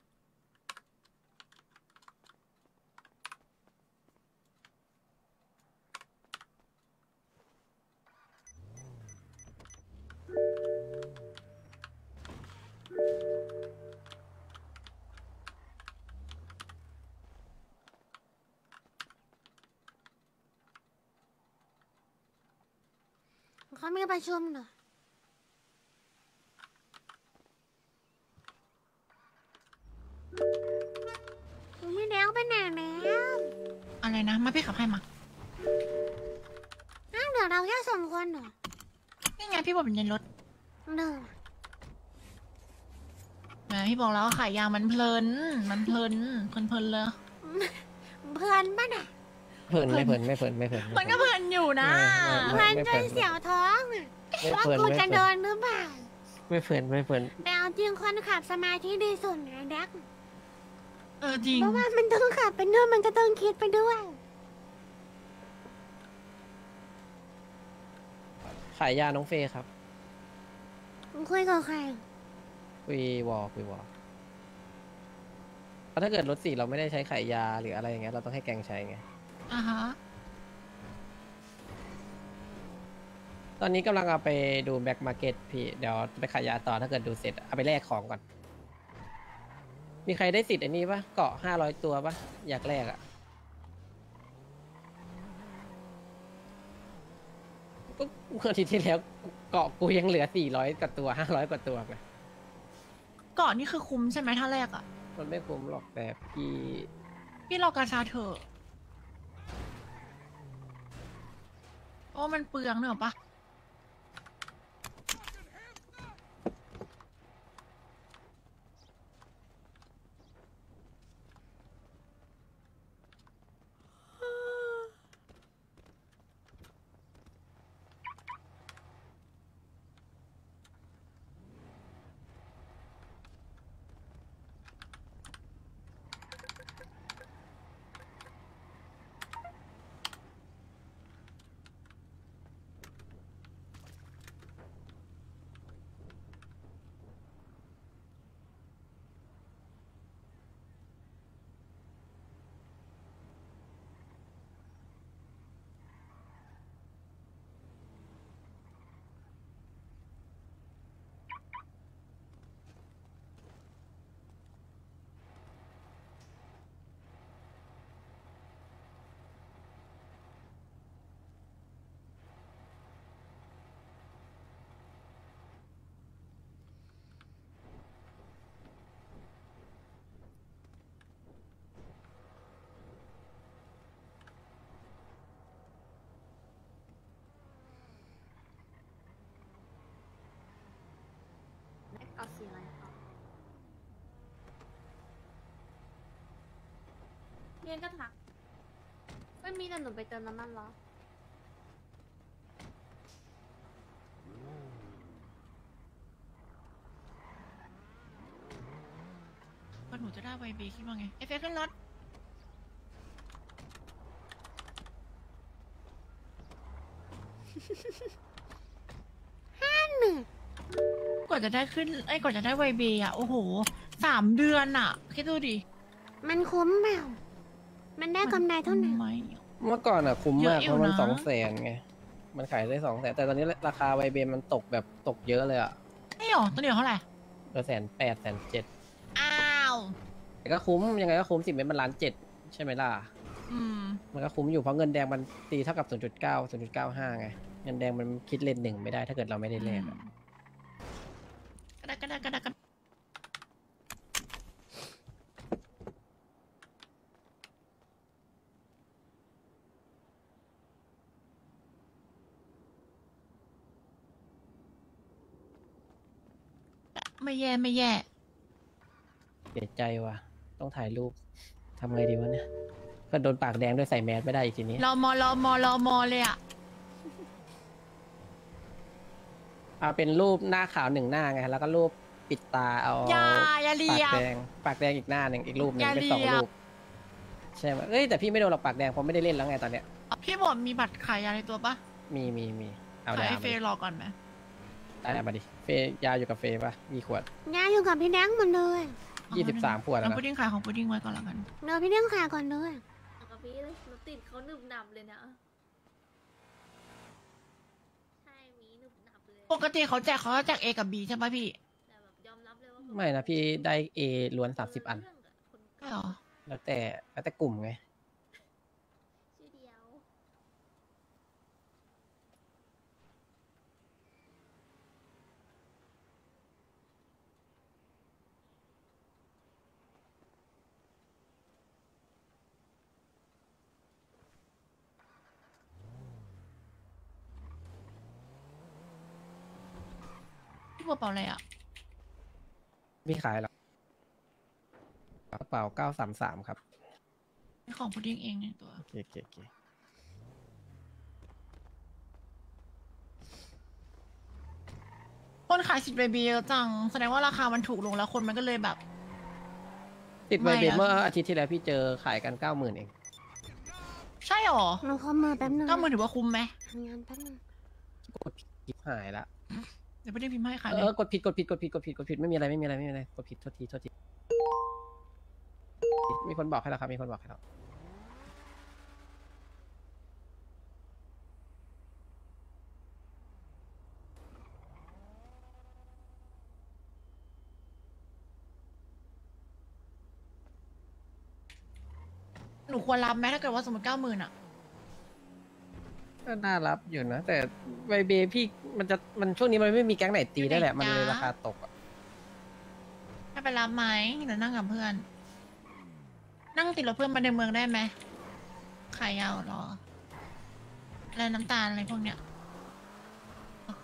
เขามีประชุมเหรอไม่แล้วไปไหนแล้วอะไรนะ มาพี่ขับให้มาอ้าวเดี๋ยวเราแค่สองคนเหรอนี่ไงพี่บอกเป็นในรถเด้อแหมพี่บอกแล้วว่าขายยามันเพลิน มันเพลินเลยเพื่อนป่ะน่ะเพลินไม่เพลินไม่เพลินไม่เพลินมันก็เพลินอยู่นะเพื่อนจนเสียวท้องอะไม่ว่าเพลินกูไม่จะเพลิเดินนหรือเปล่าไม่เพลินไม่เพลินแต่เอาจริงคนขับสมาธิดีสุดนะแดกจริงเพราะว่ามันต้องขับไปด้วยมันก็ต้องคิดไปด้วยขายยาน้องเฟยครับคุยกับใครคุยวอเพราะถ้าเกิดรถสี่เราไม่ได้ใช้ขายยาหรืออะไรอย่างเงี้ยเราต้องให้แกงใช้ไงอ่าฮะตอนนี้กำลังเอาไปดูแบ็กมาร์เก็ตพี่เดี๋ยวไปขายยาต่อถ้าเกิดดูเสร็จเอาไปแลกของก่อน มีใครได้สิทธิ์อันนี้ปะเกาะ500 ตัวปะอยากแลกอะก็เมื่ออาทิตย์ที่แล้วเกาะกูยังเหลือ400 กว่าตัว500 กว่าตัวไงก่อนนี่คือคุ้มใช่ไหมถ้าแรกอ่ะมันไม่คุ้มหรอกแต่พี่พี่รอกาชาเถอะโอ้มันเปลืองเนอะปะเอาสีอะไรเรียนก็ทักไม่มีแต่หนูไปเติมน้ำมันเหรอว่าหนูจะได้ไวบีคิดว่าไงเอฟเอขึ้นรถ กว่าจะได้ขึ้นกว่าจะได้ไวบีอ่ะ โอ้โห3 เดือนอ่ะ คิดดูดิมันคุ้มเปล่ามันได้กำไรเท่าไหร่ไหมเมื่อก่อนอะคุ้มมากเยอะอยู่เพราะมันนะ 200,000ไงมันขายได้200,000แต่ตอนนี้ราคาไวเบนมันตกแบบตกเยอะเลยอะไม่หรอตัวเดียวเท่าไหร่ 180,000 170,000 อ้าวแต่ก็คุ้มยังไงก็คุ้ม10 เม็ดมัน1,700,000ใช่ไหมล่ะ มันก็คุ้มอยู่เพราะเงินแดงมันตีเท่ากับ 0.9 0.95 ไง เงินแดงมันคิดเลนหนึ่งไม่ได้ถ้าเกิดเราไม่ได้แลกอะกระดาไม่แย่เสียใจว่ะต้องถ่ายรูปทำไงดีวะเนี่ยก็โดนปากแดงด้วยใส่แมสไม่ได้อีกทีนี้รอมเลยอ่ะเป็นรูปหน้าขาว1 หน้าไงแล้วก็รูปปิดตาเอาอย่าเลียปากแดงอีกหน้าหนึ่งอีกรูปหนึ่งอย่าเป็นเลีย 2 รูปใช่ไหมเอ้ยแต่พี่ไม่โดนหรอกปากแดงเพราะไม่ได้เล่นแล้วไงตอนเนี้ยพี่บอกมีบัตรขายยาในตัวปะมีเอาขายได้ไอเฟรรอก่อนไหมได้มาดิเฟยยาอยู่กับเฟยปะมีขวดยาอยู่กับพี่แดงหมดเลย 23 ขวดเอาแล้วพุดนะดิ้งขายของพุดดิ้งไว้ก่อนแล้วกันเดี๋ยวพี่แดงขายก่อนเลยกับพี่เลยรถติดเขาหนึบหนับเลยนะ ใช่มีหนึบหนับเลยปกติเขาแจก A กับ B ใช่ปะพี่แต่แบบยอมรับเลยว่าไม่นะพี่ได้ A ล้วน 30 อันใช่หรอแล้วแต่กลุ่มไงชื่อเดียวพี่บัวเป่าอะไรอ่ะพี่ขายหรอกระเป๋า 933 ครับเป็นของพุดดิ้งเองในตัวโอเคคนขายสิทธิ์เบบีเยอะจัง แสดงว่าราคามันถูกลงแล้วคนมันก็เลยแบบติดไวเบไม่อะเมื่ออาทิตย์ที่แล้วพี่เจอขายกัน 90,000 เองใช่หรอหนูขอมือแป๊บนึงก็มือถือว่าคุ้มไหมทำงานแป๊บนึงกดผิดหายละเดี๋ยวพุดดิ้งพิมพ์ให้ขายเลยกดผิดไม่มีอะไรกดผิดโทษทีมีคนบอกให้แล้วครับมีคนบอกให้แล้วหนูควรรับไหมถ้าเกิดว่าสมมติ 90,000อ่ะก็น่ารับอยู่นะ แต่ไวเบพี่มันช่วงนี้มันไม่มีแก๊งไหนตีได้แหละมันเลยราคาตกอะให้ไปรับไหมหรือนั่งกับเพื่อน นั่งติดรถเพื่อนมาในเมืองได้ไหมขายยาวเหรอ อะไรน้ำตาลอะไรพวกเนี้ยโอเค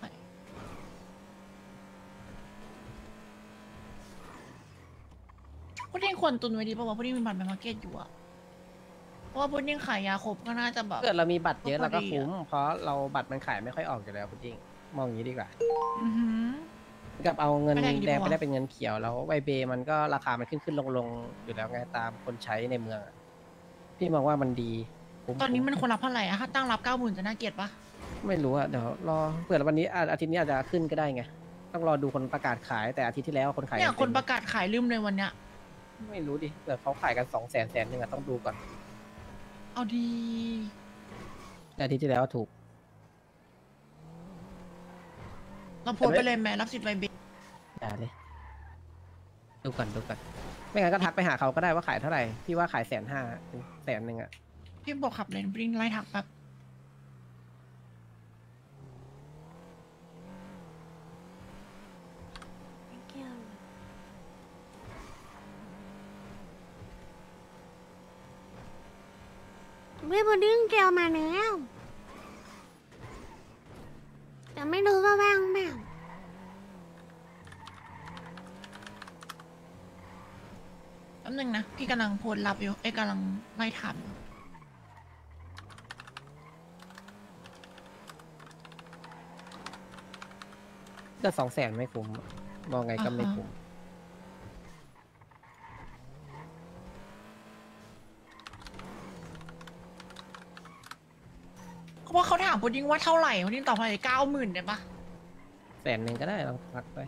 พุดดิ้งควรตุนไว้ดีเพราะว่าพุดดิ้งมีบัตรไปมาร์เก็ตอยู่อะเพราะว่าพุดดิ้งขายยาครบก็น่าจะแบบเกิดเรามีบัตรเยอะก็พอดีเราก็คุ้มเพราะเราบัตรมันขายไม่ค่อยออกอยู่แล้วคุณจริงมองอย่างนี้ดีกว่าอือหือกับเอาเงินไม่ได้ดีแดงกไปว่าได้เป็นเงินเขียวแล้วไวเบมันก็ราคามันขึ้นลงอยู่แล้วไงตามคนใช้ในเมืองอะพี่มองว่ามันดีคุ้มตอนนี้มันควรรับเท่าไหร่อะถ้าตั้งรับ 90,000จะน่าเกลียดปะไม่รู้อะเดี๋ยวรอเผื่อวันนี้อาทิตย์นี้อาจจะขึ้นก็ได้ไงต้องรอดูคนประกาศขายแต่อาทิตย์ที่แล้วคนขายเนี่ยยังคนเต็มประกาศขายลืมเลยวันเนี้ยไม่รู้ดิเผื่อเขาขายกัน200,000 นึงอะต้องดูก่อนเอาดีแต่อาทิตย์ที่แล้วถูกเราโพสต์ไปเลยแม่รับสิทธิ์ไวเบอย่าเลยดูก่อนไม่งั้นก็ทักไปหาเขาก็ได้ว่าขายเท่าไหร่พี่ว่าขาย150,000 ถึง100,000อะพี่บอกขับเลนพุดดิ้งไล่ทักแบบเกี่ยวพี่พุดดิ้งเกี่ยวมาแล้วแต่ไม่รู้ว่าว่างเปล่าแป๊บนึงนะ พี่กำลังโพสต์รับอยู่กำลังไล่ถามอยู่ก็200,000ไม่คุ้มมองไงก็ไม่คุ้มเพราะว่าเขาถามพุดดิ้งว่าเท่าไหร่พุดดิ้งตอบไป90,000ได้ปะ 100,000ก็ได้ลองทักไป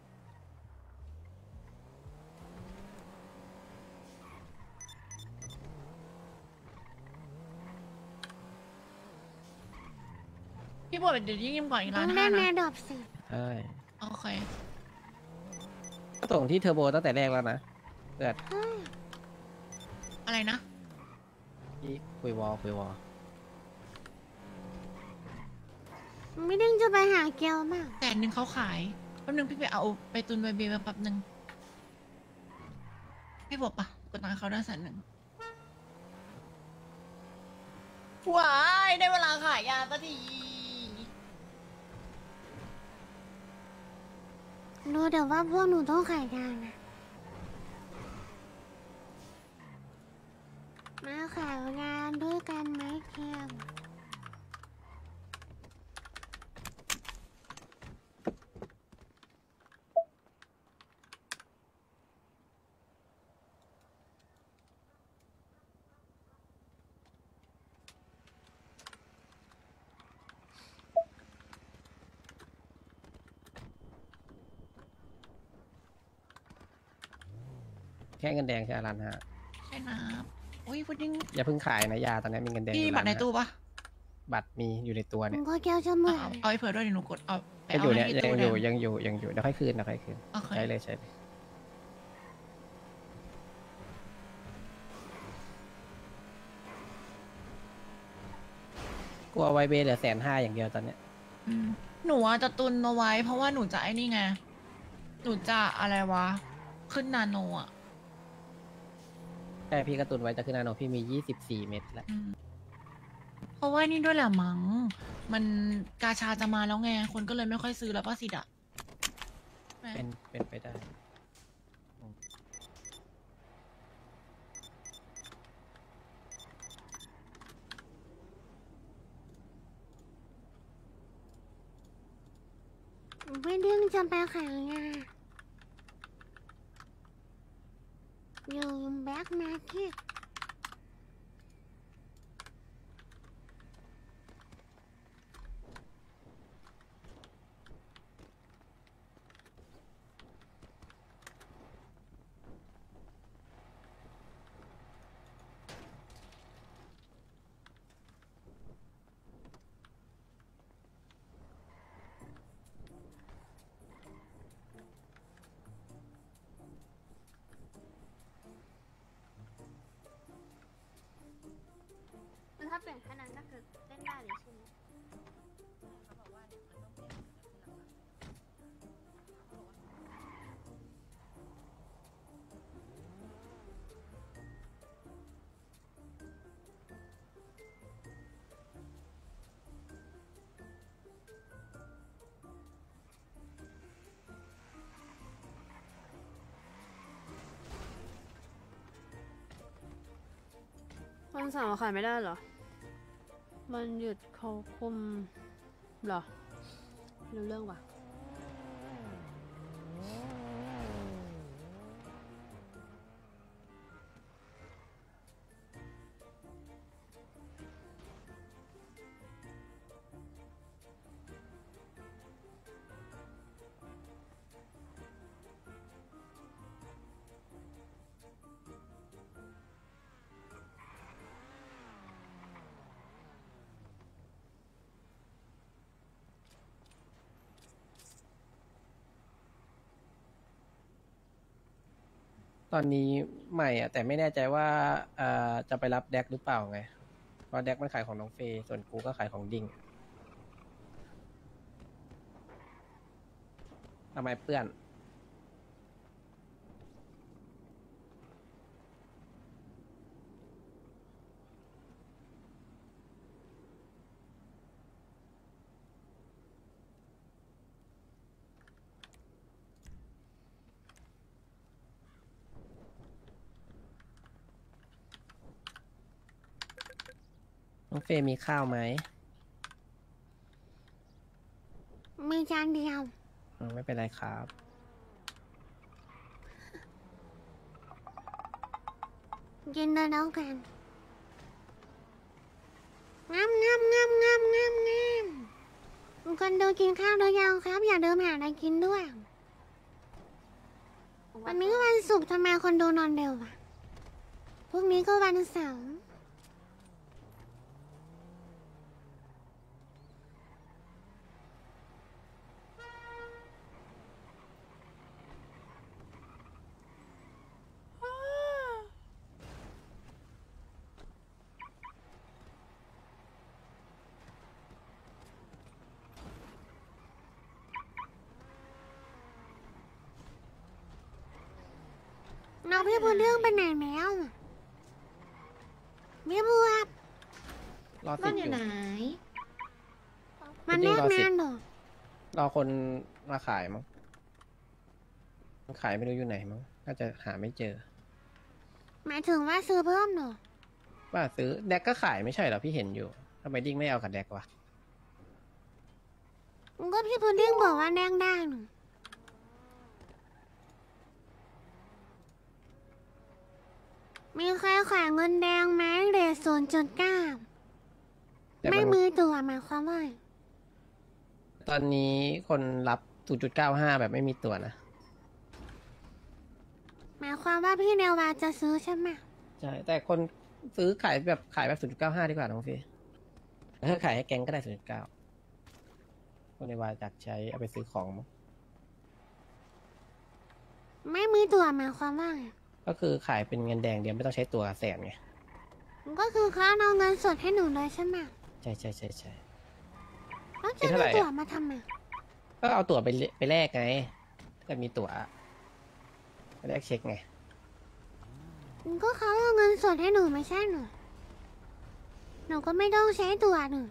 พี่บอกเดี๋ยวยิ่งก่อนอีกต้ร้าอน งห้าเล่นแม่นะดอกสิใช่โอเคก็ส่งที่เทอร์โบตั้งแต่แรกแล้วนะเกิดเฮ้ยอะไรนะที่คุยวอลไม่ดึงจะไปหาเกลบ้าง 100,000เขาขายแป๊บนึงพี่ไปเอาไปตุนไวเบมาแป๊บนึงพี่บอกปะกดตังค์เขาได้100,000ว้ายได้เวลาขายยาสักทีดูเดี๋ยวว่าพวกหนูต้องขายยานะ มาขายยาด้วยกันไหมเกลค่เงินแดงแค่ล้านห้าใช่นะโอ้ยพุดดิ้งอย่าเพิ่งขายนะยาตอนนี้มีเงินแดงอพี่ยู่บัตรในล้านตู้ห้าปะบัตรมีอยู่ในตัวผเนี่ยมก็แก้วจะหมดเอาให้เผื่อด้วยเดี๋ยวหนูกดเอาไปยังเอาอยู่ให้เนี่ยที่ยัตู้งแดอง ยู่ยังอยู่ยังอยู่เดี๋ยวค่อยคืนเดี๋ยวค่อยคืนโอเคใช้เลยใช้เลยกลัวไวเบเหลือ150,000อย่างเดียวตอนเนี้ยอืมหนูจะตุนเอาไว้ เพราะว่าหนูจะไอ้นี่ไงหนูจะอะไรวะขึ้นนาโนอ่ะใช่พี่กระตุนไว้จะขึ้นนาโนพี่มี24 เม็ดแล้วเพราะว่านี่ด้วยแหละมั้งมันกาชาจะมาแล้วไงคนก็เลยไม่ค่อยซื้อแล้วป้าสิดอะเป็นไปได้ไม่ดึงจะไปขายงาอยู่แบ็คมาร์เก็ต ถ้าเปลี่ยนแค่นั้นก็คือเล่นได้เลยใช่ไหมวันเสาร์ขายไม่ได้เหรอ มันหยุดเขาคุมเหรอรู้เรื่องว่ะตอนนี้ใหม่อ่ะแต่ไม่แน่ใจว่าจะไปรับแดกหรือเปล่าไงเพราะแดกมันขายของน้องเฟย์ส่วนกูก็ขายของดิ่งทำไมเปื้อน น้องเฟย์มีข้าวไหมมีจานเดียวไม่เป็นไรครับกินเลยแล้วกันงามงามงามงามงามงามคนดูกินข้าวหรือยังครับ อย่าลืมหาอะไรกินด้วย วันนี้วันศุกร์ทำไมคนดูนอนเร็วอะพรุ่งนี้ก็วันเสาร์น้องพี่บัวเรื่องไปไหนแล้วพี่บัวรอสิทธิ์อยู่มันเรียกนานเหรอรอคนมาขายมั้งขายไม่รู้อยู่ไหนมั้งน่าจะหาไม่เจอหมายถึงว่าซื้อเพิ่มเหรอว่าซื้อแดกก็ขายไม่ใช่เหรอพี่เห็นอยู่ทำไมดิ้งไม่เอากับแดกวะก็พี่พุดดิ้งบอกว่าแดงได้หนูมีใครขายเงินแดงไหมเรท0.9 ไม่มีตัวหมายความว่าตอนนี้คนรับ 0.95 แบบไม่มีตัวนะหมายความว่าพี่เนวาจะซื้อใช่ไหมใช่แต่คนซื้อขายแบบ0.95ดีกว่าน้องฟีถ้าขายให้แก๊งก็ได้0.9คนในวาอยากใช้เอาไปซื้อของมั้งไม่มีตัวหมายความว่าไงก็คือขายเป็นเงินแดงเดียวไม่ต้องใช้ตัวแสนไงก็คือเขาเอาเงินสดให้หนูเลยใช่ไหมใช่ใช่ใช่ใช่แล้วคิจะดเท่าไหร่เอาอะตั๋วมาทำไมก็เอาตั๋วไปแลกไงถ้าเกิดมีตั๋วไปแลกเช็คไงก็เขาเอาเงินสดให้หนูไม่ใช่หนูหนูก็ไม่ต้องใช้ตั๋วหนู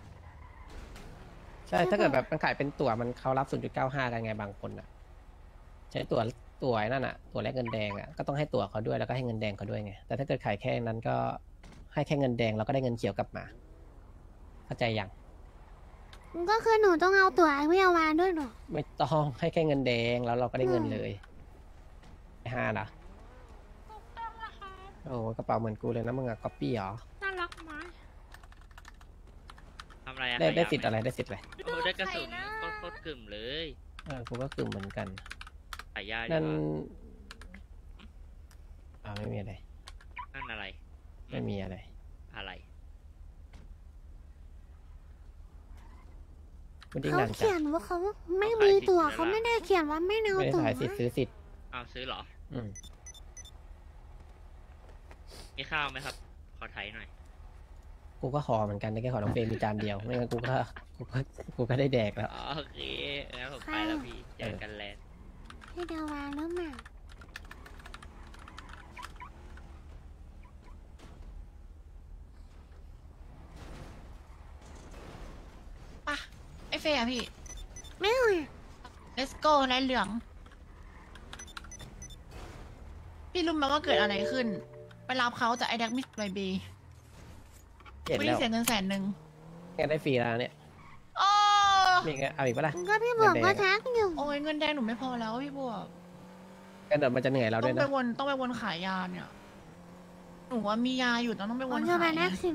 ใช่ถ้าเกิดแบบมันขายเป็นตั๋วมันเขารับ 0.95 กันไงบางคนอ่ะ ใช้ตั๋วไอ้นั่นอ่ะตั๋วแลกเงินแดงอ่ะก็ต้องให้ตั๋วเขาด้วยแล้วก็ให้เงินแดงเขาด้วยไงแต่ถ้าเกิดขายแค่นั้นก็ให้แค่เงินแดงแล้วก็ได้เงินเขียวกลับมาเข้าใจยังก็คือหนูต้องเอาตั๋วไอ้พี่เอาวานด้วยหนูไม่ต้องให้แค่เงินแดงแล้วเราก็ได้เงินเลย5นะโอ้กระเป๋าเหมือนกูเลยนะมึงอะก๊อปปี้เหรอน่ารักไหมทำอะไรอะได้สิทธิ์อะไรได้สิทธิ์อะไรโอ้ได้กระสุนโคตรกึ่มเลยกูก็คือเหมือนกันขายยาดีนั่นกว่าไม่มีอะไรนั่นอะไรไม่มีอะไรอะไรคุณดิ้งเขานานจัเขียงนว่าเขาไม่มีตั๋วเขาไม่ได้เขียนว่าไม่เอาไม่ได้ตั๋วขายสิทธิ์ซื้อสิทธิ์เอาซื้อเหรออืมมีข้าวไหมครับ ขอไถหน่อยกูก็ขอเหมือนกันได้แค่ขอน้องเฟรมมีจานเดียวไม่งั้นกูก็ได้แดกแล้วอ๋อโอเคงั้นผมไปแล้วพี่เจอกันแลนด์พี่เดาวานหรือเปล่าปะไอเฟย์อะพี่ไม่เอาอะ let's go นายเหลือง พี่รู้ไหมว่าเกิดอะไรขึ้น ไปรับเขาจากไอแดกมิสไบบีเห็นไม่แล้ได้วเสียเงิน100,000 แกได้ฟรีแล้วเนี่ยโอ้มีไงเอาอีกปะล่ะก็พี่บอกว่าทักอยู่โอ้ยเงินแดงหนูไม่พอแล้วพี่บัวกันเดี๋ยวมันจะเหนื่อยเราต้ด้อวยงไปนะวนต้องไปวนขายยาเนี่ย หนูว่ามียาอยู่ต้องไปววันนจะขายมานักสิ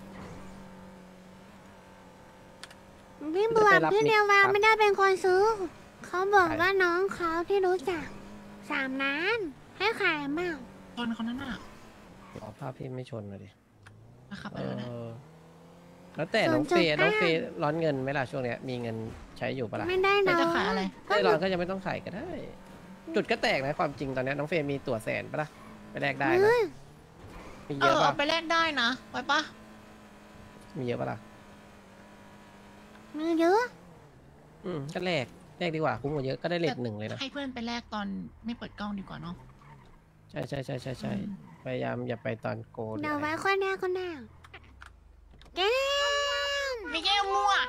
พี่บัวพี่เดวาไม่ได้เป็นคนซื้อ เขาบอกว่าน้องเขาที่รู้จัก3 ล้าน ให้ขายมากชนเขานั่นน่ะอ๋อภาพพี่ไม่ชนเลยดินะครับเอไปแล้วนะอแล้วแต่น้องเฟย์ร้อนเงินไหมล่ะช่วงเนี้ยมีเงินใช้อยู่ปะล่ะไม่ได้น้องจะขายอะไรไม่ร้อนก็ยังไม่ต้องขายก็ได้ จุดก็แตกนะความจริงตอนเนี้ยน้องเฟย์มีตั๋วแสนปะล่ะไปแลกได้นะมีเยอะเอาปะไปแลกได้นะไว้ปะมีเยอะปะล่ะมีเยอะก็แลกดีกว่าคุ้มกว่าเยอะก็ได้เลท1เลยนะให้เพื่อนไปแลกตอนไม่เปิดกล้องดีกว่าเนาะใช่ใช่ใช่ใช่ใช่พยายามอย่าไปตอนโกนเดี๋ยวไว้คนแรกคนแรกแก้มไม่แก้วมั่ว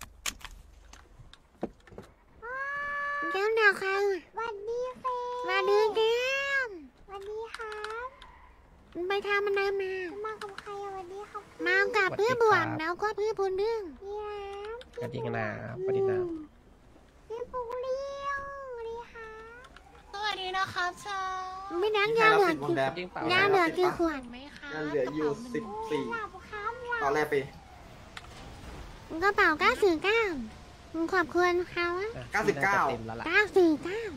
แก้มเดี๋ยวใครวันดีเฟวันดีแก้มวันดีครับไปทำอะไรมากับใครวันดีครับมากับพี่บวงแล้วก็พี่พุนดึงกระดิ่งนาปฏินาพี่ปูเลี้ยวสวัสดีค่ะสวัสดีนะครับชาไม่นักยาเหลือกี่ยาเหลือกี่ขวดไหมคะยังเหลืออยู่14ตอนแรกไปกระเป๋า949ขอบคุณเขาเต็มแล้วล่ะ 949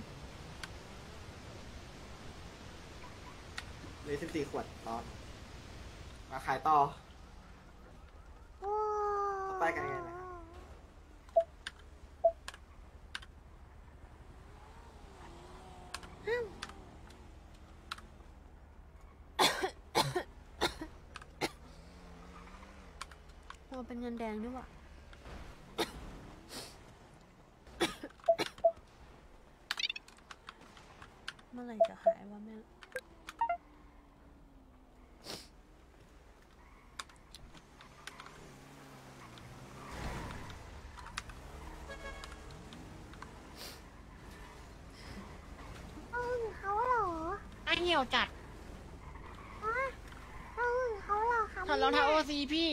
เหลือ14ขวดตอนมาขายต่อไปกันยังไงนะตัวเป็นเงินแดงด้วยว่ะ เมื่อไหร่จะหายวะแม่เขาเหรอไอเหี่ยวจัดเขาเหรอคะถอดรองเท้าโอซีพี่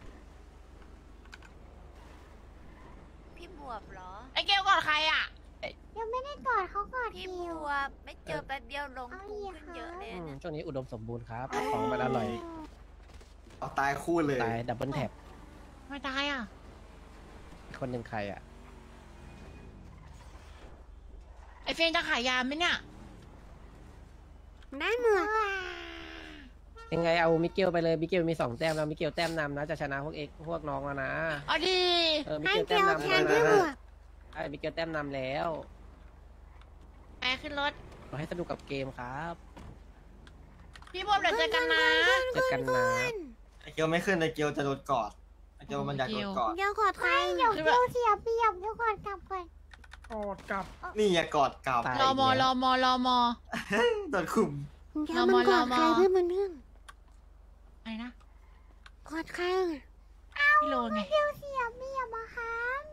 พี่บวบเหรอไอเกลกอดใครอ่ะยังไม่ได้กอดเขากอดพี่เดีบยววบไม่เจอแป๊บเดียวลงพุงขึ้นเยอะเลยนะช่วงนี้อุดมสมบูรณ์ครับของมันอร่อยเอาตายคู่เลยตายดับเบิลแท็บไม่ตายอ่ะคนหนึ่งใครอ่ะไอเฟนจะขายยาไหมเนี่ยได้หมดยังไงเอามิเกลไปเลยมิเกลมี2 แต้มแล้วมิเกลแต้มนำนะจะชนะพวกพวกน้องแล้วนะเอาดีมิให้เกลเกแต้มลนำแทแล้วนพี่บนะวกไอ้มิเกลแต้มนำแล้วไปขึ้นรถขอให้สนุกกับเกมครับพี่บวบเดี๋ยวเจอกันนะเจอกันนะไอเกียวไม่ขึ้นไอเกียวจะโดนกอดไอเกียวมันอยากโดนกอดเดี๋ยวกอดใครเดี๋ยวเกลเสียเปรียบเดี๋ยวกอดกลับก่อนกอดกลับนี่อย่ากอดกลับรอมอรอมอรอมอโดนคุมเดี๋ยวมันกอดใครเพื่อนมันเรื่องไอ้นะกอดใครพี่โลไงเกลเสียเปรียบอะครับ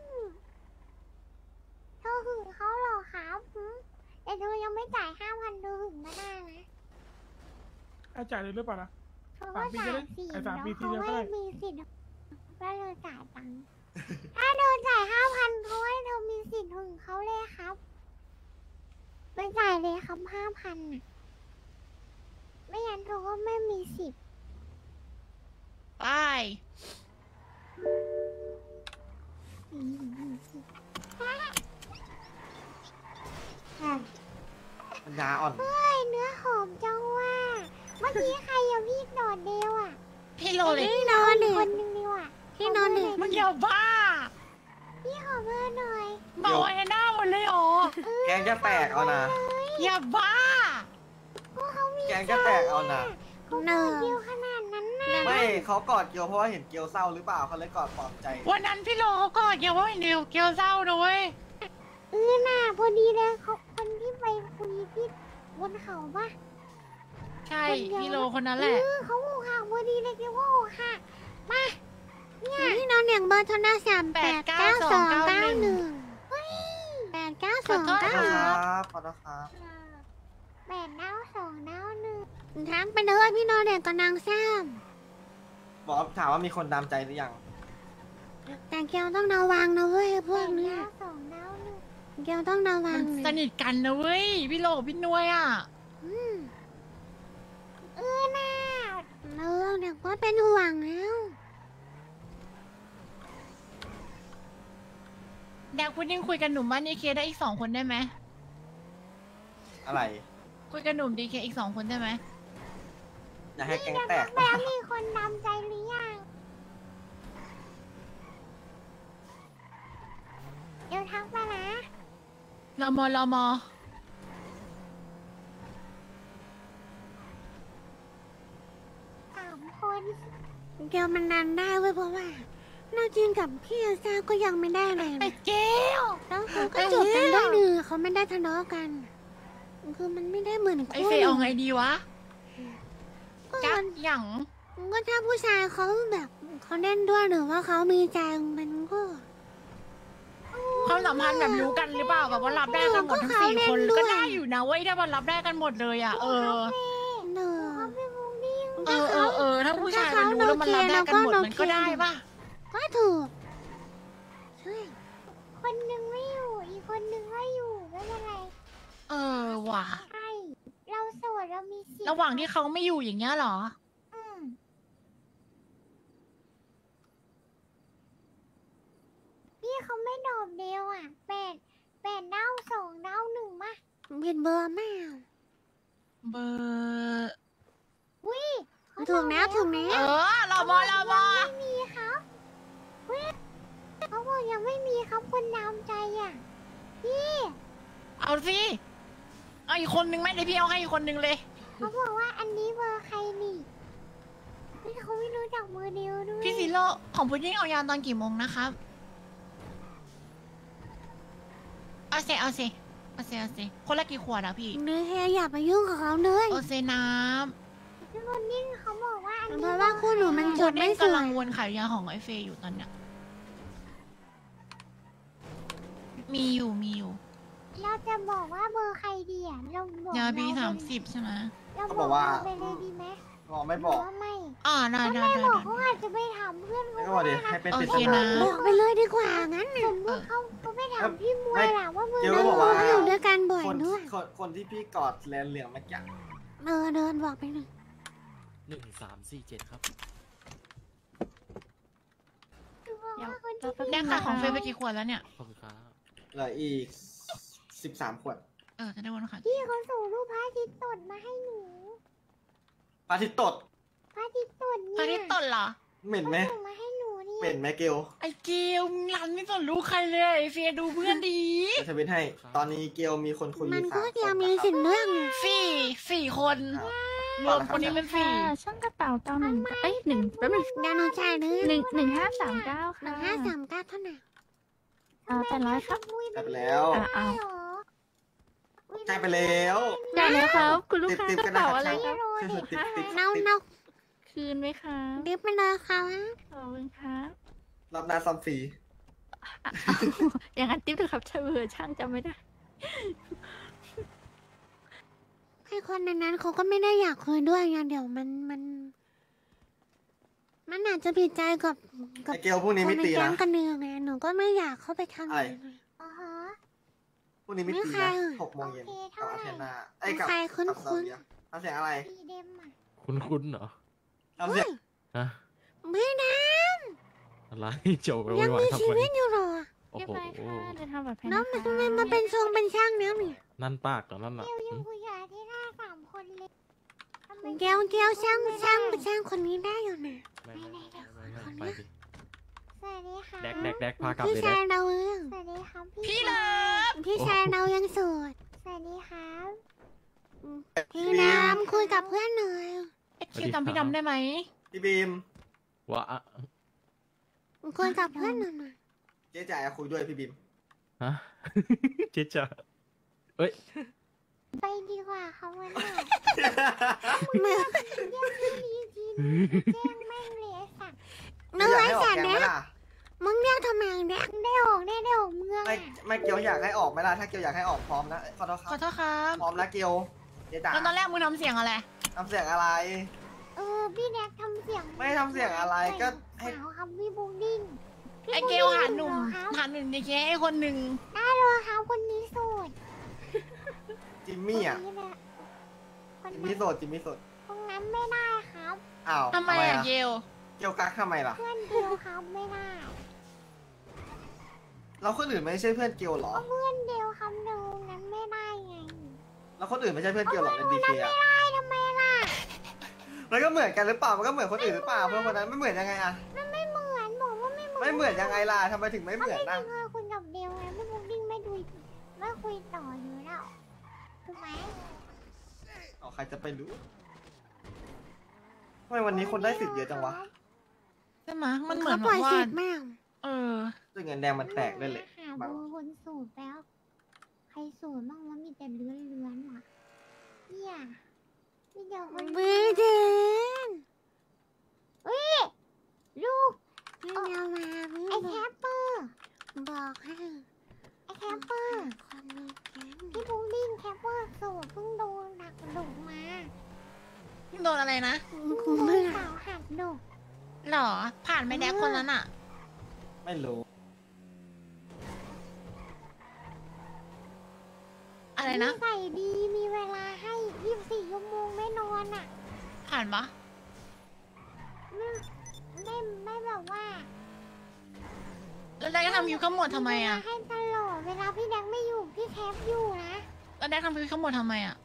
เธอหึงเขาเหรอครับแต่เธอยังไม่จ่าย5,000เธอหึงมาได้นะอาจ่ายเลยหรือเปล่านะเธอก็จ่ายสิ 3 ปีทีเขาเดียวก็ไม่ได้มีสิทธิ์ก็เลยจ่ายตังค์ถ้าเธอจ่าย5,000เขาให้เธอมีสิทธิ์หึงเขาเลยครับไปจ่ายเลยครับ5,000น่ะไม่งั้นเธอก็ไม่มีสิทธิ์ไปปัญญาอ่อนเฮ้ยเนื้อหอมจังว่าเมื่อกี้ใครยังพี่นอนเดียวอ่ะพี่โลเลยพี่นอนหนึ่งคนนึงดีว่ะพี่นอนหนึ่งมึงอย่าบ้าพี่ขอเบอร์หน่อยเมาไอ้หน้าหมดเลยอ๋อแกงจะแตกเอานะอย่าบ้าก็เขามีแกงจะแตกเอานะเขาเปิดเดียวขนาดนั้นน่ะไม่เขากอดเกียวเพราะว่าเห็นเกียวเศร้าหรือเปล่าเขาเลยกอดปลอบใจวันนั้นพี่โลเขากอดเกี่ยวว่าเดียวเกี่ยวเศร้าด้วยน่ะพอดีเลยเขาคนที่ไปคุยที่บนเขาปะใช่พี่โลคนนั้นแหละเขาโอกหักพอดีเลยเกี่ยวว่าโอกหักมาเนี่ยพี่นอนอย่างเบอร์โทรศัพท์89291 89291 ขอโทษครับขอโทษครับ 89291ทักไปเลยพี่นอนเด็กกับนางซ้ำบอกถามว่ามีคนตามใจหรือยังแต่เกียวต้องระวังนะเว้ยพวกเนี้ยเกียวต้องระวัมังนสนิทกันนะเว้ยพี่โลกับพี่นวยอ่ะน่าเด็กก็เป็นห่วงแล้วแดกพุดดิ้งคุยกับหนุ่มบ้านดีเคได้อีก2 คนได้ไหมอะไรคุยกับหนุ่มดีเคอีก2 คนได้ไหมอยากให้แกงแตกแล้วมีคนนำใจหรือยังเดี๋ยวทักไปนะรอมอรอมอ 3 คนเกียวมันนันได้เว้ยเพราะว่าเราจริงกับพี่เอลซ่าก็ยังไม่ได้เลยไอ้นะเกลแล้วเขาก็จบกันด้วยดีเขาไม่ได้ทะเลาะกัน คือมันไม่ได้เหมือนไอ้เฟยเอาไงดีวะก็กัมักนหยังก็ถ้าผู้ชายเขาแบบเขาเล่นด้วยหรือว่าเขามีใจมันก็ความสัมพันธ์แบบรู้กันหรือเปล่าแบบว่ารับได้กันหมดทั้ง4 คนก็ได้อยู่นะเว้ยถ้ามันรับได้กันหมดเลยอ่ะเนอะถ้าผู้ชายมันรู้แล้วมันรับได้กันหมดมันก็ได้ป่ะก็ถูกใช่คนหนึ่งไม่อยู่อีกคนหนึ่งก็อยู่ไม่เป็นไรว่ะใช่เราโสดเรามีสิทธิ์ระหว่างที่เขาไม่อยู่อย่างเงี้ยเหรอพี่เขาไม่โดดเดียวอ่ะ8เด้า2เด้า1มาเปลี่ยนเบอร์มาเบอร์วิถูกแล้วถูกแล้วรอมอรอมอไม่มีครับเขาบอกยังไม่มีครับคนนำใจอ่ะพี่เอาสิเอาอีกคนนึงไหมเดี๋ยวพี่เอาให้อีกคนนึงเลยเขาบอกว่าอันนี้เบอร์ใครนี่เขาไม่รู้จักเบอร์เดียวด้วยพี่ซิโร่ของพุดดิ้งเอายาตอนกี่โมงนะครับเอาสิคนละกี่ขวดอะพี่เนื้อแฮอย่าไปยุ่งกับเขาเลยเอาเซน้พี่คนนิ่งเขาบอกว่าอันำนี้เพราะว่าคู่หนูมันจดไม่สกำวลังยวนขายยาของไอเฟยอยู่ตอนเนี้ยมีอยู่เราจะบอกว่าเบอร์ใครดีอ่ะเราบอกยาบีเราไป 30ใช่ไหมเราบอกว่าไปเลยดีไหมบอกไม่บอกหรืว่าไม่ได้ถ้าไม่บอกเขาอาจจะไปถามเพื่อนไม่ก็บอกดิให้เป็นปริศโอเคนานะบอกไปเลยดีกว่างั้นน่ะสมมติเขาไปถามพี่มวยล่ะว่าเบอร์เกียวนั้ก็นบอกว่าเขาอยู่ด้วยกันบ่อยคนด้วยคนที่พี่กอดแลนเหลืองเมื่อกี้เดินบอกไปเลย 1347 ครับได้ขายของเฟยไปกี่ขวดแล้วเนี่ยขอบคุณครับเหลืออีก13 ขวดจะได้วนขายพี่เขาส่งรูปพระอาทิตย์ตดมาให้หนูพระอาทิตย์ตกพระอาทิตย์ตกตอนเนี่นี้ยตดเหรอเหม็นไหมส่งมาให้หนูนี่เหม็นไหมเกลไอ้เกลมึงรันไม่สนรู้ใครเลยไอ้เฟียดูเพื่อนดีจะทวิตให้ ตอนนี้เกลมีคนคุยมัน 3 ก็คนยังมีสิทธิ์เรื่องอะสี่คนรวมคนนี้เป็นสี่ช่างกระเป๋าเก้าหนึ่งเอ้ยหนึ่งแป๊บนึงเดี๋ยวหนูจ่ายเนื้อ 1539 ค่ะ 1539เท่าไหร่ 800ครับจ่ายไปแล้วอ้าวจ่ายไปแล้วได้แล้วครับ คุณลูกค้าติ๊บกๆระเป๋าอะไรก็คได้รับติ๊บเน่าเน่าคืนไหมคะดิบไปเลยค่ะขอบคุณครับรอบหน้าซ้ำฟรีอย่างนั้นติ๊บเถอะครับถ้าเบื่อช่างจำไม่ได้ให้คนในนั้นเขาก็ไม่ได้อยากคุยด้วยไงเดี๋ยวมันอาจจะผิดใจกับไอเกลพรุ่งนี้ไม่ตีคนในแก๊นะงกันเนืองไงหนูก็ไม่อยากเข้าไปทำอะไรอ๋อฮะพรุ่งนี้ไม่ตีไม่ใครนะอ่ะ 6 โมงเย็นโอเคกับเท่าไหร่อาเทนาไอ้ยกับใครคุ้นกับคุ้นซาเบียทำเสียงอะไรปีเดมอ่ะคุ้นๆเหรอทำเสียงฮะไม่นะอะไรโจไปยังวามียทำชีไมวิตอยู่หรอโอ้เรียบโหร้อยค่ะเดินทางปลอดภัยน้องมันทำไมมาเป็นทรงเป็นช่างแล้วเนี่ยนั่นปากเหรอนั่นอ่ะเกลหึยังคุยกับอาทิตย์หน้า3 คนเลยเกลช่างคนนี้ได้อยู่นะไม่ไปดิสวัสดีค่ะแดกพากลับพี่เลยชาแดยกเราเองสวัสดีครับพี่เลิฟพี่ชายเรายังโสดสวัสดีครับพี่ดำคุยกับเพื่อนหน่อยไอ้คิวจำพี่ดำได้ไหมพี่บีมวะคุยกับเพื่อนหน่อยเจ๊จ่ายคุยด้วยพี่บีมฮะ เจ๊จะเอ้ยไปดีกว่าเขาวันนี้เมื่อเรียกพี่ลีจีนแจ้งแม่งเลยสัตว์ไม่อยากให้ออกแกงไหมล่ะมึงเรียกทำไมเนี่ยได้ออกเมืองไม่เกลอยากให้ออกไหมล่ะ ถ้าเกลอยากให้ออกพร้อมนะขอโทษคขอรับโทษครับพร้อมนะเกลเจ๊จ๋าแล้วตอนแรกมึงทำเสียงอะไรทำเสียงอะไรพี่แดกทำเสียงไม่ทำเสียงอะไรก็ให้สาวครับพี่บูดิ้งไอ้เกลหาหนุ่มในแค่คนหนึ่งได้เลยครับคนนี้โสดจิมมี่อ่ะคนนี้แหละคนจิมนั้มี่นโสดจิมมี่โสดตรงนั้นไม่ได้ครับอ้าวทำไมอะเกลเกลกักทำไมล่ะเพื่อนเดียวครับไม่ได้เราคนอื่นไม่ใช่เพื่อนเกลเหรอเพื่อนเดียวครับตรงนั้นไม่ได้ไงแล้วคนอื่นไม่ใช่เพื่อนเกลเหรอในดีเคไม่ได้ทำไมล่ะมันก็เหมือนกันหรือเปล่า มันก็เหมือนคนอื่นหรือเปล่า เพื่อนคนนั้นไม่เหมือนยังไงอะมันไม่เหมือนบอกว่าไม่เหมือนไม่เหมือนยังไงล่ะทำไมถึงไม่เหมือนไม่นะเคยคุยกับเดียวไงพี่บูดิ้งไม่ดูไม่คุยต่ออยู่แล้วถูกไหมอ๋อใครจะไปรู้ทำไมวันนี้คนได้สิทธิ์เยอะจังวะใช่ไหมมันเหมือนปแบล่อยบว่าเสร็จมากเออซึ่งเงินแดงมันแตกด้วยเลยหาเบอร์คนสูบแล้ว ใครสูบบ้างวะมีแต่เลื้อนๆว่ะเนี่ยมีเดียวคนเบเดนเฮ้ยลูกไม่เอามาไอ้แคปเปอร์บอกให้ไอ้แคปเปอร์พี่พุงดิ้งแคปเปอร์สูบเพิ่งโดนหักดุมาโดนอะไรนะคุณเมื่อสาวหักดุหรอ ผ่านไม่แดกคนนั้นอะไม่รู้อะไรนะใส่ดีมีเวลาให้24 ชั่วโมงไม่นอนอ่ะผ่านปะไม่แบบว่าแล้วแดกก็ทำยูขมวดทำไมอะให้ตลอดเวลาพี่แดงไม่อยู่พี่แคปอยู่นะแล้วแดกทำยูขมวดทำไมอะ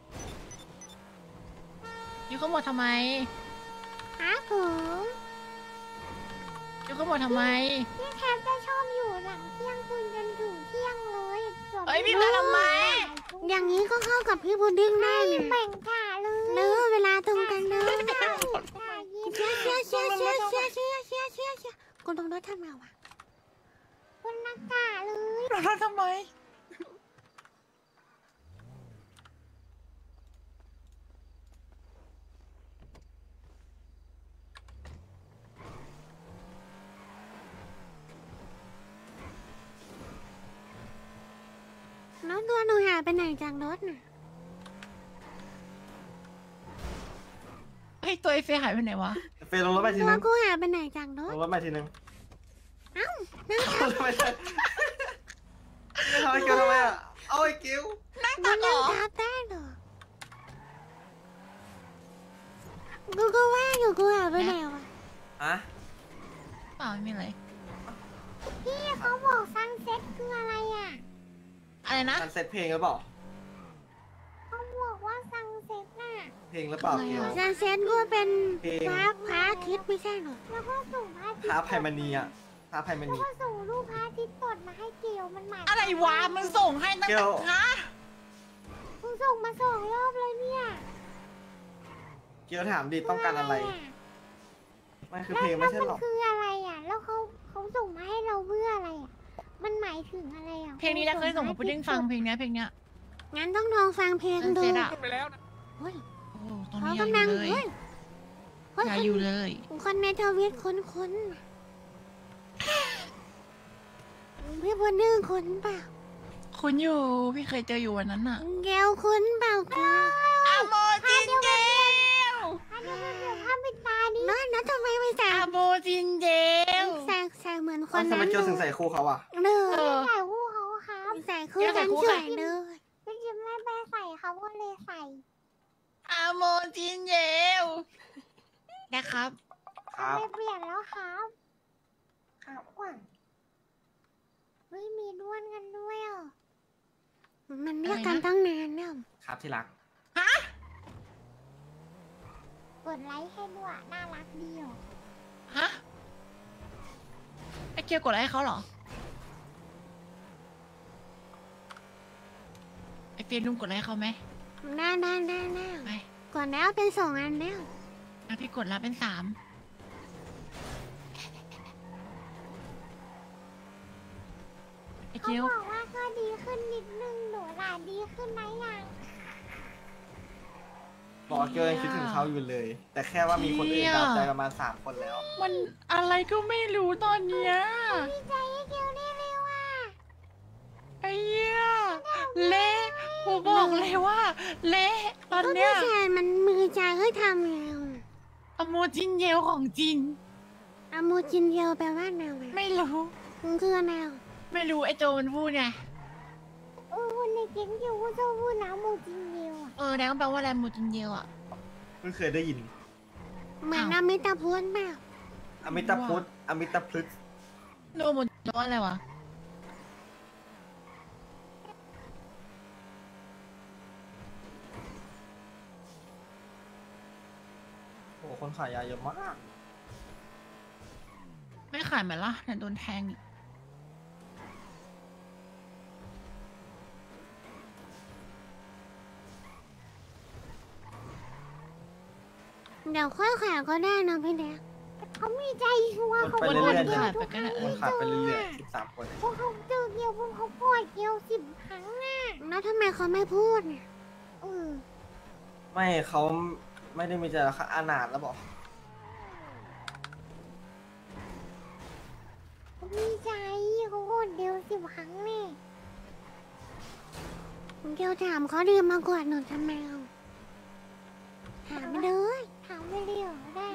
ยูขมวดทำไมหาผมยูขมวดทำไมพี่แคปจะชอบอยู่หลังเที่ยงคืนจนถึงเที่ยงเลยส่วนเอ้ยพี่มาทำไมอย่างนี้ก็เข้ากับพี่บูดิ้งได้เนี่ยแบ่งถ่าเลยเนื้อเวลาตรงกันเลยเชี่ยคนตรงรถทำไงวะคนนักกาเลยเราทำไมแล้วตัวหนูหายไปไหนจากรถน่ะเฮ้ยตัวไอเฟยหายไปไหนวะเฟยลงรถไปทีตันึวงกูหายไปไหนจากรลถงรถไปทีนึงเอ้านั่งไม่ใช่ไม่ทำไมเกลทำไมอะเอาไอ้เกลนั่งมัตันกเหรนั่งอทับได้เหรอกูก็ว่าอยู่กูหายไปไหนวะอะเปล่าไม่มีอะไรพี่เขาบอกซันเซ็ตคืออะไรอ่ะอะไรนะการเซตเพลงหรือเปล่าเขาบอกว่าซันเซ็ตน่ะเพเพลงหรือเปล่าเกลซันเซ็ตก็เป็นเพลงพระอาทิตย์ไม่ใช่เหรอแล้วก็ส่งพระอาทิตย์พระไพมณีอะพระไพมแล้วณีก็ส่งรูปพระอาทิตย์สดมาให้เกลมันหมายอะไรวะมันส่งให้ตั้งเกแต่ลฮะมึงส่งมา2 รอบเลยเนี่ยเกลถามดิต้องการอะไรมันคือเพลงแล้ไม่วใช่มันหรอคืออะไรอ่ะ แล้วเขาส่งมาให้เราเพื่ออะไรอ่ะ มันหมายถึงอะไรอ่ะเพลงนี้นะเคยส่งกับพุดดิ้งฟังเพลงเนี้ยงั้นต้องลองฟังเพลงดูเซ็ตอะไปแล้วนะเฮ้ยโอ้ตอนเขานี้อย่ากำลัอง ยู่เลยเฮ้ยเฮ้ยอย่าอยู่เลยคนในทวิตคุ้นพี่พุดดิ้งคุ้นเปล่าคุณอยู่พี่เคยเจออยู่วันนั้นอะเกลคุ้นเปล่าเกลอะโมจินเจลอันนี้มันเป็นภาพปิดตาดินั่นนะทำไมไม่ใส่อะโมจินเจลใส่เหมือนคนทำไมนั้นเกลถึงใส่คู่เขาอะเนเออใส่คู่เขาครับใส่คู่กันสวยเลยพี่จิมไม่ไปใส่เขาก็เลยใส่อะโมจินเจลนะครับครับไม่เปลี่ยนแล้วครับครับก่อนเฮ้ยมีด้วนกันด้วยอ่ะมันเรียกกันตั้งนานแล้วครับที่รักกดไลค์ให้ด้วยน่ารักดีอ่ะฮะไอเกียวกดอะไรให้เขาเหรอไอเฟียนลุงกดอะไรให้เขาไหมน่าไปก่อนแล้วเป็น2 อันแล้วอ่ะพี่กดแล้วเป็น3ไอเขาเกียวบอกว่าก็ดีขึ้นนิดนึงหนูล่ะดีขึ้นไหมยังบอกว่าเกลยังคิดถึงเขาอยู่เลย แต่แค่ว่ามีคนอื่นตามใจประมาณ3 คนแล้วมันอะไรก็ไม่รู้ตอนเนี้ยดีใจให้เกลได้เลยว่ะไอ้เหี้ยเละผมบอกเลยว่า เละตอนก็เนี้พี่ยแซนมันมือใจให้ทำแล้วอโมจินเยลของจริงอะโมจินเยลแปลว่าแนวไม่รู้มันคือแนวไม่รู้ไอโจมันพูดไงคนในเก๊งเกียวก็ชอบพูดนะโมจินเยลอ่ะแล้วแปลว่าอะไรโมจินเยลอะเพิ่งเคยได้ยินเหมือนอมิตาพุทธแบบอมิตาพุทธอมิตาพฤกษ์โนโมจินว่าอะไรวะโอ้โหคนขายยาเยอะมากไม่ขายไหมล่ะแต่โดนแทงอีกเดี๋ยวค่อยขายก็ได้นะพี่แดกเขามีใจชัวร์เขาไปโกรเรื่ธอยๆเกียวขายทุไปกก็ได้คนขายไปเรื่อยๆ13 คนพวกเขาเจอเกียวพวกเขาโกรธเกียว10 ครั้งอ่ะแล้วทำไมเขาไม่พูดเนี่ยเออไม่เขาไม่ได้มีใจรักอนาถแล้วบอกเขามีใจเขาโกรธเกียว10 ครั้งเนี่ยเกียวถามเขาดีมากกว่าหนูทำไมเอาถามไปเลยถามไปเดียวได้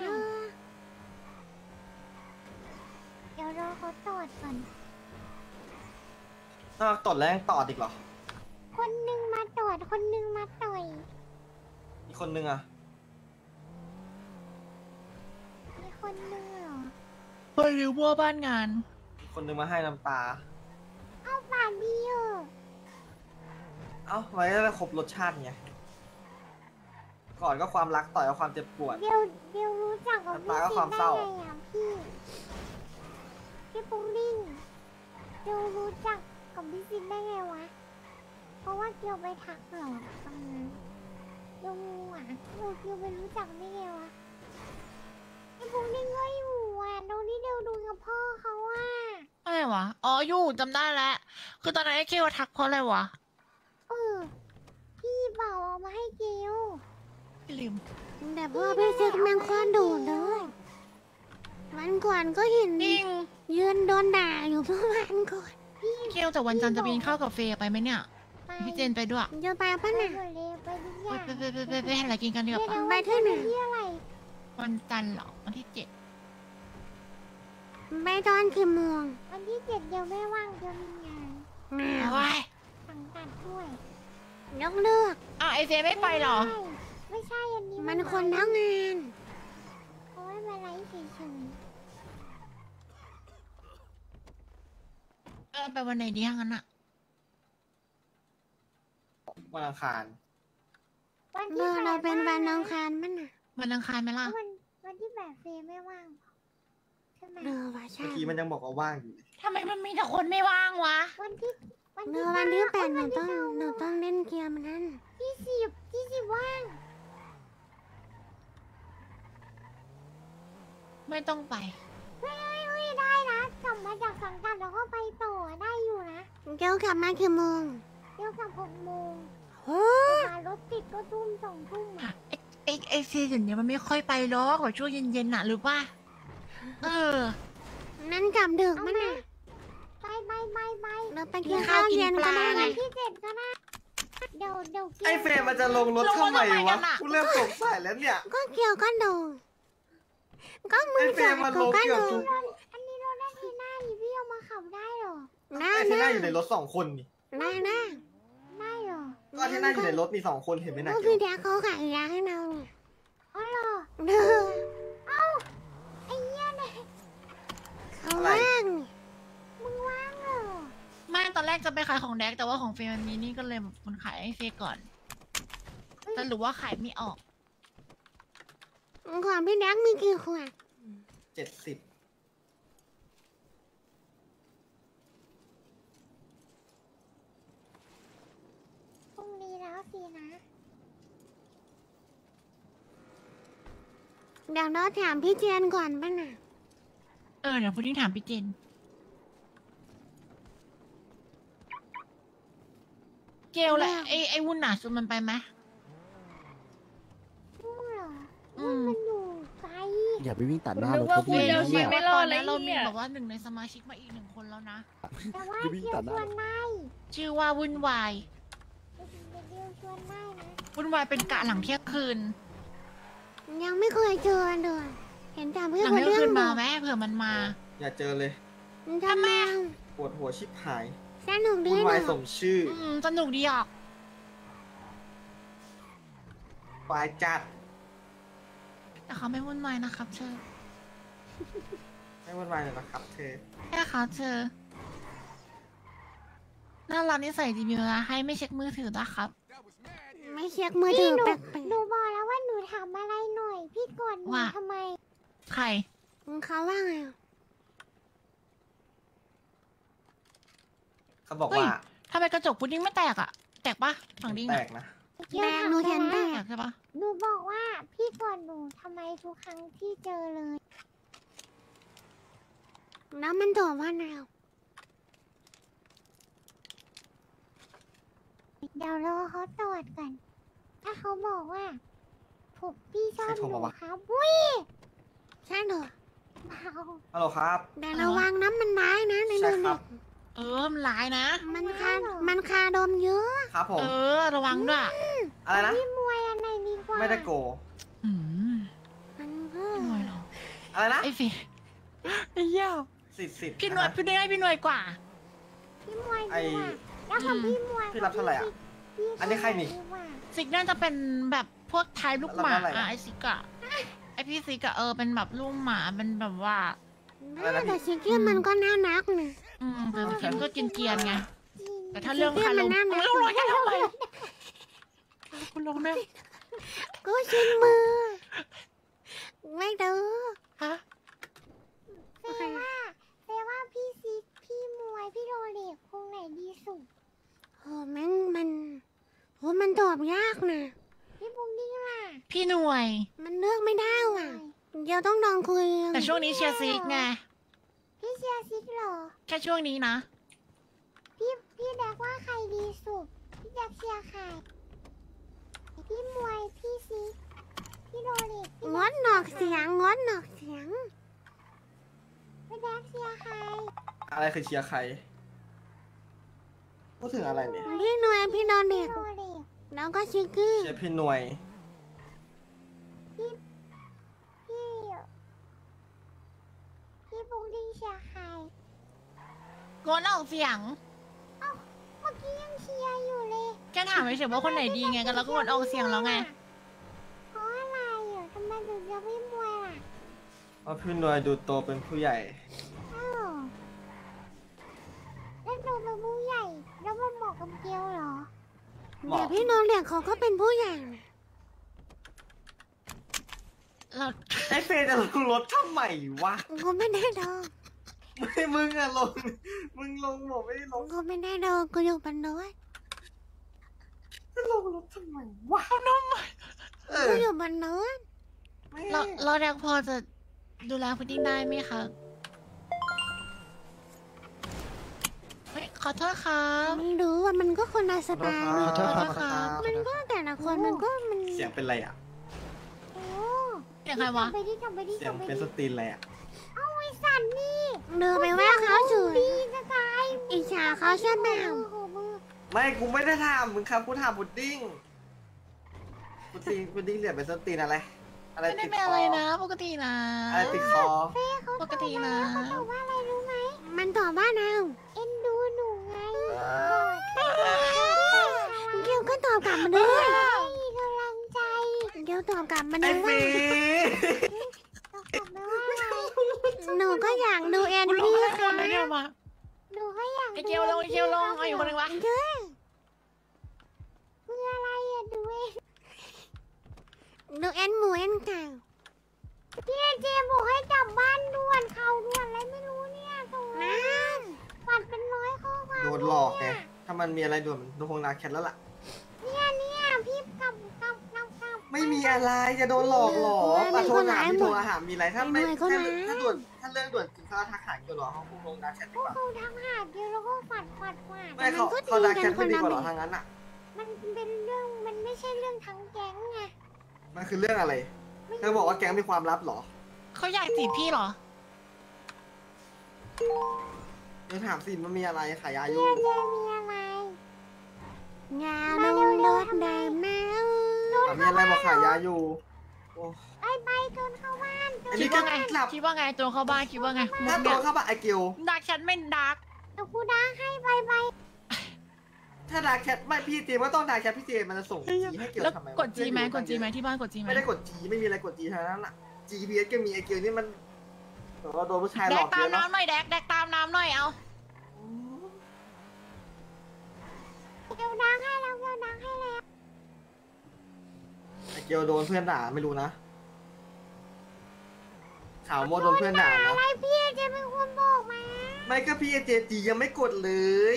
เดี๋ยวรอเขาตอดก่อนนอกตดแล้วยังตอดอีกเหรอคนหนึ่งมาตอดคนหนึ่งมาต่อยอีกคนนึงอะมีคนหนึ่งเหรอคนหรือบัวบ้านงานอีกคนนึงมาให้น้ำตาเอาปากดีเออเอ้าไว้แล้วครบรสชาติไงก่อนก็ความรักต่อยก็ความเจ็บปวดเดี๋ยวรู้จักกับพี่น้ำตาก็ซิความได้เศร้าไงอ่ะพี่ปุ้งดิ้งเดี๋ยวรู้จักกับพี่ซินได้ไงวะ เพราะว่าเกียวไปทักเหรอตรงนั้นเดี๋ยวงูอ่ะเกียวไปรู้จักได้ไงวะพี่ปุ้งดิ้งก็อยู่อ่ะตรงที่เดียวดูกับพ่อเขาอ่ะอะไรวะ อ๋ออยู่จำได้แล้ว คือตอนนั้นไอ้เกียวทักเพราะอะไรวะเออพี่เบาเอามาให้เกียวไม่ลืมแต่พ่อพี่ซิกแม่งโคตรดุเลยวันก่อนก็เห็นจริงยืนโดนด่าอยู่เมื่อวันก่อนพี่เกียวแต่วันจันทร์จะบินเข้ากับเฟย์ไปไหมเนี่ย พี่เจนไปด้วยจะไปปะน่ะไปทุกอไปย่างไปหาอะไรกินกันดีกว่าปะไปที่ไหนที่อะไรวันจันทร์เหรอ วันที่ไปตอนกี่โมงวันที่7เดี๋ยวไม่ว่างเดี๋ยวมีงาน 7เอาไว้สังกัดด้วยยกเลิกอ้าวไอเฟย์ไม่ไปเหรอไม่ใช่อันนี้มันคนทั้งงานเขาให้มาไลฟ์เฉยไปวันไหนดีทั้งนั้นอะวันอังคารเราเป็นวันอังคารมั้งน่ะวันอังคารไหมล่ะวันที่แบบเฟย์ไม่ว่างใช่ไหมว่าใช่เมื่อกี้มันยังบอกว่าว่างอยู่เลยทำไมมันมีแต่คนไม่ว่างวะวันที่8หนูต้องเล่นเกมนั้นที่10ว่างไม่ต้องไปไม่ได้นะกลับมาจากสังกัดแล้วก็ไปต่อได้อยู่นะเกลกลับมากี่โมงเกลกลับ6 โมงมารถติดก็ทุ่ม2 ทุ่มอ่ะไอซีเดี๋ยวนี้มันไม่ค่อยไปหรอกว่าช่วงเย็นๆน่ะหรือป่ะนั่นกลับดึกมั้งน่ะไปเราไปกินข้าวเย็นก็ได้วันที่7ก็ได้เดี๋ยวไอ้เฟรมมันจะลงรถทำไมวะกูเริ่มสงสัยแล้วเนี่ยก็เกี่ยวก็ดูก็มึงไอ้เฟรมมันลงเกี่ยวทุกอันนี้รถได้ทีหน้านี่พี่เอามาขับได้หรอไอ้ที่น่าอยู่ในรถ2 คนนี่ได้หรอก็ที่น่าอยู่ในรถมี2 คนเห็นไหมนะก็คือเดี๋ยวเขาขายยาให้เราอ๋อเหรอเอ้าไอ้เหี้ยเนี่ยเขาว่างมึงว่างเหรอไม่ตอนแรกจะไปขายของแดกแต่ว่าของเฟย์มันมีนี่ก็เลยแบบคนขายให้เฟย์ก่อนแต่หรือว่าขายไม่ออกของพี่แดกมีกี่ขวด 70 พรุ่งนี้แล้วสินะเดี๋ยวเราถามพี่เจนก่อนป่ะน่ะเดี๋ยวพูดที่ถามพี่เจนเกลแหละไอ้วุ่นหนาสุดมันไปไหมพูดเหรอมันอยู่ไกลอย่าไปวิ่งตัดหน้ารถเฟย์เราคิดไม่รอดแล้วเรามีแบบว่า1 ในสมาชิกมาอีก1 คนแล้วนะแต่ว่าเดียวชวนได้ชื่อว่าวุ่นวายเดียวชวนได้นะวุ่นวายเป็นกะหลังเที่ยงคืนยังไม่เคยเจอเลยเห็นแต่เพื่อหลันงเที่ยงคืนมาบแม่เผื่อมันมาอย่าเจอเลยทำไมปวดหัวชิบหายสนุกดีวุ่นเหรวายอสมชื่อสนุกดีออกวายจัดแต่เขาไม่วุ่นวายนะครับเธอไม่วุ่นวายเลยนะครับเธอแค่เขาเธอน่ารักนิสัยดีมีเวลาให้ไม่เช็คมือถือนะครับไม่เช็คมือถือแปลกๆหนูบอกแล้วว่าหนูทำอะไรหน่อย พี่กดหนูว่าทำไมใครเขาว่าไงเขาบอกเฮ้ยว่าทำไมกระจกพุดดิ้งไม่แตกอะแตกปะฝั่งดิ้งแตอะกนะแดงหนูเห็นแตแตกกใช่ปะหนูบอกว่าพี่กดหนูทำไมทุกครั้งที่เจอเลย แล้วมันตอบว่าไงเดี๋ยวรอเขาตรวจก่อนถ้าเขาบอกว่าผมพี่ชอบใครโทรหนูมาวะครับวุ้ยใช่เหรอเปล่าฮัลโหลครับแต่ระวังน้ำมันร้ายนะในใช่เรื่องครับมันร้ายนะมันคาดมเยอะครับผมระวังด้วยอะไรนะพี่มวยอะไรดีกว่าไม่ได้โกมันก็พี่หน่วยเหรออะไรนะไอ้เฟยไอ้เหี้ย 40 พี่หน่วยพี่ได้พี่หน่วยกว่าพี่มวยไอ้ดีกว่าแล้วของพี่มวยพี่รับเท่าไหร่อ่ะพี่อันนี้ใครนี่ดีกว่าซิกน่าจะเป็นแบบพวกทายลูกหมาแล้วอะไรอะไอซิกอะไอพี่ซิกอะเป็นแบบลูกหมาเป็นแบบว่าแต่ชิคกี้มันก็น่ารักนะแต่พิมก็กินเกียนไง แต่ถ้าชิเรื่องคกี้คามัรนมน่ารักลงรอยกันทำไมคุณลงเนี่ยก็ชินมือ ไม่เด้อฮะเฟว่าพี่ซิกพี่มวยพี่โรเล็กคงไหนดีสุดโหมันตอบยากนะพี่บุ้งดิ้งล่ะพี่หน่วยมันเลือกไม่ได้ว่ะเดี๋ยวต้องลองคุยแต่ช่วงนี้เชียร์ซิกไงพี่เชียร์ซิกเหรอแค่ช่วงนี้นะพี่แดกว่าใครดีสุด พี่แดกเชียร์ใคร พี่มวยพี่ซิกพี่โรเล็กงดหนอกเสียงพี่แดกเชียร์ใครอะไรคือเชียร์ใคร พูดถึงอะไรเนี่ยพี่หน่วยพี่โรเล็กแล้วก็ชิคกี้เชียร์พี่หน่วยพี่บุ้งดิ้งเชียร์ใครงดออกเสียงเมื่อกี้ยังเชียร์อยู่เลยแค่ถามเฉยๆว่าคนไหนดีไงกันแล้วก็งดออกเสียงแล้วไงเพราะอะไรอ่ะทำไมถึงจะพี่มวยล่ะเพราะพี่หน่วยดูโตเป็นผู้ใหญ่อ้าวแล้วดูเป็นผู้ใหญ่ แล้วมันเหมาะกับเกลเหรอเหมาะแต่พี่โนเลียงเขาก็เป็นผู้ใหญ่นะเราไอ้เฟย์จะลงรถทำไมวะกูไม่ได้ดองไม่มึงอะลง มึงลงผมไม่ได้ลงกูไม่ได้ดองกูอยู่บนรถจะลงรถทำไมวะเออกูอยู่บนรถเราแดกพอจะดูแลพุดดิ้งได้ไหมคะเฮ้ยขอโทษครับไม่รู้ว่ามันก็คนละสไตล์ขอโทษครับมันก็แต่ละคนมันก็มันเสียงเป็นไรอะโอ้เสียงใครวะไปดิกลับไปดิเสียงเป็นสตรีนอะไรอะเอาไอ้สันนี่เดินไปว่าเขาจุยดีจะตายอิจฉาเขาใช่ไหมไม่กูไม่ได้ถามมึงครับกูถามพุดดิ้งพุดดิ้งเสียงเป็นสตรีนอะไร อะไรไม่ได้ติดเป็นคอะไรอนะ ปกตินะอะไรติดคอปกตินะเขาตอบว่าอะไรรู้ไหมมันตอบว่าเราเอ็นดูหนูไงเกียวก็ตอบกลับมาด้วยให้กำลังใจเกียวตอบกลับมาไอ้ด้วยฟีหนูก็อยากดูเอ็นคุณลงพี่ให้คค่ะนเลยเนี่ยมาหนูก็อยากไอ้เกียวลงไอ้เกียวลงเอาอยู่คนหนึ่งวะเจ้คืออะไรอะดูเอ็นดูเอ็นหมูเอ็นไก่พี่เจบอกให้กลับบ้านด่วนเขาด่วนอะไรไม่รู้เนี่ยตรงนั้นปัดเป็นร้อยข้อความโดนหลอกไง ถ้ามันมีอะไรด่วนมันโดนคงนาแคทแล้วล่ะเนี่ยพี่กลับไม่มีอะไรจะโดนหลอกหรอมาโทรหาพี่โทรหามีอะไรถ้าไม่ถ้าด่วนถ้าเรื่องด่วนจริงเขาทักหาเกี่ยวหรอเขาคงลงนาแคทดีกว่าเขาทำหาเดียวแล้วก็ฝัดไม่เขานาแคทไม่ดีกว่าหรอทางนั้นอ่ะมันเป็นเรื่องมันไม่ใช่เรื่องทั้งแก๊งไงมันคือเรื่องอะไรเธอบอกว่าแก๊งมีความลับหรอเขาอยากจีบพี่เหรอเธอถามสิมันมีอะไรขายยายุเจมีอะไรงานลงรถได้ไหมมีอะไรบอกขายยาอยู่ไปจนเข้าบ้านอันคินี้ดก็ว่าไงหลับคิดว่าไงตัวเข้าบ้านคิดว่าไงถ้าตัวเข้าบ้านไอเกียวดักฉันไม่ดักเอากูดังให้ไปถ้าดาแคทไม่พี่เจว่าต้องดาแคทพี่เจมันจะส่งจีให้เกียวแล้วทำไมกดจีไหมกดจีไหมที่บ้านกดจีไหมไม่ได้กดจีไม่มีอะไรกดจีทางนั้นอ่ะ GPS ก็มีไอเกียวนี่มันเราโดนผู้ชายหแดลอก กตาเยมอะนะน้ำหน่อยแดกตามน้ำหน่อยเอาเกียวดังให้แล้วไอเกียวโดนเพื่อนด่าไม่รู้นะข่าวโมโดนเพื่อนด่านะอะไรพี่เจเป็นคนบอกมาไม่ก็พี่เจจียังไม่กดเลย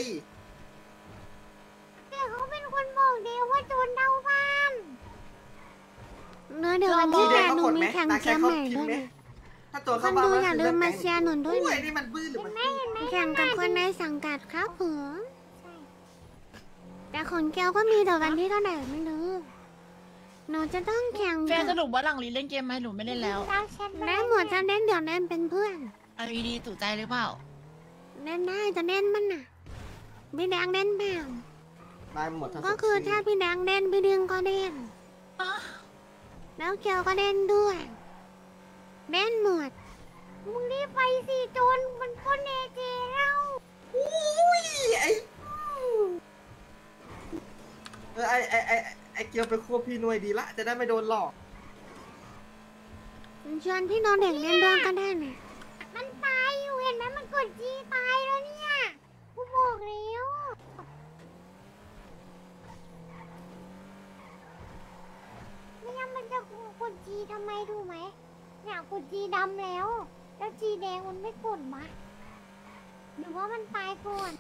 แต่เขาเป็นคนบอกเดียวว่าโจรเดาบ้านเดี๋ยววันที่8หนูมีแข่งเกมใหม่ด้วยถ้าตัวคเข้าน บ้านดูอย่าลืมมาเชียร์หนูด้วยโอ้นะยนี่มันบื้อหรือมันแข่งกับคนในสังกัดครับผมแต่ของแก้วก็มีแต่วันที่เท่าไหร่ไม่รู้หนูจะต้องแข่งแฟนสรุปว่าหลังลีเล่นเกมไหมหนูไม่เล่นแล้วได้หมดจะเล่นเดี๋ยวเล่นเป็นเพื่อนเอาดีๆตู่ใจหรือเปล่าเล่นได้จะเล่นมันน่ะพี่แดงเล่นเปล่าได้หมดทั้งก็คือถ้าพี่แดงเล่นพี่เดืองก็เล่น แล้วเกียวก็เล่นด้วยเล่นหมดมึงรีบไปสิโจรมันพ่นเอเจเราอุ้ยไอเกียวไปควบพี่หน่วยดีละจะได้ไม่โดนหลอกชวนพี่น้องเด็กเล่นด้วยก็ได้นะมันตายอยู่เห็นไหมมันกดจีตายแล้วเนี่ยกูบอกแล้วไม่งั้นมันจะกดจีทำไมดูไหมเนี่ยกดจีดำแล้วจีแดงมันไม่กดมาหรือว่ามันตายก่อน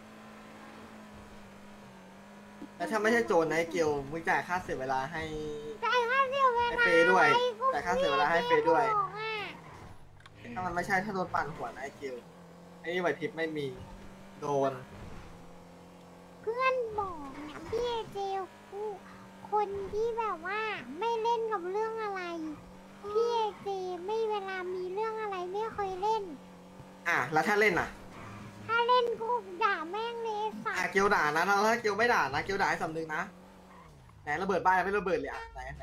แต่ถ้าไม่ใช่โจรนะไอเกียวมึงจ่ายค่าเสียเวลาให้จ่ายค่าเสียเวให้ลาเฟย์ด้วยจ่ายค่าเสียเวลาให้เฟย์ด้วยบอกอะถ้ามันไม่ใช่ถ้าโดนปั่นหัวนะไอเกียวไอ้นี่ไหวพริบไม่มีโดนเพื่อนบอกเนี่ยพี่เอเจกูคนที่แบบว่าไม่เล่นกับเรื่องอะไรพี่เอเจไม่เวลามีเรื่องอะไรไม่เคยเล่นแล้วถ้าเล่นอ่ะถ้าเล่นกูด่าแม่งเลยสัตว์เกียวด่านะถ้าเกียวไม่ด่านะเกียวด่าให้สำนึกนะไหนระเบิดบ้านไม่ระเบิดเลยไหนไหน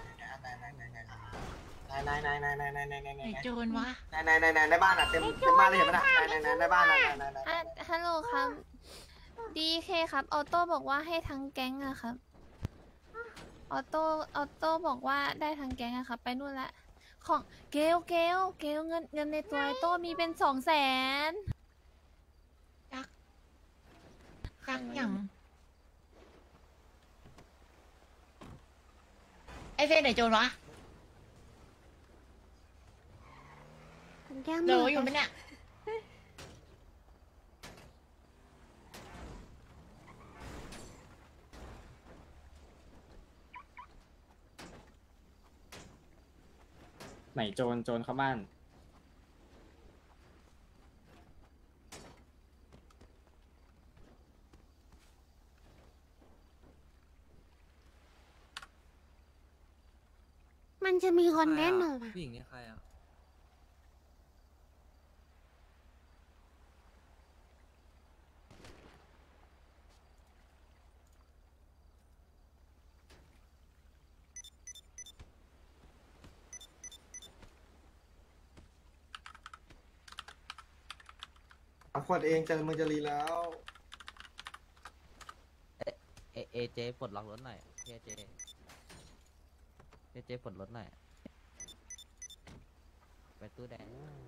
โจรวะในบ้านเต็มบ้านเลยเห็นไหมในบ้านฮัลโหลครับ ดีเคครับ ออโต้บอกว่าให้ทั้งแก๊งอะครับ ออโต้บอกว่าได้ทั้งแก๊งอะครับ ไปนู่นละ ของเกลเงินในตัวออโต้มีเป็น200,000 กักอย่างไอเฟนไหนโจรวะแก้มโดอยู่ไหมเนี่ยไหนโจรเข้าบ้านมันจะมีคนแน่นอนผู้หญิงนี่ใครอ่ะขวดเองจะมึงจะรีแล้วเอเจปลดล็อกรถหน่อยเอเจปลดรถหน่อยไปตู้แดง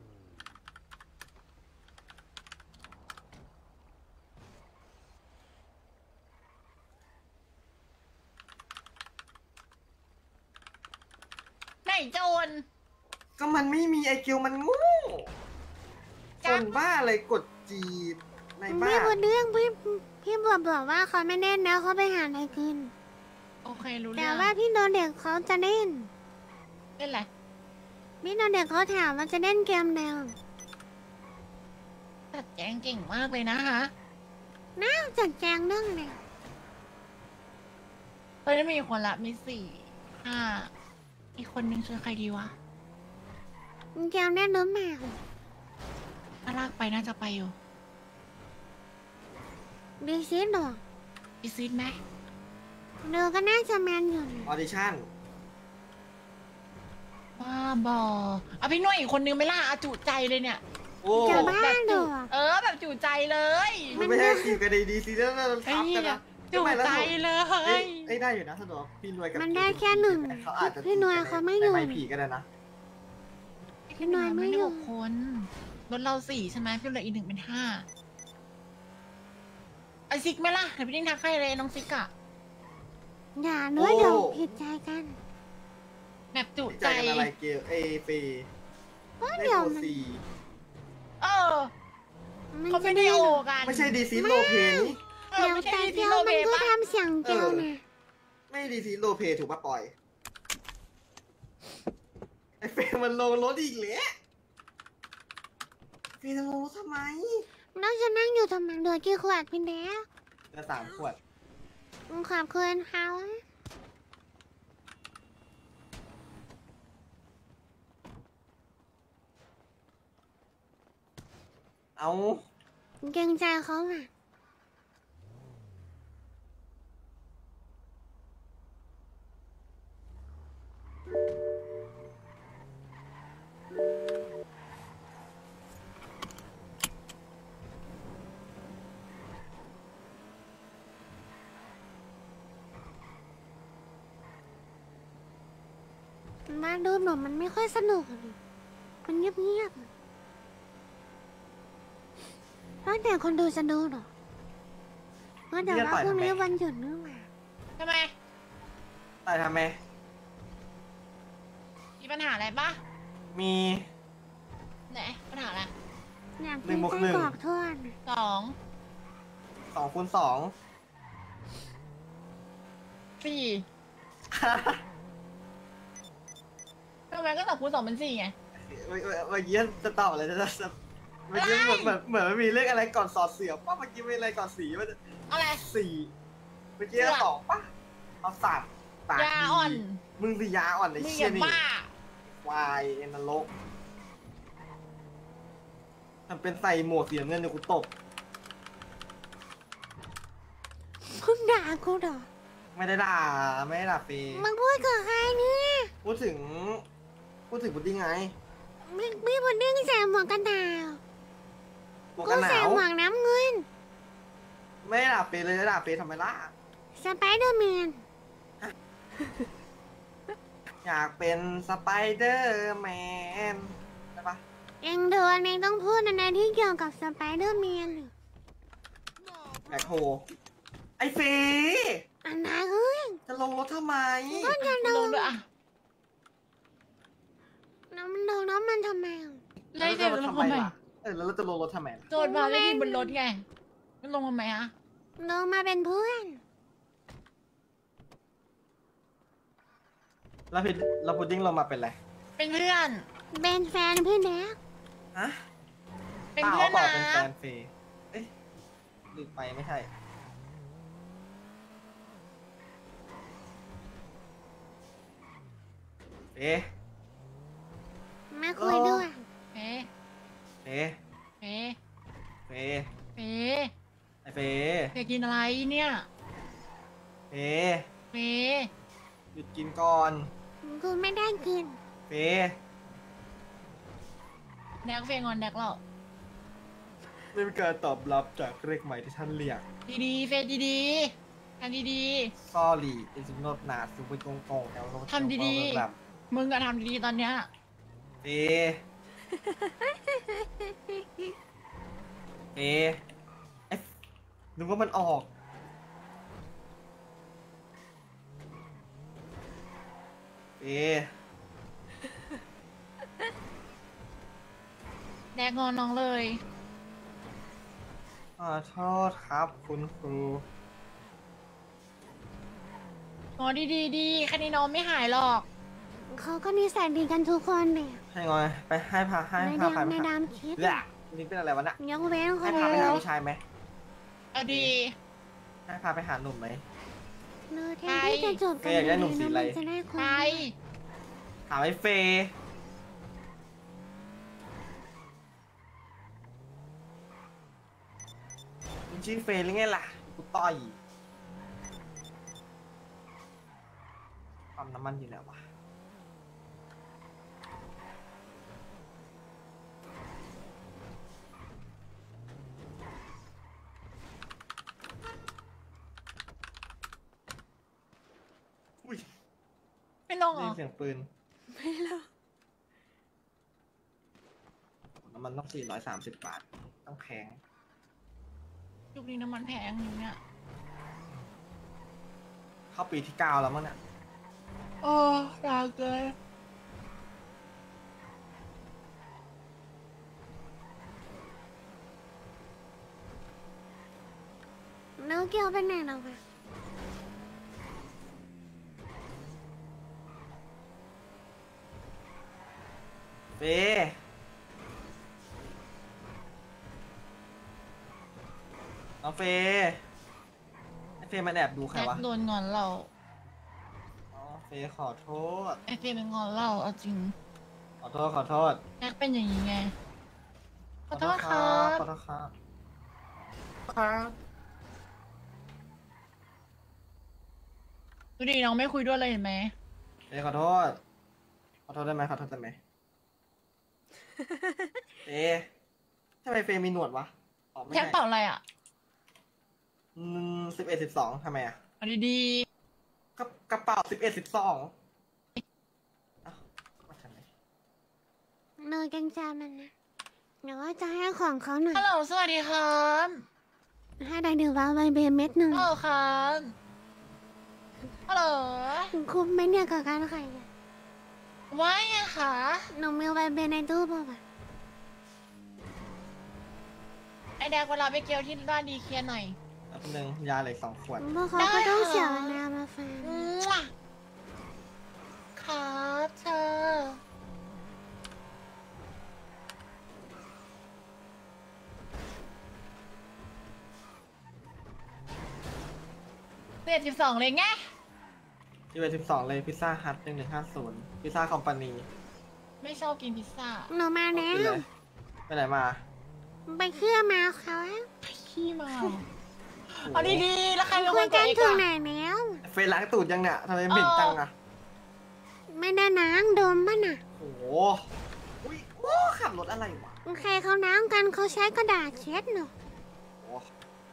ไหนโจรก็มันไม่มีไอคิวมันโงูคนบ้าอะไรกดจีบในบ้าพี่นบุญเรื่องพี่บัวบอกว่าเขาไม่เล่นแล้วเขาไปหาอะไรกินโอเครู้เรื่แต่องว่าพี่โดนเด็กเขาจะเล่นเล่นอะไรพี่โดนเด็กเขาถามว่าจะเล่นเกมแนวตัดแจงเก่งมากเลยนะคะน่าจัดแจงเรื่องแนวเฮ้ยมีคนละมี4 5 อีกคนนึงคือใครดีวะเกมเล่นน้ำแมวถ้าลากไปน่าจะไปอยู่ดีซิดหรออีซีดไหมเดือก็น่าจะแมนอยู่ออดิชั่นว่าบอเอาพี่หน่วยอีกคนนึงไม่ล่ะอาจุใจเลยเนี่ยโอ้จะบ้าแบบเหรจุอแบบจุใจเลยมึงไม่ให้จีบกันดีๆสิแล้วเราไอ้ทับเหี้กัยนนะจุใจเลยเอ้ยได้อยู่นะสะดวกพี่รวยกับมันได้แค่หนึ่งเขาอาจจะพี่หน่วยเขาไม่อยู่ไม่ผีก็ได้นะพี่หน่วยไม่ได้6 คนรถเรา4ใช่ไหมพี่เหลืออีก1เป็น5ไอซิกไหมล่ะเดี๋ยวพี่ดิ้งทักให้เลยน้องซิกอะอย่าเนื้อเดี๋ยวผิดใจกันแบบจุใจใจกันอะไรเกลเอเฟเพราะได้เดี๋ยวโอมันซีเออมันเขาจะไม่ได้ได้โอกันไม่ใช่ดีซีโลเพนี่เออเดี๋ยวไม่ใช่แต่ดีเดียวโลมัเบนก็ปะทำเสียงเดียวนะไม่ดีซีโลเพถูกปะปอยไอเฟมันลงรถอีกแล้วเฟจะลงรถทำไมเราจะนั่งอยู่ทำไมเดือกี่ขวดพี่แดงเหลือ3 ขวดขอบคุณเขาเอาเกรงใจเขาอ่ะ มาดูหนูมันไม่ค่อยสนุกเลยมันเงียบๆแล้วแต่คนดูจะดูหรอเพราะเดี๋ยวว่าพรุ่งนี้วันหยุดนี่หว่าทำไมแต่ทำไมมีปัญหาอะไรปะมีไหนปัญหาอะไรอยากกินไส้กรอกทอด 2 2 คูณ 2 4ทำไมก็2 คูณ 2 เป็น 4ไงเมื่อกี้จะตอบอะไรจะเมื่อกี้เหมือนมันมีเลขอะไรก่อนสอดเสียบป่ะเมื่อกี้มีอะไรก่อนสีมันอะไร 4เมื่อกี้2ป่ะเอา3ปากยาอ่อนมึงสิยาอ่อนไอ้มึงเชี่อย ย่านี่บ้าวายเอ็นนรกมันเป็นใส่หมวกสีน้ำเงินเดี๋ยวกูตบเพิ่งด่ากูเหรอไม่ได้ด่าเฟย์มึงพูดกับใครเนี่ยพูดถึงพุดดิ้งไงพี่บุญดิ้งใส่หมวกกันหนาวหมวกกูกันหใส่นาวหมวกน้ำเงินไม่ได้ด่าเฟย์เลยด่าเฟย์ทำไมล่ะสไปเดอร์แมนอยากเป็นสไปเดอร์แมนใช่ปะเองเดินเองต้องพูดอะไรที่เกี่ยวกับสไปเดอร์แมนแบคโฮไอ้เฟย์อันไหนเอ้ยจะลงรถทำไมก็จะลลงงด้วยอะน้ำมันลงน้ำมันทำไมเลยเดี๋ยวรถลงทำไมทำไมล่ะแล้วเราจะลงรถทำไมล่ะโจทย์มาไม่ดีบนรถไงมันลงทำไมอะลงมาเป็นเพื่อนแล้วพี่เราพุดดิ้งลงมาเป็นไรเป็นเพื่อนเป็นแฟนเพื่อนแน็กฮะเป็นเพื่อนปล่านะเป็นแฟนเฟย์เอ๊ะลืมไปไม่ใช่เอ๊ะมาคุยด้วยเอ๊ะเอ๊ะเอ๊ะเฟย์เอ๊ะไอเฟย์อยากกินอะไรเนี่ยเฟย์เอ๊ะหยุดกินก่อนกูไม่ได้กินเฟย์แดกเฟงอนแดกหรอกไม่มีการตอบรับจากเลขใหม่ที่ท่านเรียกดีๆเฟยดีๆทำดี Sorry it's not not สุภาพตรงๆแล้วทำดีๆแบบๆมึงก็ทำดีๆตอนเนี้ยเฟย์เอ๊ะเอ๊ะนึกว่ามันออกเอ๊ะแดกงอนน้องเลยขอโทษครับคุณครูงอดีๆแค่นี้น้องไม่หายหรอกเขาก็นิสัยดีกันทุกคนเนี่ยให้งอยไปให้พาให้ในพาดำไปในหาดำคิดแหละนี่เป็นอะไรวะน่ะยกเว้นคให้นพาไปเดีหายวผู้ชายไหมเอาดีให้พาไปหาหนุ่มไหมเนื้อแทนที่จะจบกันอยากได้หนุ่มสีอะไรมันจะได้คุไปยถามไอ้เฟย์มึงชื่อเฟย์หรือไงล่ะกูต่อยปั๊มน้ำมันอยู่ไหนวะอุ้ยไม่ลงเหรได้อยินเสียงปืนไม่หรอกน้ำมันต้อง430 บาท ต้องแพงยุคนี้น้ำมันแพงอย่างเนี้ยเข้าปีที่ 9 แล้วมั้งเนี่ยโอ้ยากเกินน้องเกียวเป็นไหนหรอวะเฟย์น้องเฟย์ไอเฟย์มันแอบดูใครแดกวะโดนงอนเราอ๋อเฟย์ขอโทษไอเฟยเป็นงอนเราเอาจริงขอโทษ ขอโทษแดกเป็นอย่างนี้ไง ขอโทษครับขอโทษครับครับ ดูดิน้องไม่คุยด้วยเลยเห็นไหมเฟย์ขอโทษ ขอโทษได้ไหมขอโทษได้ไหม เฟย์ทำไมเฟย์มีหนวดวะอ๋อไม่แท็กใช่เป่าอะไรอ่ะ 11 12ทำไมอ่ะเอาดีกระเป๋า11 12เอ้ามาทำไมเนยกังจามันนะเดี๋ยวว่าจะให้ของเขาหน่อๆยฮัลโหลสวัสดีครับให้ได้ดื่มวาไวเบเม็ดหนึ่งฮัลโหลครับฮัลโหลคุ้มไหมเนี่ยกับการขายเนี่ยว่าไงคะหนูมีไวเบในตู้ป่ะวะไอแดกเวลาไปเกียวที่บ้านดีเคลียร์หน่อยแป๊บนึงยาเหลือ2 ขวดพวกเขาก็ต้องเสียเวลามาฟังมั่วครับเธอ12เลยไง 11 12เลยพิซซ่าฮัท1150พิซซ่าคอมพานีไม่ชอบกินพิซซ่าหนูมาแล้ไปเลวยไปไหนมาไปเคลื่อมาเขาขี้เมา เอาดีๆ แล้วใครเป็นคุคยนกัเจ๊นกถึงอะไหนแล้วเฟยล้างตูดยังเนี่ยทำไมเหม็นจังอะไม่ได้น้ำดมป่ะน่ะโอ้โหอุ้ยโอ้ขับรถอะไรวะใครเขาน้ำกันเขาใช้กระดาษเช็ดหนูโอ้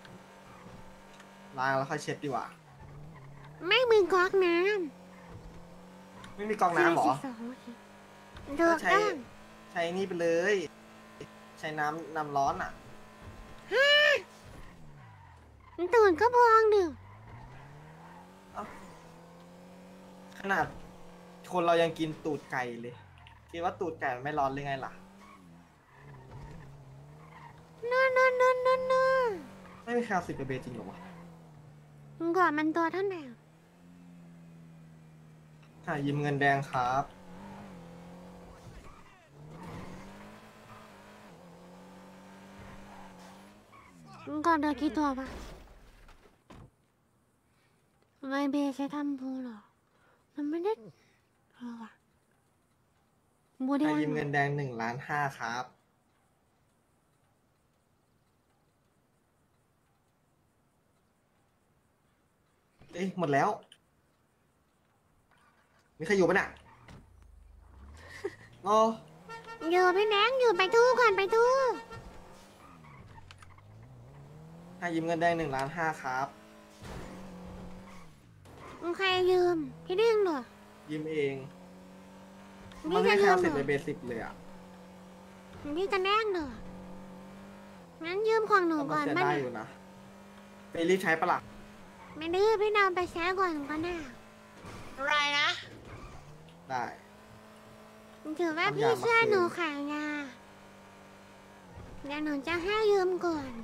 ล้างแล้วค่อยเช็ดดีกว่าไม่มีก๊อกน้ไม่มีกรองำน้ำเหรอถูกใช้ต้องใช้นี่ไปเลย ใช้น้ำร้อนอ่ะตูดก็พองดิขนาดคนเรายังกินตูดไก่เลย คิดว่าตูดไก่มันไม่ร้อนเลยไงล่ะนไม่มีใครเอา10ไปเบจริงเหรอวะก่อนมันตัวเท่าไหร่ยืมเงินแดงครับก่อนเดือกี่ตัวปะไม่เบใช้ทำพูหรอมันไม่ได้หรอวะบูเดียวยืมเงินแดง1,500,000ครับ เอ้ยหมดแล้ว มีใครอยู่ปะเนี่ยรออยู่พี่แดงอยู่ไปตู้ก่อนไปตู้ยืมเงินแดง1,500,000ครับใครยืมพี่ดิ้งเหรอยืมเองพี่มันไม่จะมีใครยืเอาม 10 เหรไปอเบสิบเลยอ่ะพี่จะแดงเหรองั้นยืมของหนูแต่มัก่อนเสียบ้าได้นอยู่นะ ไปรีบใช้ปะล่ะไม่ดื้อพี่นอนไปแช้ก่อนก็ได้อะไรนะได้ถือว่าพี่ช่วยหนูขายยาเดี๋ยวหนูจะให้ยืมก่อน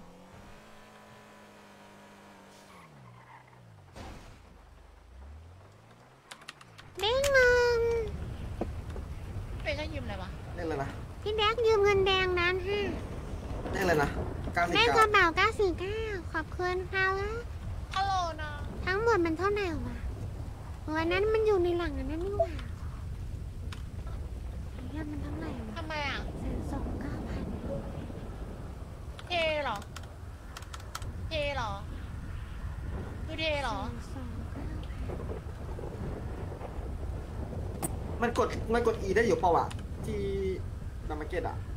ได้เงินเป็นจะยืมอะไรวะได้เลยนะพี่แดกยืมเงินแดงนั้นฮะได้เลยนะได้กระ 99 เป๋า949ขอบคุณค่ะฮัลโหลนะทั้งหมดมันเท่าไหร่วะวันนั้นมันอยู่ในหลังอันนั้นนี่หว่าเรียกมันเท่าไหร่วะทำไมอ่ะ 129,000 เทเหรอ เทเหรอคือเทเหรอมันกด E ได้อยู่เปล่าวะที่ดามาเก็ตอ่ะ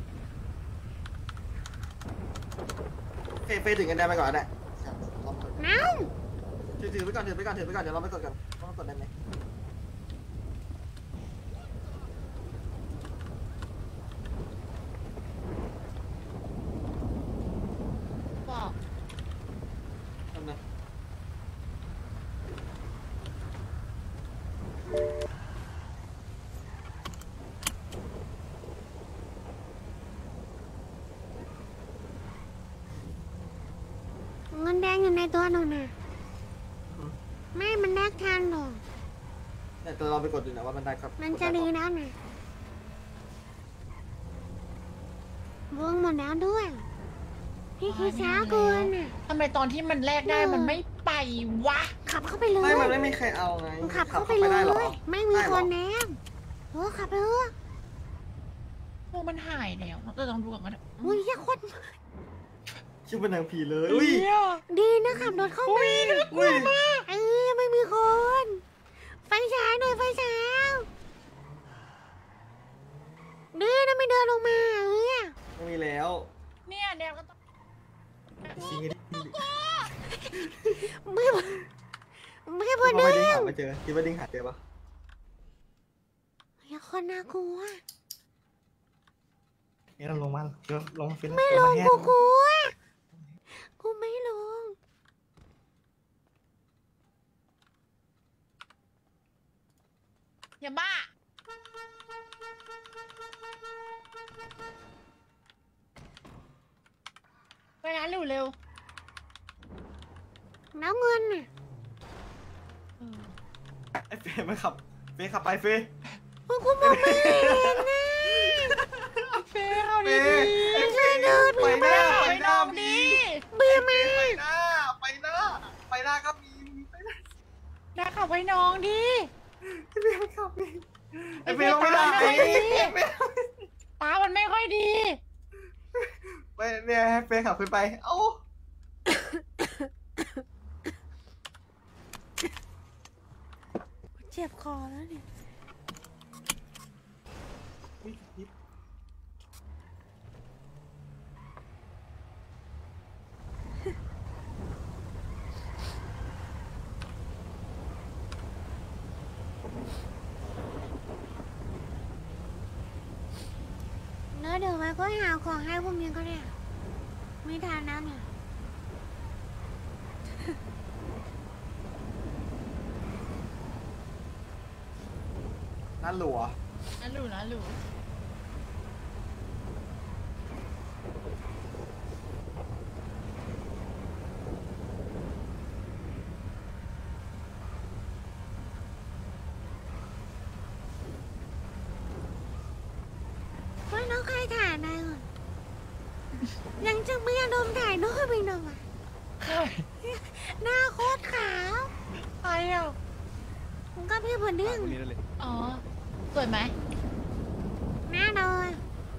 เฟยถึงกันได้ไหมก่อนก็ได้ครับลองกดน้าวถือไปก่อนเดี๋ยวเราไปกดกันต้องกดได้ไหมบอกทำไงเงินแดงอยู่ในตัวหนูน่ะไม่มันแลกทันหรอกแต่เราไปกดดูนะว่ามันได้ครับมันจะดีแล้วนะวงหมดแล้วด้วย พี่คิดช้าเกินน่ะทำไมตอนที่มันแลกได้มันไม่ไปวะขับเข้าไปเลยมันไม่มีใครเอาไงขับเข้าไปเลได้หรอยไม่มีคนแนมขับไปเถอะพวกมันหายแล้วเราต้องดูกันนะอุ้ยแค่คนชื่อเป็นนางผีเลยอุ้ยดีนะขับรถเข้ามาอุ้ยไม่มีคน ไฟฉายหน่อยไฟฉายดื้อนะไม่เดินลงมาไม่มีแล้วเนี่ยแดงก็ต้องจริงดิไม่พอเราดื้ไปดิ้งอหาไม่เจอคิดว่าดิ้งหาเจอปะอย่าคนน่ากลัวนี่เราลงมาเดี๋ยวลงฟิลไม่ลงกูกลัวกูไม่ลงอย่าบ้าไปร้านเร็วแล้วเงินน่ะไอ้เฟย์มันขับไปเฟย์กูมองไม่เห็นนะเฟย์เอาดีช่วยดูไปหน้ามีเบื่อมาไปหน้าก็มีไปหน้าได้ขับไว้น้องดิไอ้เฟย์มันขับมีไอ้เฟย์ลงไม่ได้ตามันไม่ค่อยดีไปเนี่ยให้เฟย์ขับขึ้นไปเอ้าเจ็บคอแล้วเนี่ย แล้วเดี๋ยวไว้ก็หาของให้พวกนี้ก็ได้ไม่ทานน้ำเนี่ยนั่นหลัวนั่นหลูยังจะไม่ยอมถ่ายรูปอีกหน่อยหน้าโคตรขาวใครอ่ะมันก็พี่บุญดึงอ๋อ สวยไหมหน้าโดน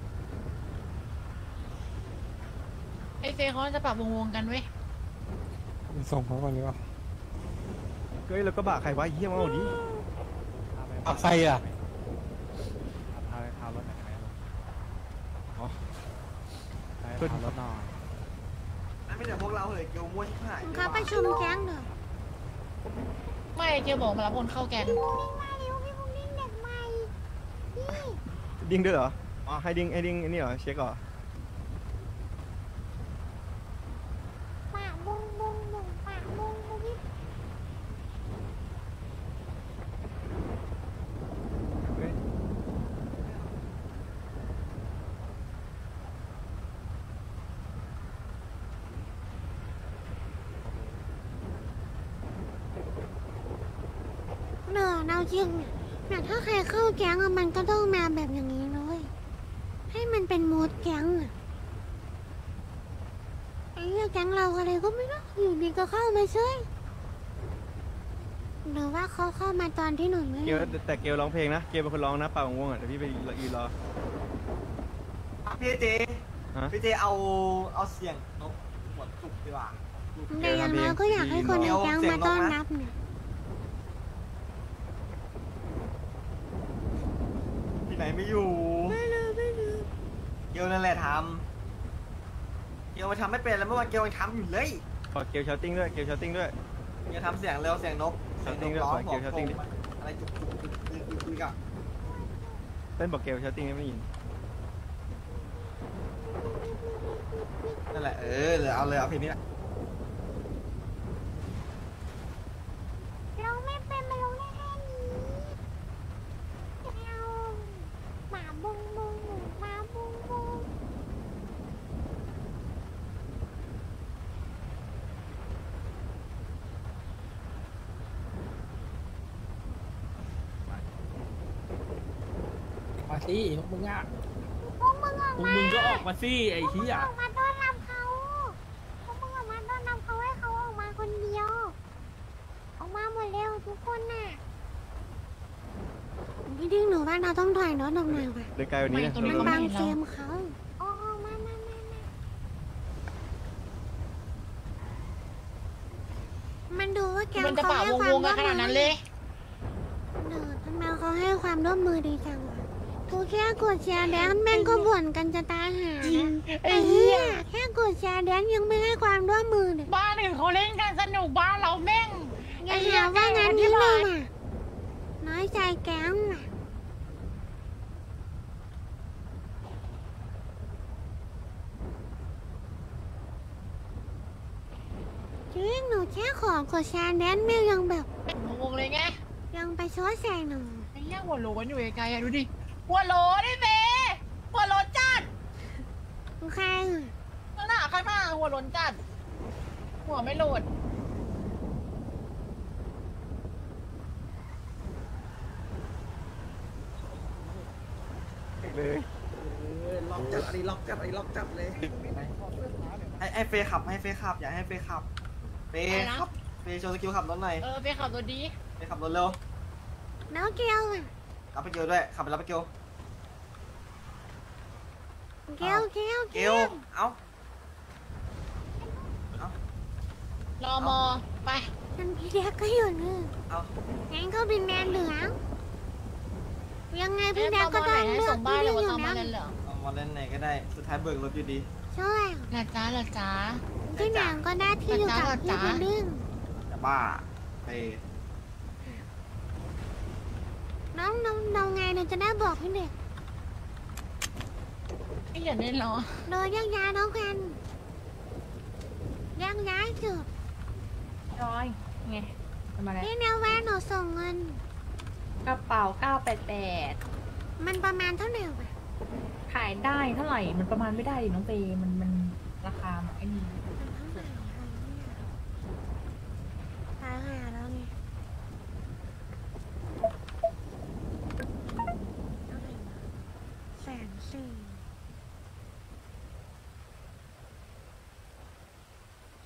ไอเฟย์เขาจะปรับวงกันเว้ยส่งเขาก่อนดีกว่าเฮ้ยแล้วก็บะใครวะเยี่ยมเอาดิใครอ่ะพารถหน่อยไหมอ๋อพารถหน่อยนั่นไม่แต่พวกเราเลยเกียวม้วนชิบหายมันเขาประชุมแก๊งเนอะไม่เกียวบอกมารับคนเข้าแกงพี่บุญดิ้งมาเร็วพี่บุญดิ้งเด็กใหม่พี่ดิ้งด้วยเหรอ อ๋อให้ดิ้งอันนี้เหรอเช็คเหรอปะบุงบุงบุงปะบุงบุงพี่ เนอะเราจริงเนี่ยถ้าใครเข้าแก๊งอะมันก็ต้องมาแบบอย่างนี้เลยให้มันเป็นมูดแก๊งอะไอ้เหี้ยแก๊งเราอะไรก็ไม่รู้อยู่ดีก็เข้ามาเฉยหรือว่าเขาเข้ามาตอนที่หนูไม่เกลแต่เกลร้องเพลงนะ เกลเป็นคนร้องนะเป่าง่วงอ่ะเดี๋ยวพี่ไปยืนรอพี่เจฮะพี่เจเอาเสียงนกหมดจุกดีกว่าแต่อย่างน้อยก็อยากให้คนในแก๊งมาต้อนรับเนี่ยที่ไหนไม่อยู่ไม่รู้เกียวนั่นแหละทำเกียวมาทำไม่เป็นแล้วเมื่อวานเกียวยังทำอยู่เลยขอเกลชาติ้งด้วย เกลชาติ้งด้วยเกียวทำเสียงเร็วเสียงนกเสียงนกร้องเกียวบชาอกติ้งดิอะไรจุกคุยกับเต้นบอกเกลชาติ้งให้ไม่ยินนั่นแหละเลยเอาเพลงนี้แหละเราไม่เป็นมาลงได้แค่นี้เอาหมาบุงบุงหมาบุงบุงมาสิพวกมึงอ่ะพวกมึงออกพวกมามึงก็ออกมาสิไอ้เหี้ยออกมาต้อนรับเขาพวกมึงออกมาต้อนรับเขาให้เขาออกมาคนเดียว ออกมาหมดเร็วทุกคนน่ะพี่ดิ้งหนูว่าเราต้องถอยรถออกหน่อยว่ะเดินไกลกวันนี้นะมันบังเฟรมเขาออกมามันดูว่าแกมันจะเขาปรับให้วความงกันขนาดนั้นเลยเนอะทำไมเขาให้ความร่วมมือดีจังวะกูแค่กดแชร์แดนแม่งก็บ่นกันจะตายหาไอ้เหี้ยแค่กดแชร์แดนยังไม่ให้ความร่วมมือเนี่ยบ้านอื่นเขาเล่นกันสนุกบ้านเราแม่งอย่าหาว่างั้นนี่เลยอ่ะน้อยใจแก๊งอ่ะจริงหนูแค่ขอกดแชร์แดนแม่งยังแบบงงเลยไงยังไปช่วยใส่หนูไอ้เหี้ยหัวโหลกันอยู่ไกลๆอะดูดิ หัวโหลได้เมหัวโหลจัดใครอ่ะข้างหน้าหัวโหลจัด หัวไม่โหลดเลยล็อกจัดอันนี้ล็อกจัดเลยให้เฟย์ขับอย่าให้เฟย์ขับเฟย์ขับเฟย์โชว์สกิลขับรถหน่อยไปขับรถดีเฟย์ขับรถเร็วน้องเกียวอ่ะรับไปเกียวด้วยขับไปรับไปเกียวเกียวเกียวเอ้ารอมอไปฉันพี่เด็กก็อยู่นี่เอางั้นก็เป็นแมนเหลืองยังไงพี่เด็กก็ต้องเลือกส่งบ้าพี่นเลยเด็กว่าอยู่ตอมแล้มาว เล่นเหรอเอามาเล่นไหนก็ได้สุดท้ายเบิกรถอยู่ดีช่วยเหรอจ้าที่ไหนก็ได้ที่อยู่กับพี่บุญดึงจะบ้าเฟย์น้องไงเราจะได้บอกพี่เด็กไอ้อย่าเล่นหรอโดยยักย้ายน้องกันยักย้ายจุดจอยไงทำอะไรพี่แนวแวนหนูส่งเงินกระเป๋า988 มันประมาณเท่าไหร่วะขายได้เท่าไหร่มันประมาณไม่ได้ดิน้องเฟย์มันราคามันไอ้นี่ตายหาแล้วไง140,000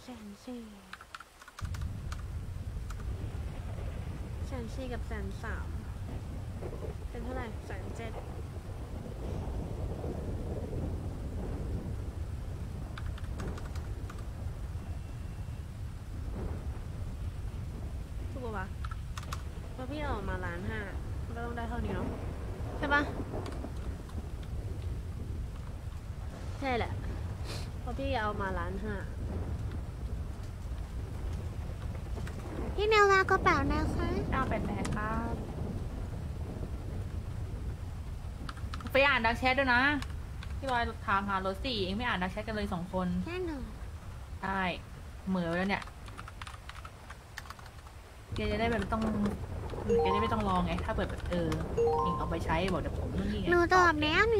1,400,000กับ1,300,000เป็นเท่าไหร่1,700,000ถูกปะวะเพราะพี่เอาออกมา1,500,000ก็ต้องได้เท่านี้เนาะใช่ปะใช่แหละเพราะพี่เอามา1,500,000 พี่เนวากระเป๋านะคะ 988ครับไปอ่านดักแชทด้วยนะพี่บอยถามหารถ4เองไม่อ่านดักแชทกันเลย2 คนแน่นอนใช่เหมือแล้วเนี่ยแกจะได้แบบไม่ต้องแกจะไม่ต้องรอไงถ้าเปิดแบบเองเอาไปใช้บอกเดี๋ยวผมนู่นนี่ไงหนูตอบแล้วนี่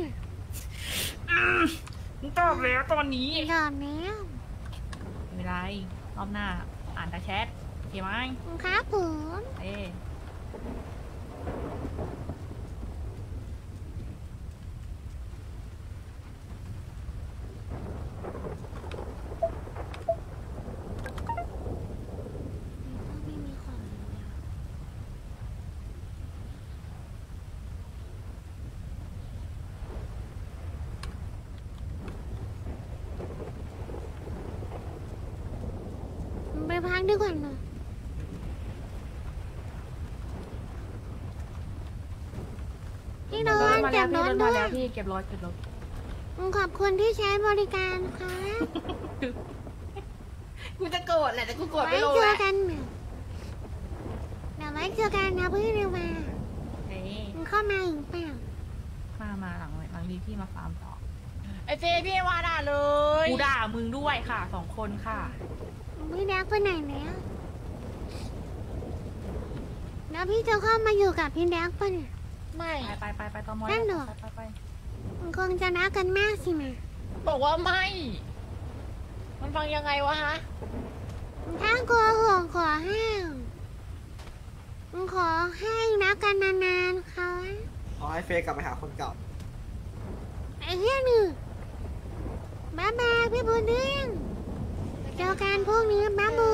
มึงตอบแล้วตอนนี้ตอบแล้วไม่เป็นไรรอบหน้าอ่านดักแชทโอเคไหมครับผม ไม่มีของเลยอะไปพักดีกว่านะพี่โดนมาเก็แล้วบรพี่ถเดินด้มาวยแล้วพี่เก็บรถขอบคุณที่ใช้บริการค่ะกูจะโกรธแหละแต่กูโกรธไว้ไม่ลงเจอแล้วกันเดี๋ยวไว้เจอกันนะพี่เร็วมาเฮ้ยมึงเข้ามาอีกเปล่ามาหลังนี้พี่มาฟาร์มต่อไอเจพี่ว่าด่าเลยกูด่ามึงด้วยค่ะ2 คนค่ะพี่แดกไปไหนแล้วแล้วพี่จะเข้ามาอยู่กับพี่แดกปะเนี่ยไม่ไปตอมอนั่นเหรอไปมันคงจะรักกันมากสินะบอกว่าไม่ มันฟังยังไงวะฮะถ้าโกหกขอให้ขอให้รักกันนานๆเขาขอให้เฟยกลับไปหาคนเก่าไอ้เหี้ยหนึ่งบ๊ายบายพี่บุญเรื่องเจอกันพวกนี้บ๊ายบ